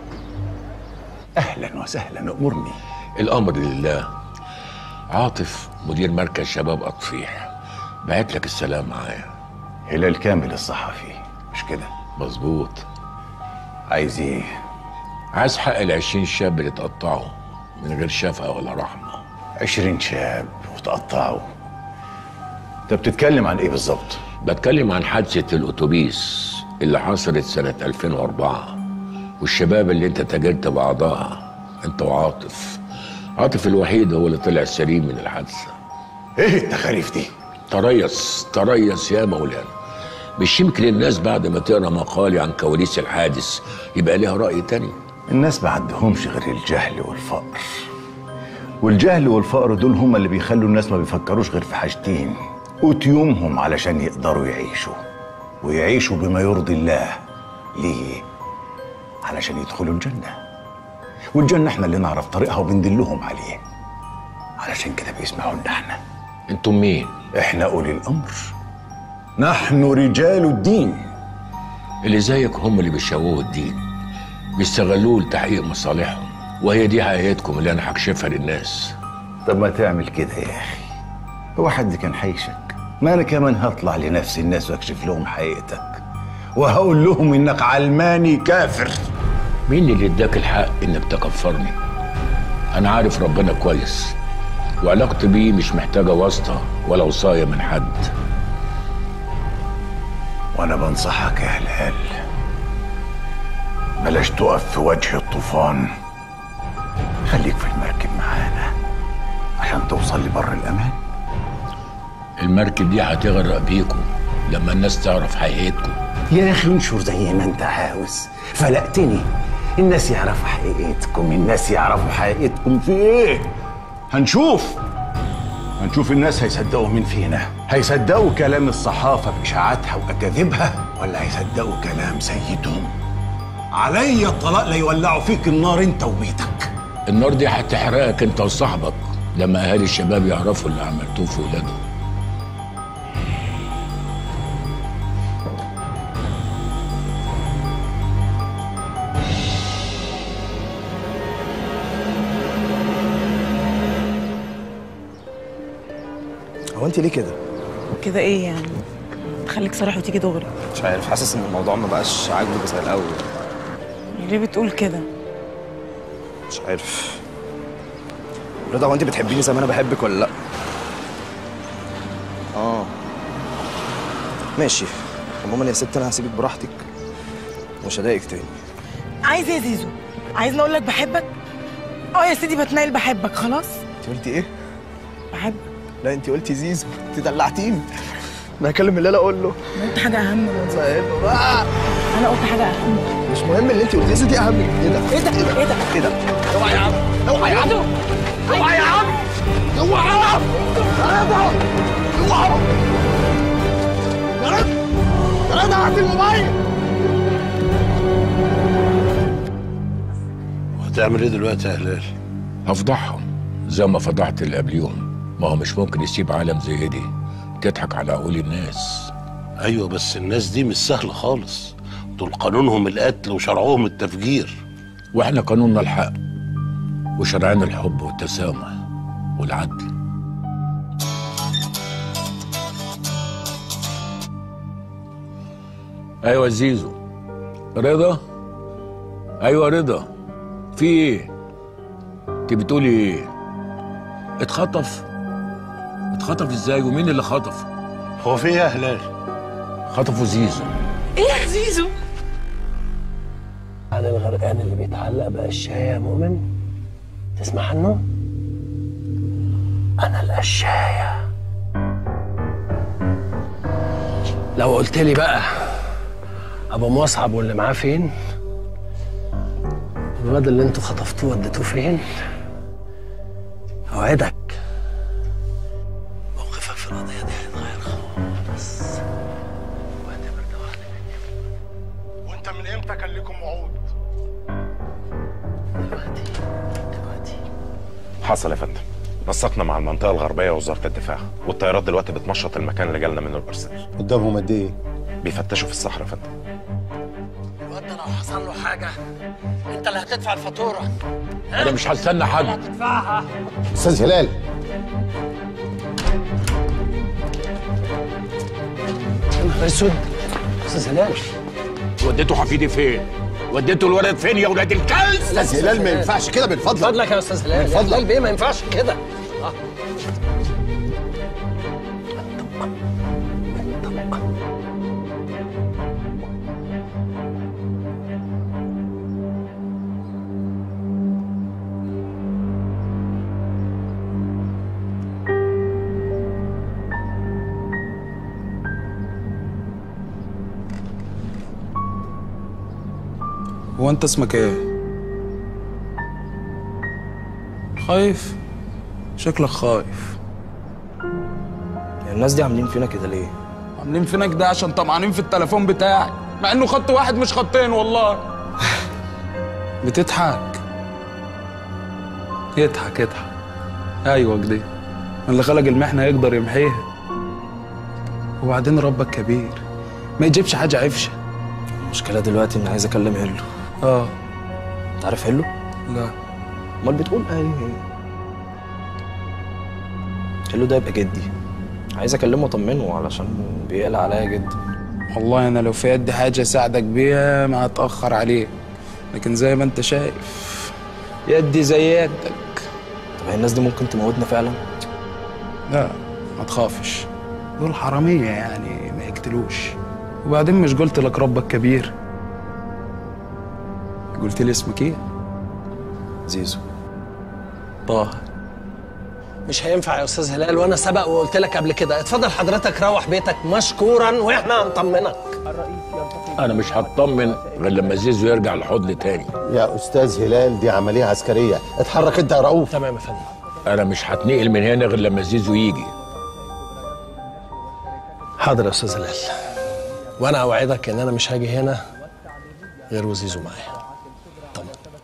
اهلا وسهلا، امرني. الامر لله. عاطف مدير مركز شباب أطفيح، بعت لك السلام معايا. هلال كامل الصحفي مش كده؟ مظبوط. عايز ايه؟ عايز حق العشرين شاب اللي اتقطعوا من غير شفقة ولا رحمة. عشرين شاب وتقطعوا؟ انت بتتكلم عن ايه بالظبط؟ بتكلم عن حادثة الأتوبيس اللي حصلت سنة ألفين وأربعة، والشباب اللي انت تاجرت بأعضائها انت وعاطف. عاطف الوحيد هو اللي طلع سليم من الحادثة. ايه التخاريف دي؟ تريث تريث يا مولانا. مش يمكن الناس بعد ما تقرا مقالي عن كواليس الحادث يبقى ليها رأي تاني؟ الناس ما عندهمش غير الجهل والفقر، والجهل والفقر دول هما اللي بيخلوا الناس ما بيفكروش غير في حاجتين قوت يومهم علشان يقدروا يعيشوا، ويعيشوا بما يرضي الله. ليه؟ علشان يدخلوا الجنة، والجنة احنا اللي نعرف طريقها وبندلهم عليه، علشان كده بيسمعوا لنا احنا. انتم مين؟ احنا أولي الأمر، نحن رجال الدين. اللي زيك هم اللي بيشوهوا الدين، بيستغلوه لتحقيق مصالحهم، وهي دي حقيقتكم اللي انا هكشفها للناس. طب ما تعمل كده يا اخي، هو حد كان هيشك؟ ما انا كمان هطلع لنفسي الناس واكشف لهم حقيقتك، وهقول لهم انك علماني كافر. مين اللي اداك الحق انك تكفرني؟ انا عارف ربنا كويس، وعلاقتي بيه مش محتاجه واسطه ولا وصايه من حد. وانا بنصحك يا هلال، بلاش تقف في وجه الطوفان، خليك في المركب معانا عشان توصل لبر الامان. المركب دي هتغرق بيكم لما الناس تعرف حقيقتكم. يا اخي انشر زي ما انت عاوز، فلقتني. الناس يعرفوا حقيقتكم، الناس يعرفوا حقيقتكم في ايه؟ هنشوف هنشوف الناس هيصدقوا مين فينا، هيصدقوا كلام الصحافة بإشاعاتها وأكاذيبها، ولا هيصدقوا كلام سيدهم؟ علي الطلاق لا يولعوا فيك النار انت وبيتك. النار دي هتحرقك انت وصاحبك لما اهالي الشباب يعرفوا اللي عملتوه في ولادهم. هو انت ليه كده؟ كده ايه يعني؟ تخليك صريح وتيجي دغري. مش عارف، حاسس ان الموضوع ما بقاش عاجبك زي الاول. ليه بتقول كده؟ مش عارف. رضا، هو انت بتحبيني زي ما انا بحبك ولا لا؟ اه ماشي. عموما يا ست انا هسيبك براحتك ومش هضايقك تاني. عايز ايه يا زيزو؟ عايزني اقول لك بحبك؟ اه يا سيدي بتنايل بحبك خلاص. انت قلتي ايه؟ بحبك. لا انت قلتي زيزو، انت دلعتيني. انا هكلم اللي اقول له. انا قلت حاجه اهم. زهقت بقى. انا قلت حاجه اهم. مش مهم اللي انت قلتيه، زيزو دي اهم. ايه ده؟ ايه ده؟ ايه ده؟ ايه ده؟ اوعى يا عم، اوعى يا عم، اوعى يا عم، اوعى يا عم، يا رضا، اوعى يا رضا، يا رضا هات الموبايل. وهتعمل ايه دلوقتي يا هلال؟ هفضحهم زي ما فضحت اللي قبليهم. ما هو مش ممكن يسيب عالم زي دي تضحك على عقول الناس. ايوه بس الناس دي مش سهله خالص، دول قانونهم القتل وشرعهم التفجير. واحنا قانوننا الحق وشرعنا الحب والتسامح والعدل. ايوه زيزو. رضا؟ ايوه رضا، في ايه؟ انت بتقولي ايه؟ اتخطف؟ اتخطف ازاي ومين اللي خطف؟ هو في ايه يا هلال؟ خطفوا زيزو. ايه يا زيزو؟ عن الغرقان اللي بيتعلق بقشاية يا مؤمن، تسمع عنه؟ أنا القشاية. لو قلت لي بقى أبو مصعب واللي معاه فين؟ الواد اللي انتوا خطفتوه وديتوه فين؟ أوعدك موقفك في القضية دي هيتغير خالص، وهتبقى ده واحدة مني. وانت من امتى كان ليكم وعود؟ دلوقتي دلوقتي حصل يا فندم. نسقنا مع المنطقة الغربية ووزارة الدفاع، والطيارات دلوقتي بتمشط المكان اللي جالنا منه الإرسال. قدامهم قد ايه؟ بيفتشوا في الصحراء يا فندم. الواد ده لو حصل له حاجة أنت اللي هتدفع الفاتورة. انا مش هستنى حد. هتدفعها. استاذ هلال، اسود استاذ هلال وديته حفيدي فين؟ وديته الولد فين يا ولاد الكلب؟ استاذ هلال ما ينفعش كده من فضلك. من فضلك يا استاذ هلال، من يا فضلك هلال بيه ما ينفعش كده. آه. هو انت اسمك ايه؟ خايف؟ شكلك خايف. الناس دي عاملين فينا كده ليه؟ عاملين فينا كده عشان طمعانين في التليفون بتاعي، مع انه خط واحد مش خطين والله. بتضحك؟ يضحك يضحك. ايوه كده، اللي خلق المحنه يقدر يمحيها. وبعدين ربك كبير، ما يجيبش حاجه عفشه. المشكله دلوقتي اني عايز اكلم هلو. اه انت عارف هلو؟ لا. امال بتقول ايه؟ هلو ده يبقى جدي، عايز اكلمه اطمنه علشان بيقلق عليا جدا. والله انا لو في يدي حاجه اساعدك بيها ما هتاخر عليك، لكن زي ما انت شايف يدي زي يدك. طب هي الناس دي ممكن تموتنا فعلا؟ لا ما تخافش، دول حراميه يعني ما يقتلوش. وبعدين مش قلت لك ربك كبير؟ قلت لي اسمك ايه؟ زيزو. طه. مش هينفع يا استاذ هلال، وانا سبق وقلت لك قبل كده. اتفضل حضرتك روح بيتك مشكورا واحنا هنطمنك. انا مش هطمن غير لما زيزو يرجع الحضن تاني. يا استاذ هلال دي عمليه عسكريه، اتحرك انت يا رؤوف. تمام يا فندم. انا مش هتنقل من هنا غير لما زيزو يجي. حاضر يا استاذ هلال، وانا اوعدك ان انا مش هاجي هنا غير وزيزو معايا. طبعا.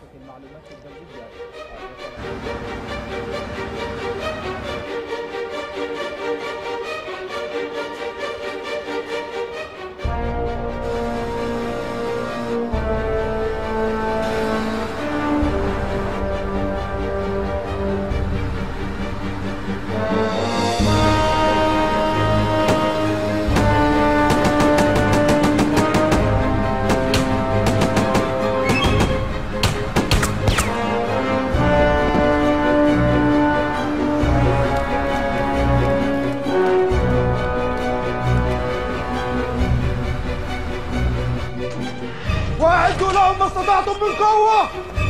واعدوا لهم ما استطعتم من قوة.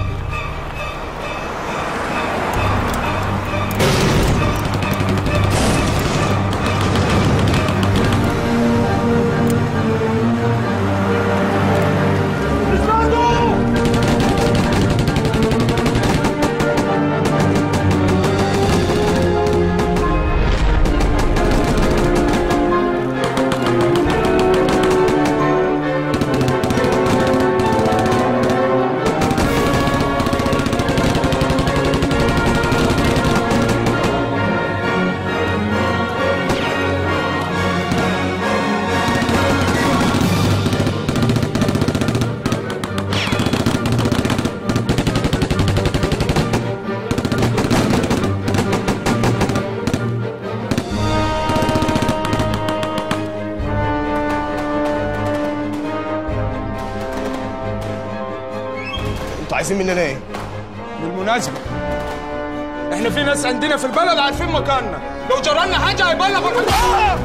انتوا عايزين مننا ايه؟ بالمناسبة احنا في ناس عندنا في البلد عارفين مكاننا، لو جرالنا حاجة هيبلغوا الحكومة.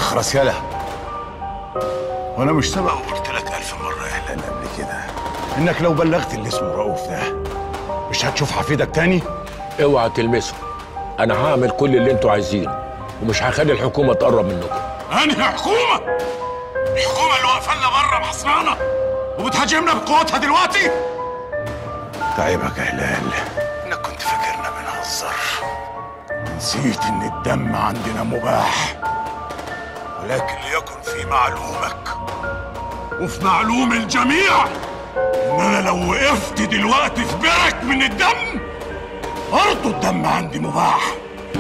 اخرس يالا. وانا مش سبق وقلت لك الف مره يا هلال قبل كده انك لو بلغت اللي اسمه رؤوف ده مش هتشوف حفيدك تاني؟ اوعى تلمسه. انا هعمل كل اللي انتوا عايزينه ومش هخلي الحكومه تقرب منكم. انهي حكومه؟ الحكومه اللي واقفه لنا بره محصرانا وبتهاجمنا بقوتها دلوقتي؟ تعبك يا هلال انك كنت فاكرنا بنهزر. نسيت ان الدم عندنا مباح، ولكن ليكن في معلومك وفي معلوم الجميع ان انا لو وقفت دلوقتي في برك من الدم برضه الدم عندي مباح.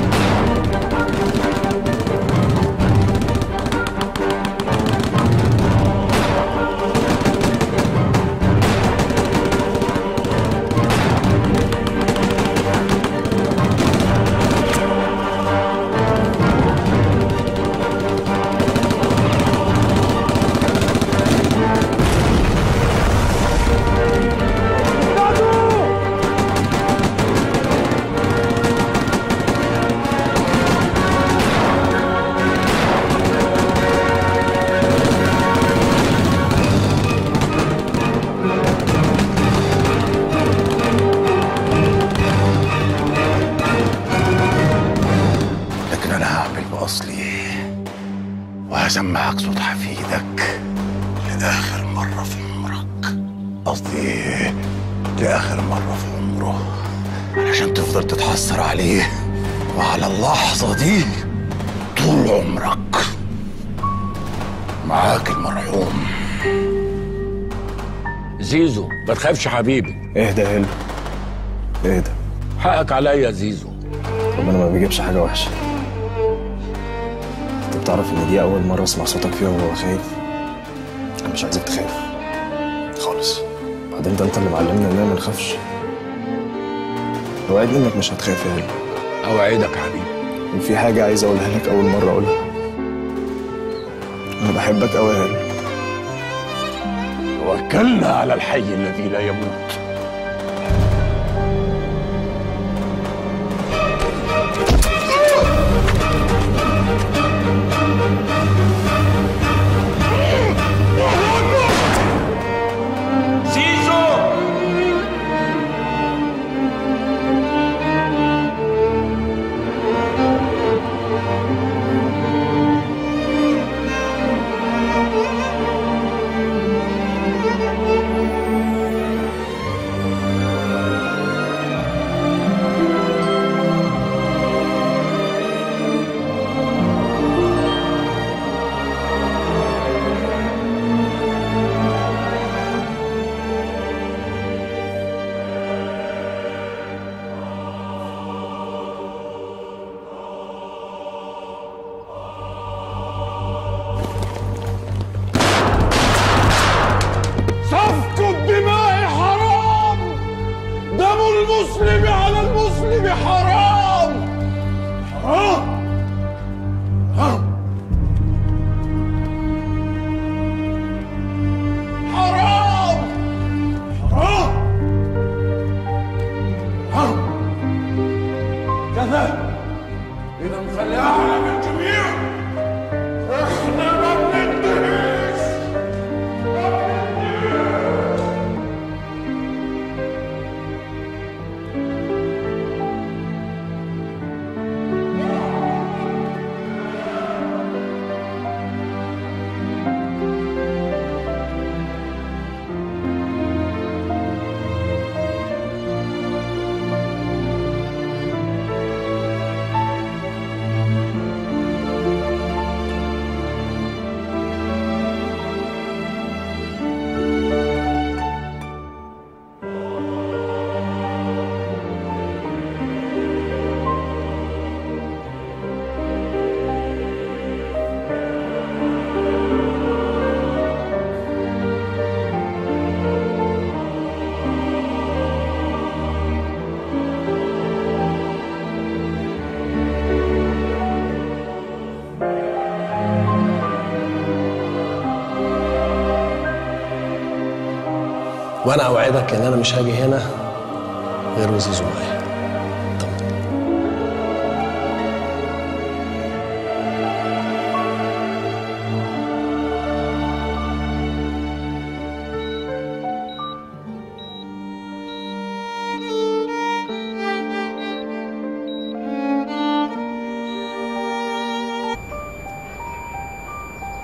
وهسمعك صوت حفيدك لآخر مرة في عمرك، قصدي لآخر مرة في عمره، علشان تفضل تتحسر عليه وعلى اللحظة دي طول عمرك. معاك المرحوم زيزو. ما تخافش حبيبي. اهدى يا هلو، اهدى. حقك عليا يا زيزو. ربنا ما بيجيبش حاجة وحشة. انت بتعرف ان دي أول مرة أسمع صوتك فيها وهو خايف؟ أنا مش عايزك تخاف خالص. بعدين ده أنت اللي معلمنا إننا ما نخافش. اوعدني إنك مش هتخاف يا هلو. أوعدك يا حبيبي. وفي حاجة عايز أقولها لك أول مرة أقولها. أنا بحبك أوي يا هلو. توكلنا على الحي الذي لا يموت. المسلم على المسلم حرام حرام حرام حرام حرام حرام كذا. إذا خلي أعلم الجميع إحنا ما بننتهيش ما بننتهيش. وانا اوعدك ان انا مش هاجي هنا غير وزيزو معايا.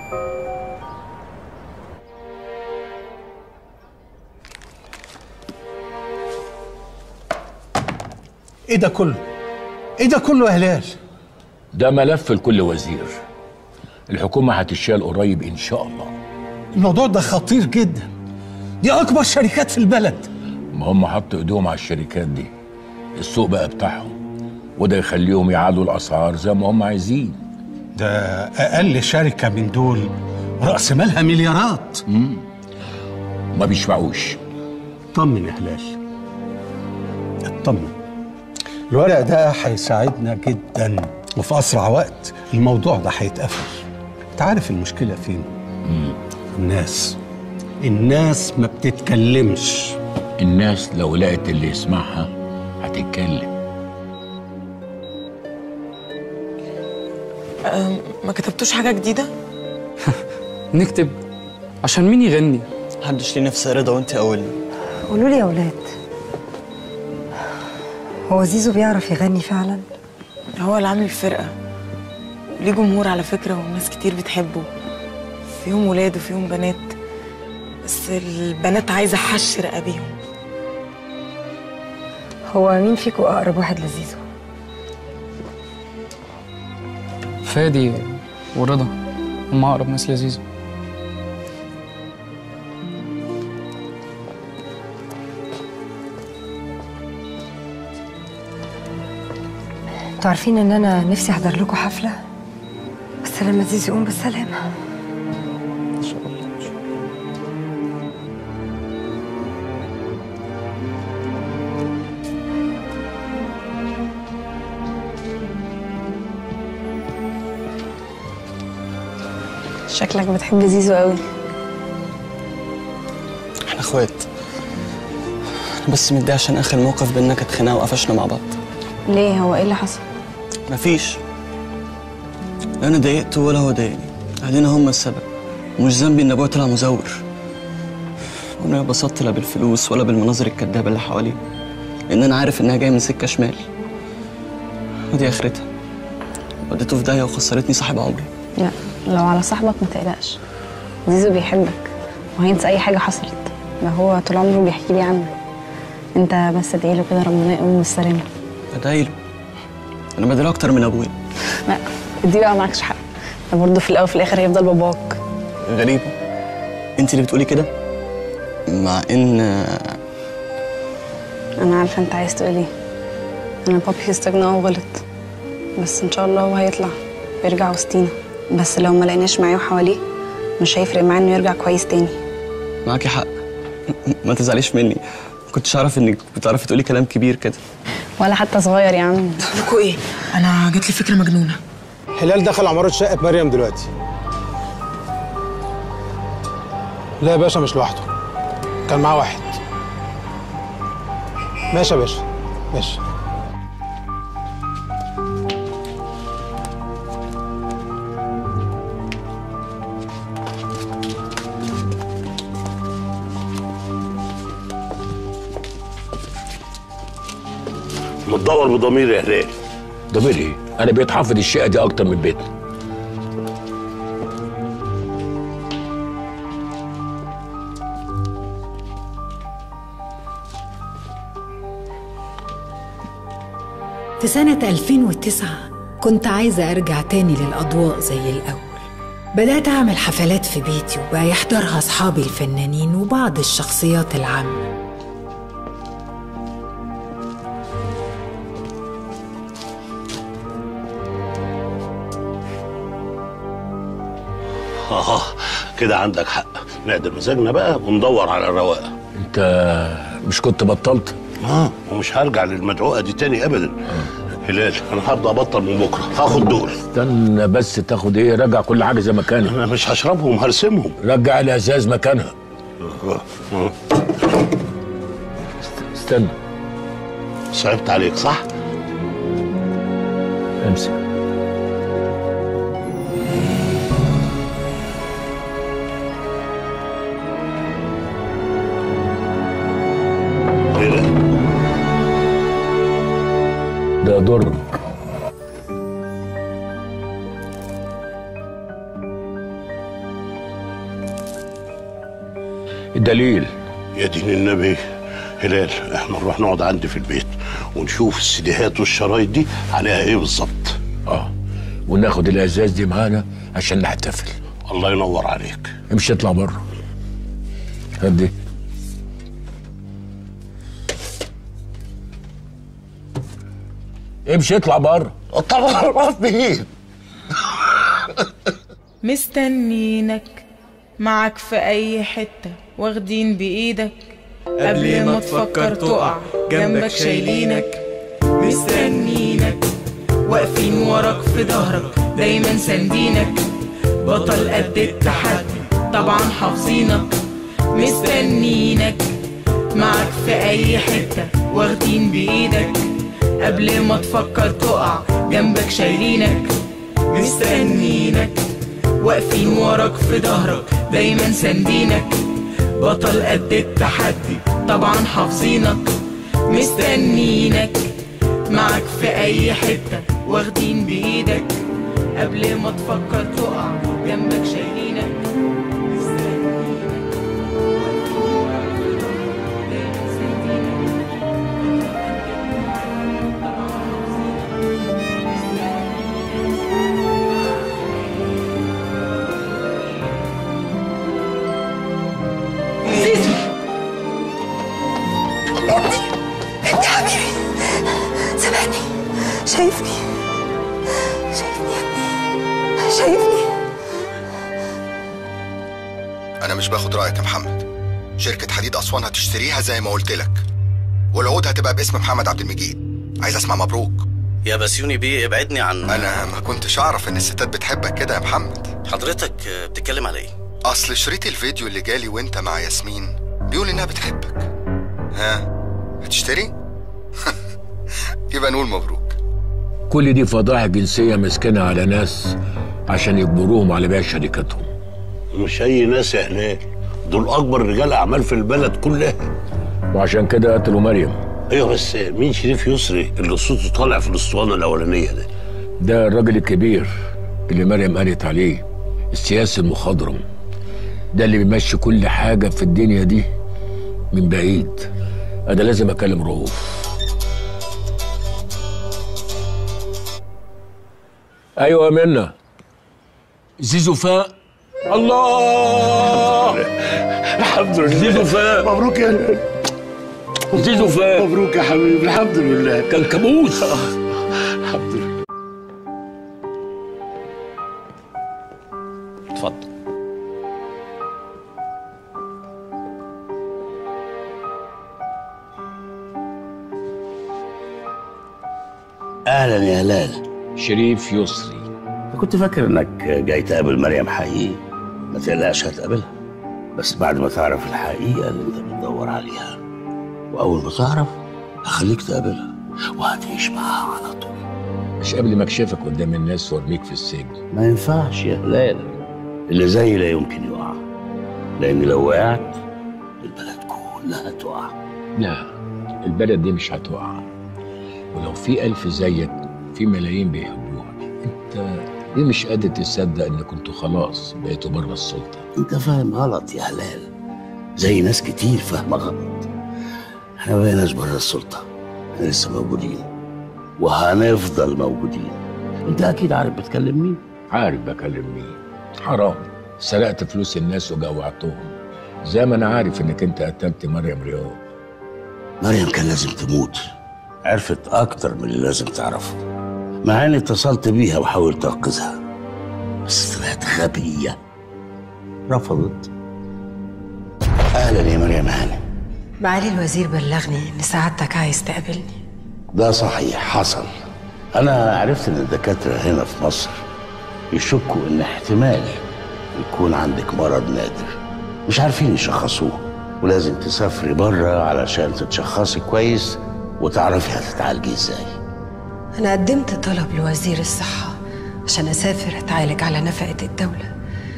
ايه ده كله؟ ايه ده كله يا هلال؟ ده ملف لكل وزير. الحكومة هتشال قريب إن شاء الله. الموضوع ده خطير جدا. دي أكبر شركات في البلد. ما هم حطوا إيديهم على الشركات دي. السوق بقى بتاعهم، وده يخليهم يعادوا الأسعار زي ما هم عايزين. ده أقل شركة من دول رأس مالها مليارات. امم ما بيشبعوش. اطمن يا هلال، اطمن. الورق ده هيساعدنا جدا، وفي أسرع وقت الموضوع ده هيتقفل. أنت عارف المشكلة فين؟ مم. الناس الناس ما بتتكلمش. الناس لو لقت اللي يسمعها هتتكلم. أه ما كتبتوش حاجة جديدة؟ نكتب عشان مين يغني؟ محدش ليه نفس رضا وانت اولنا. قولوا لي يا اولاد، هو زيزو بيعرف يغني فعلا؟ هو اللي عامل الفرقة، ليه جمهور على فكرة وناس كتير بتحبه، فيهم ولاد وفيهم بنات، بس البنات عايزة حش رقابيهم. هو مين فيكم أقرب واحد لزيزو؟ فادي ورضا هم أقرب ناس لزيزو. انتوا عارفين ان انا نفسي احضر لكم حفله، بس لما زيزو يقوم بالسلامه. ان شاء الله. شكلك بتحب زيزو قوي. احنا اخوات. انا بس متضايق عشان اخر موقف بينا كانت خناقه وقفشنا مع بعض. ليه؟ هو ايه اللي حصل؟ مفيش. لا انا ضايقته ولا هو ضايقني، اهلنا هم السبب، ومش ذنبي ان ابويا طلع مزور. وانا ما بسطت لا بالفلوس ولا بالمناظر الكدابه اللي حواليه، لان انا عارف انها جايه من سكه شمال، ودي اخرتها. وديته في داهيه وخسرتني صاحب عمري. لا، لو على صاحبك ما تقلقش، زيزو بيحبك وهينسى اي حاجه حصلت، ده هو طول عمره بيحكي لي عنك. انت بس ادعي له كده ربنا يقوم بالسلامه. ادعي له؟ انا بدعي له اكتر من ابويا. لا دي بقى معكش حق، ده برضه في الاول وفي الاخر هيفضل باباك. غريبه انت اللي بتقولي كده، مع ان انا عارفه انت عايز تقول ايه. انا بابي استغنى وغلط، بس ان شاء الله هو هيطلع ويرجع وسطينا، بس لو ما لقيناش معاه وحواليه مش هيفرق معاه انه يرجع كويس تاني. معاكي حق، ما تزعليش مني، ما كنتش اعرف انك بتعرفي تقولي كلام كبير كده. ولا حتى صغير يا عم. لكوا ايه؟ انا جات لي فكره مجنونه. هلال دخل عمارة شقة مريم دلوقتي. لا يا باشا مش لوحده، كان معاه واحد. ماشي يا باشا، ماشي. متدور بضمير يا هلال. ضمير ايه؟ انا بقيت حافظ الشقه دي اكتر من بيتنا. في سنة ألفين وتسعة كنت عايزة أرجع تاني للأضواء زي الأول. بدأت أعمل حفلات في بيتي وبقى يحضرها أصحابي الفنانين وبعض الشخصيات العامة. اه كده عندك حق، نقدر مزاجنا بقى وندور على الرواقه. انت مش كنت بطلت؟ اه ومش هرجع للمدعوقه دي تاني ابدا. آه. هلال انا هبدا ابطل من بكره، هاخد دول. استنى بس، تاخد ايه؟ رجع كل حاجه زي مكانها. انا مش هشربهم، هرسمهم. رجع الازاز مكانها. آه. آه. استنى، صعبت عليك صح؟ امسك. ده ضر. الدليل؟ يا دين النبي هلال، احنا نروح نقعد عندي في البيت ونشوف السيديهات والشرايط دي عليها ايه بالظبط. اه وناخد الازاز دي معانا عشان نحتفل. الله ينور عليك. امشي اطلع بره. هدي. امشي اطلع بره. اطلع بره فين؟ مستنينك معك في اي حتة، واخدين بايدك قبل ما تفكر تقع، جنبك شايلينك مستنينك، واقفين وراك في ظهرك دايما ساندينك، بطل قد التحدي طبعا حافظينك، مستنينك معك في اي حتة، واخدين بايدك قبل ما تفكر تقع، جنبك شايلينك مستنينك، واقفين وراك في ظهرك دايما ساندينك، بطل قد التحدي طبعا حافظينك، مستنينك معك في اي حتة، واخدين بايدك قبل ما تفكر تقع، جنبك شايلينك انت حبيبي، سامحني. شايفني شايفني يا ابني، شايفني. انا مش باخد رايك يا محمد. شركه حديد اسوان هتشتريها زي ما قلت لك، والعقود هتبقى باسم محمد عبد المجيد. عايز اسمع مبروك. يا بسيوني بيه ابعدني عن انا ما كنتش اعرف ان الستات بتحبك كده يا محمد. حضرتك بتتكلم على ايه؟ اصل شريط الفيديو اللي جالي وانت مع ياسمين بيقول انها بتحبك. ها هتشتري؟ يبقى نقول مبروك. كل دي فضائح جنسيه مسكنه على ناس عشان يجبروهم على بيع شركاتهم. مش اي ناس يا هلال، دول اكبر رجال اعمال في البلد كلها. وعشان كده قتلوا مريم. ايوه بس مين شريف يسري اللي صوته طالع في الاسطوانه الاولانيه ده؟ ده الراجل الكبير اللي مريم قالت عليه، السياسي المخضرم، ده اللي بيمشي كل حاجه في الدنيا دي من بعيد. انا لازم اكلم رؤوف. ايوه يا منى. زيزو فاق. الله الحمد لله. زيزو فاق. مبروك يا هلال. زيزو فاق. مبروك يا حبيبي. الحمد لله. كان كابوس. الحمد لله. اتفضل. اهلا يا هلال. شريف يسري. كنت فاكر انك جاي تقابل مريم حقيقي. ما تقلقش هتقابلها، بس بعد ما تعرف الحقيقه اللي انت بتدور عليها، واول ما تعرف هخليك تقابلها وهتعيش معاها على طول. مش قبل ما اكشفك قدام الناس وارميك في السجن. ما ينفعش يا هلال، اللي زي لا يمكن يقع، لان لو وقعت البلد كلها تقع. لا، البلد دي مش هتقع، ولو في ألف زيك في ملايين بيحبوها. انت ليه مش قادر تصدق ان كنتوا خلاص بقيتوا بره السلطه؟ انت فاهم غلط يا هلال، زي ناس كتير فاهمه غلط. احنا ما بقيناش بره السلطه، احنا لسه موجودين وهنفضل موجودين. انت اكيد عارف بتكلم مين؟ عارف بكلم مين. حرام، سرقت فلوس الناس وجوعتهم، زي ما انا عارف انك انت قتلت مريم رياض. مريم كان لازم تموت، عرفت اكتر من اللي لازم تعرفه، مع اني اتصلت بيها وحاولت انقذها، بس طلعت غبيه، رفضت. اهلا يا مريم هانم. معالي الوزير بلغني ان سعادتك عايز تقابلني. ده صحيح حصل. انا عرفت ان الدكاتره هنا في مصر يشكوا ان احتمال يكون عندك مرض نادر، مش عارفين يشخصوه، ولازم تسافري بره علشان تتشخصي كويس وتعرفي هتتعالجي ازاي. انا قدمت طلب لوزير الصحة عشان اسافر اتعالج على نفقة الدولة،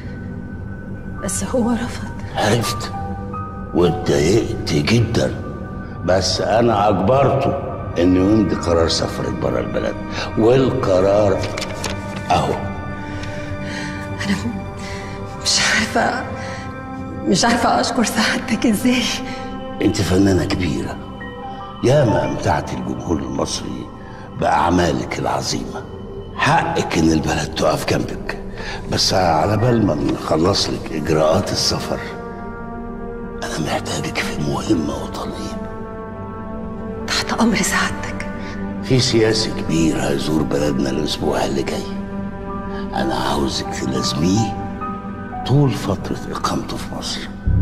بس هو رفض. عرفت واتضايقت جدا، بس انا اجبرته انه يمضي قرار سفرك بره البلد، والقرار اهو. انا مش عارفة مش عارفة أشكر سعادتك إزاي. انت فنانة كبيرة، ياما امتعت الجمهور المصري بأعمالك العظيمة. حقك ان البلد تقف جنبك، بس على بال ما نخلص لك اجراءات السفر انا محتاجك في مهمة وطنية. تحت أمر سعادتك. في سياسي كبير هيزور بلدنا الاسبوع اللي جاي، انا عاوزك تلازميه طول فترة اقامته في مصر.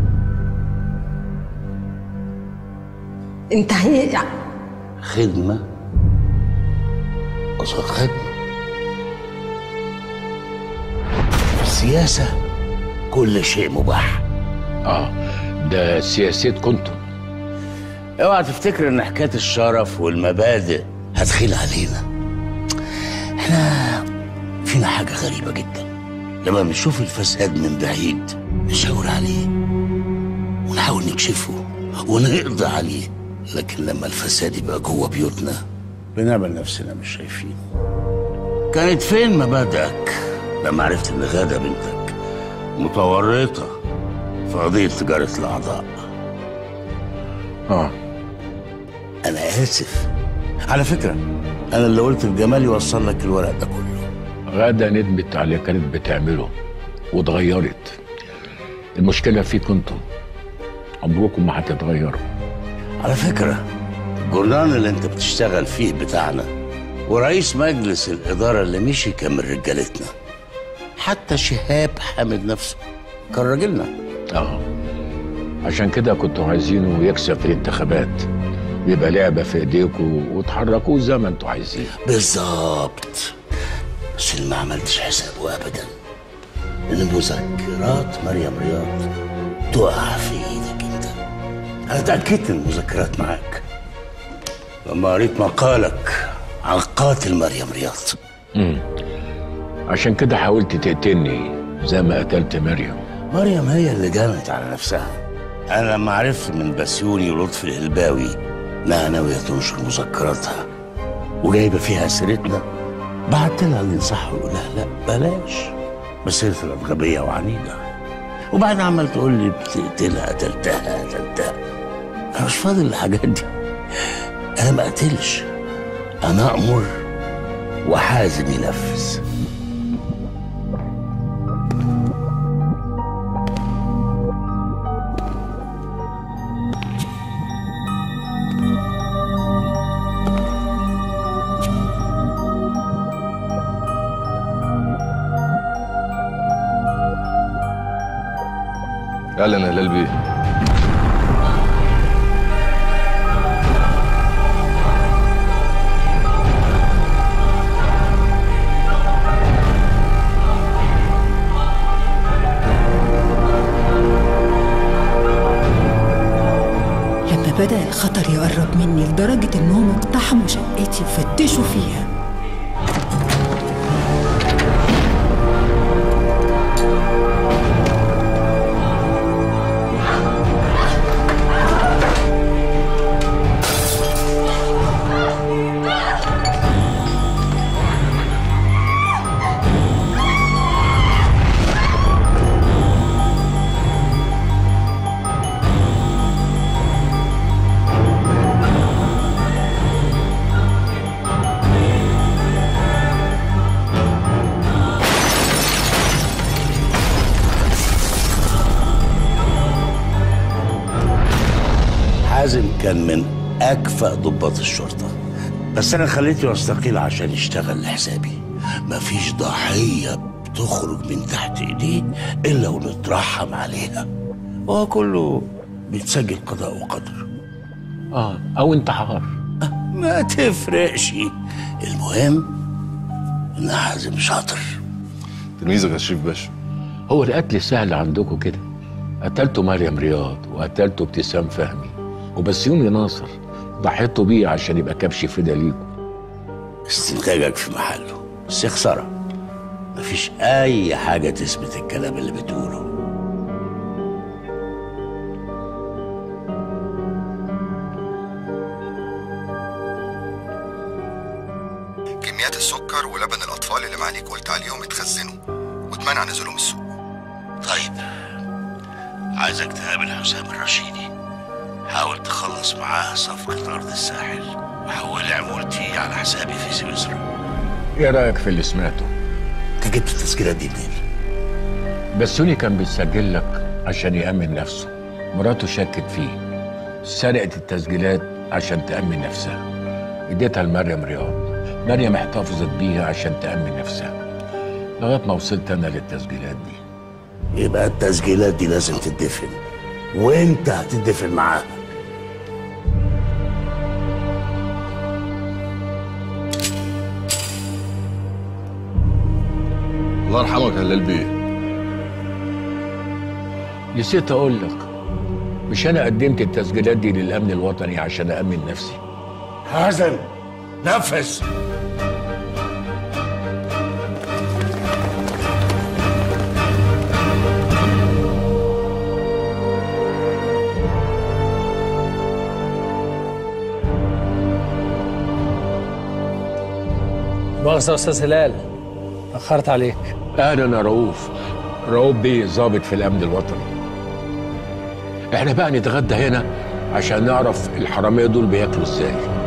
أنت هي خدمة قصاد خدمة. في السياسة كل شيء مباح. اه ده سياسات كنتم. اوعى تفتكر ان حكاية الشرف والمبادئ هتخيل علينا. احنا فينا حاجة غريبة جدا، لما بنشوف الفساد من بعيد نشاور عليه ونحاول نكشفه ونقضي عليه، لكن لما الفساد يبقى جوه بيوتنا بنعمل نفسنا مش شايفينه. كانت فين مبادئك لما عرفت ان غادة بنتك متورطة في قضية تجارة الأعضاء؟ اه أنا آسف على فكرة، أنا اللي قلت لجمال يوصل لك الورق ده كله. غادة ندمت على اللي كانت بتعمله واتغيرت. المشكلة فيكم انتم، عمركم ما هتتغيروا. على فكرة الجورنال اللي انت بتشتغل فيه بتاعنا ورئيس مجلس الإدارة اللي مشي كان من رجالتنا، حتى شهاب حامد نفسه كان راجلنا. اه عشان كده كنتوا عايزينه يكسب في الانتخابات، يبقى لعبة في ايديكوا وتحركوه زي ما انتوا عايزين. بالظبط، بس اللي ما عملتش حسابه ابدا ان مذكرات مريم رياض تقع في ايدك انت. انا اتاكدت ان المذكرات معاك لما قريت مقالك عن قاتل مريم رياض. امم عشان كده حاولت تقتلني زي ما قتلت مريم. مريم هي اللي جنت على نفسها. انا لما عرفت من بسيوني ولطفي الهلباوي انها ناويه تنشر مذكراتها وجايبه فيها سيرتنا، بعت لها ننصحها ويقول لها لا بلاش، بس هي طلعت غبيه وعنيده، وبعدين عمال تقول لي بتقتلها قتلتها قتلتها. انا مش فاضي للحاجات دي، انا ما قتلش، انا امر وحازم ينفذ. اهلا يا هلال بيه. لما بدأ الخطر يقرب مني لدرجة إنهم اقتحموا شقتي وفتشوا فيها، حازم كان من أكفأ ضباط الشرطة، بس أنا خليته يستقيل عشان يشتغل لحسابي. مفيش ضحية بتخرج من تحت إيديه إلا ونترحم عليها، وهو كله بيتسجل قضاء وقدر. اه أو انتحار، ما تفرقش، المهم إن حازم شاطر. تلميذك يا شريف باشا. هو القتل سهل عندكم كده؟ قتلتوا مريم رياض وقتلتوا ابتسام فهمي وبسيوني ناصر، ضحيتوا بيه عشان يبقى كبش فدا ليكم. استنتاجك في محله، بس يا خسارة مفيش أي حاجة تثبت الكلام اللي بتقوله. كميات السكر ولبن الأطفال اللي معاليك قلت عليهم اتخزنوا واتمنع نزولهم السوق. طيب عايزك تقابل حسام الرشيدي. حاول تخلص معاه صفقة أرض الساحل وحول عمولتي على حسابي في سويسرا. ايه رايك في اللي سمعته؟ انت جبت التسجيلات دي منين؟ بسيوني كان بيسجل لك عشان يأمن نفسه. مراته شكت فيه، سرقت التسجيلات عشان تأمن نفسها. اديتها لمريم رياض، مريم احتفظت بيها عشان تأمن نفسها، لغايه ما وصلت انا للتسجيلات دي. يبقى التسجيلات دي لازم تدفن، وانت هتدفن معاها. الله يرحمك يا هلال بيه. نسيت اقول لك، مش انا قدمت التسجيلات دي للامن الوطني عشان أأمن نفسي؟ حازم نفذ. مؤاخذة يا أستاذ هلال، أخرت عليك. أهلا يا رؤوف. رؤوف بيه ظابط في الأمن الوطني. إحنا بقى نتغدى هنا عشان نعرف الحرامية دول بياكلوا إزاي.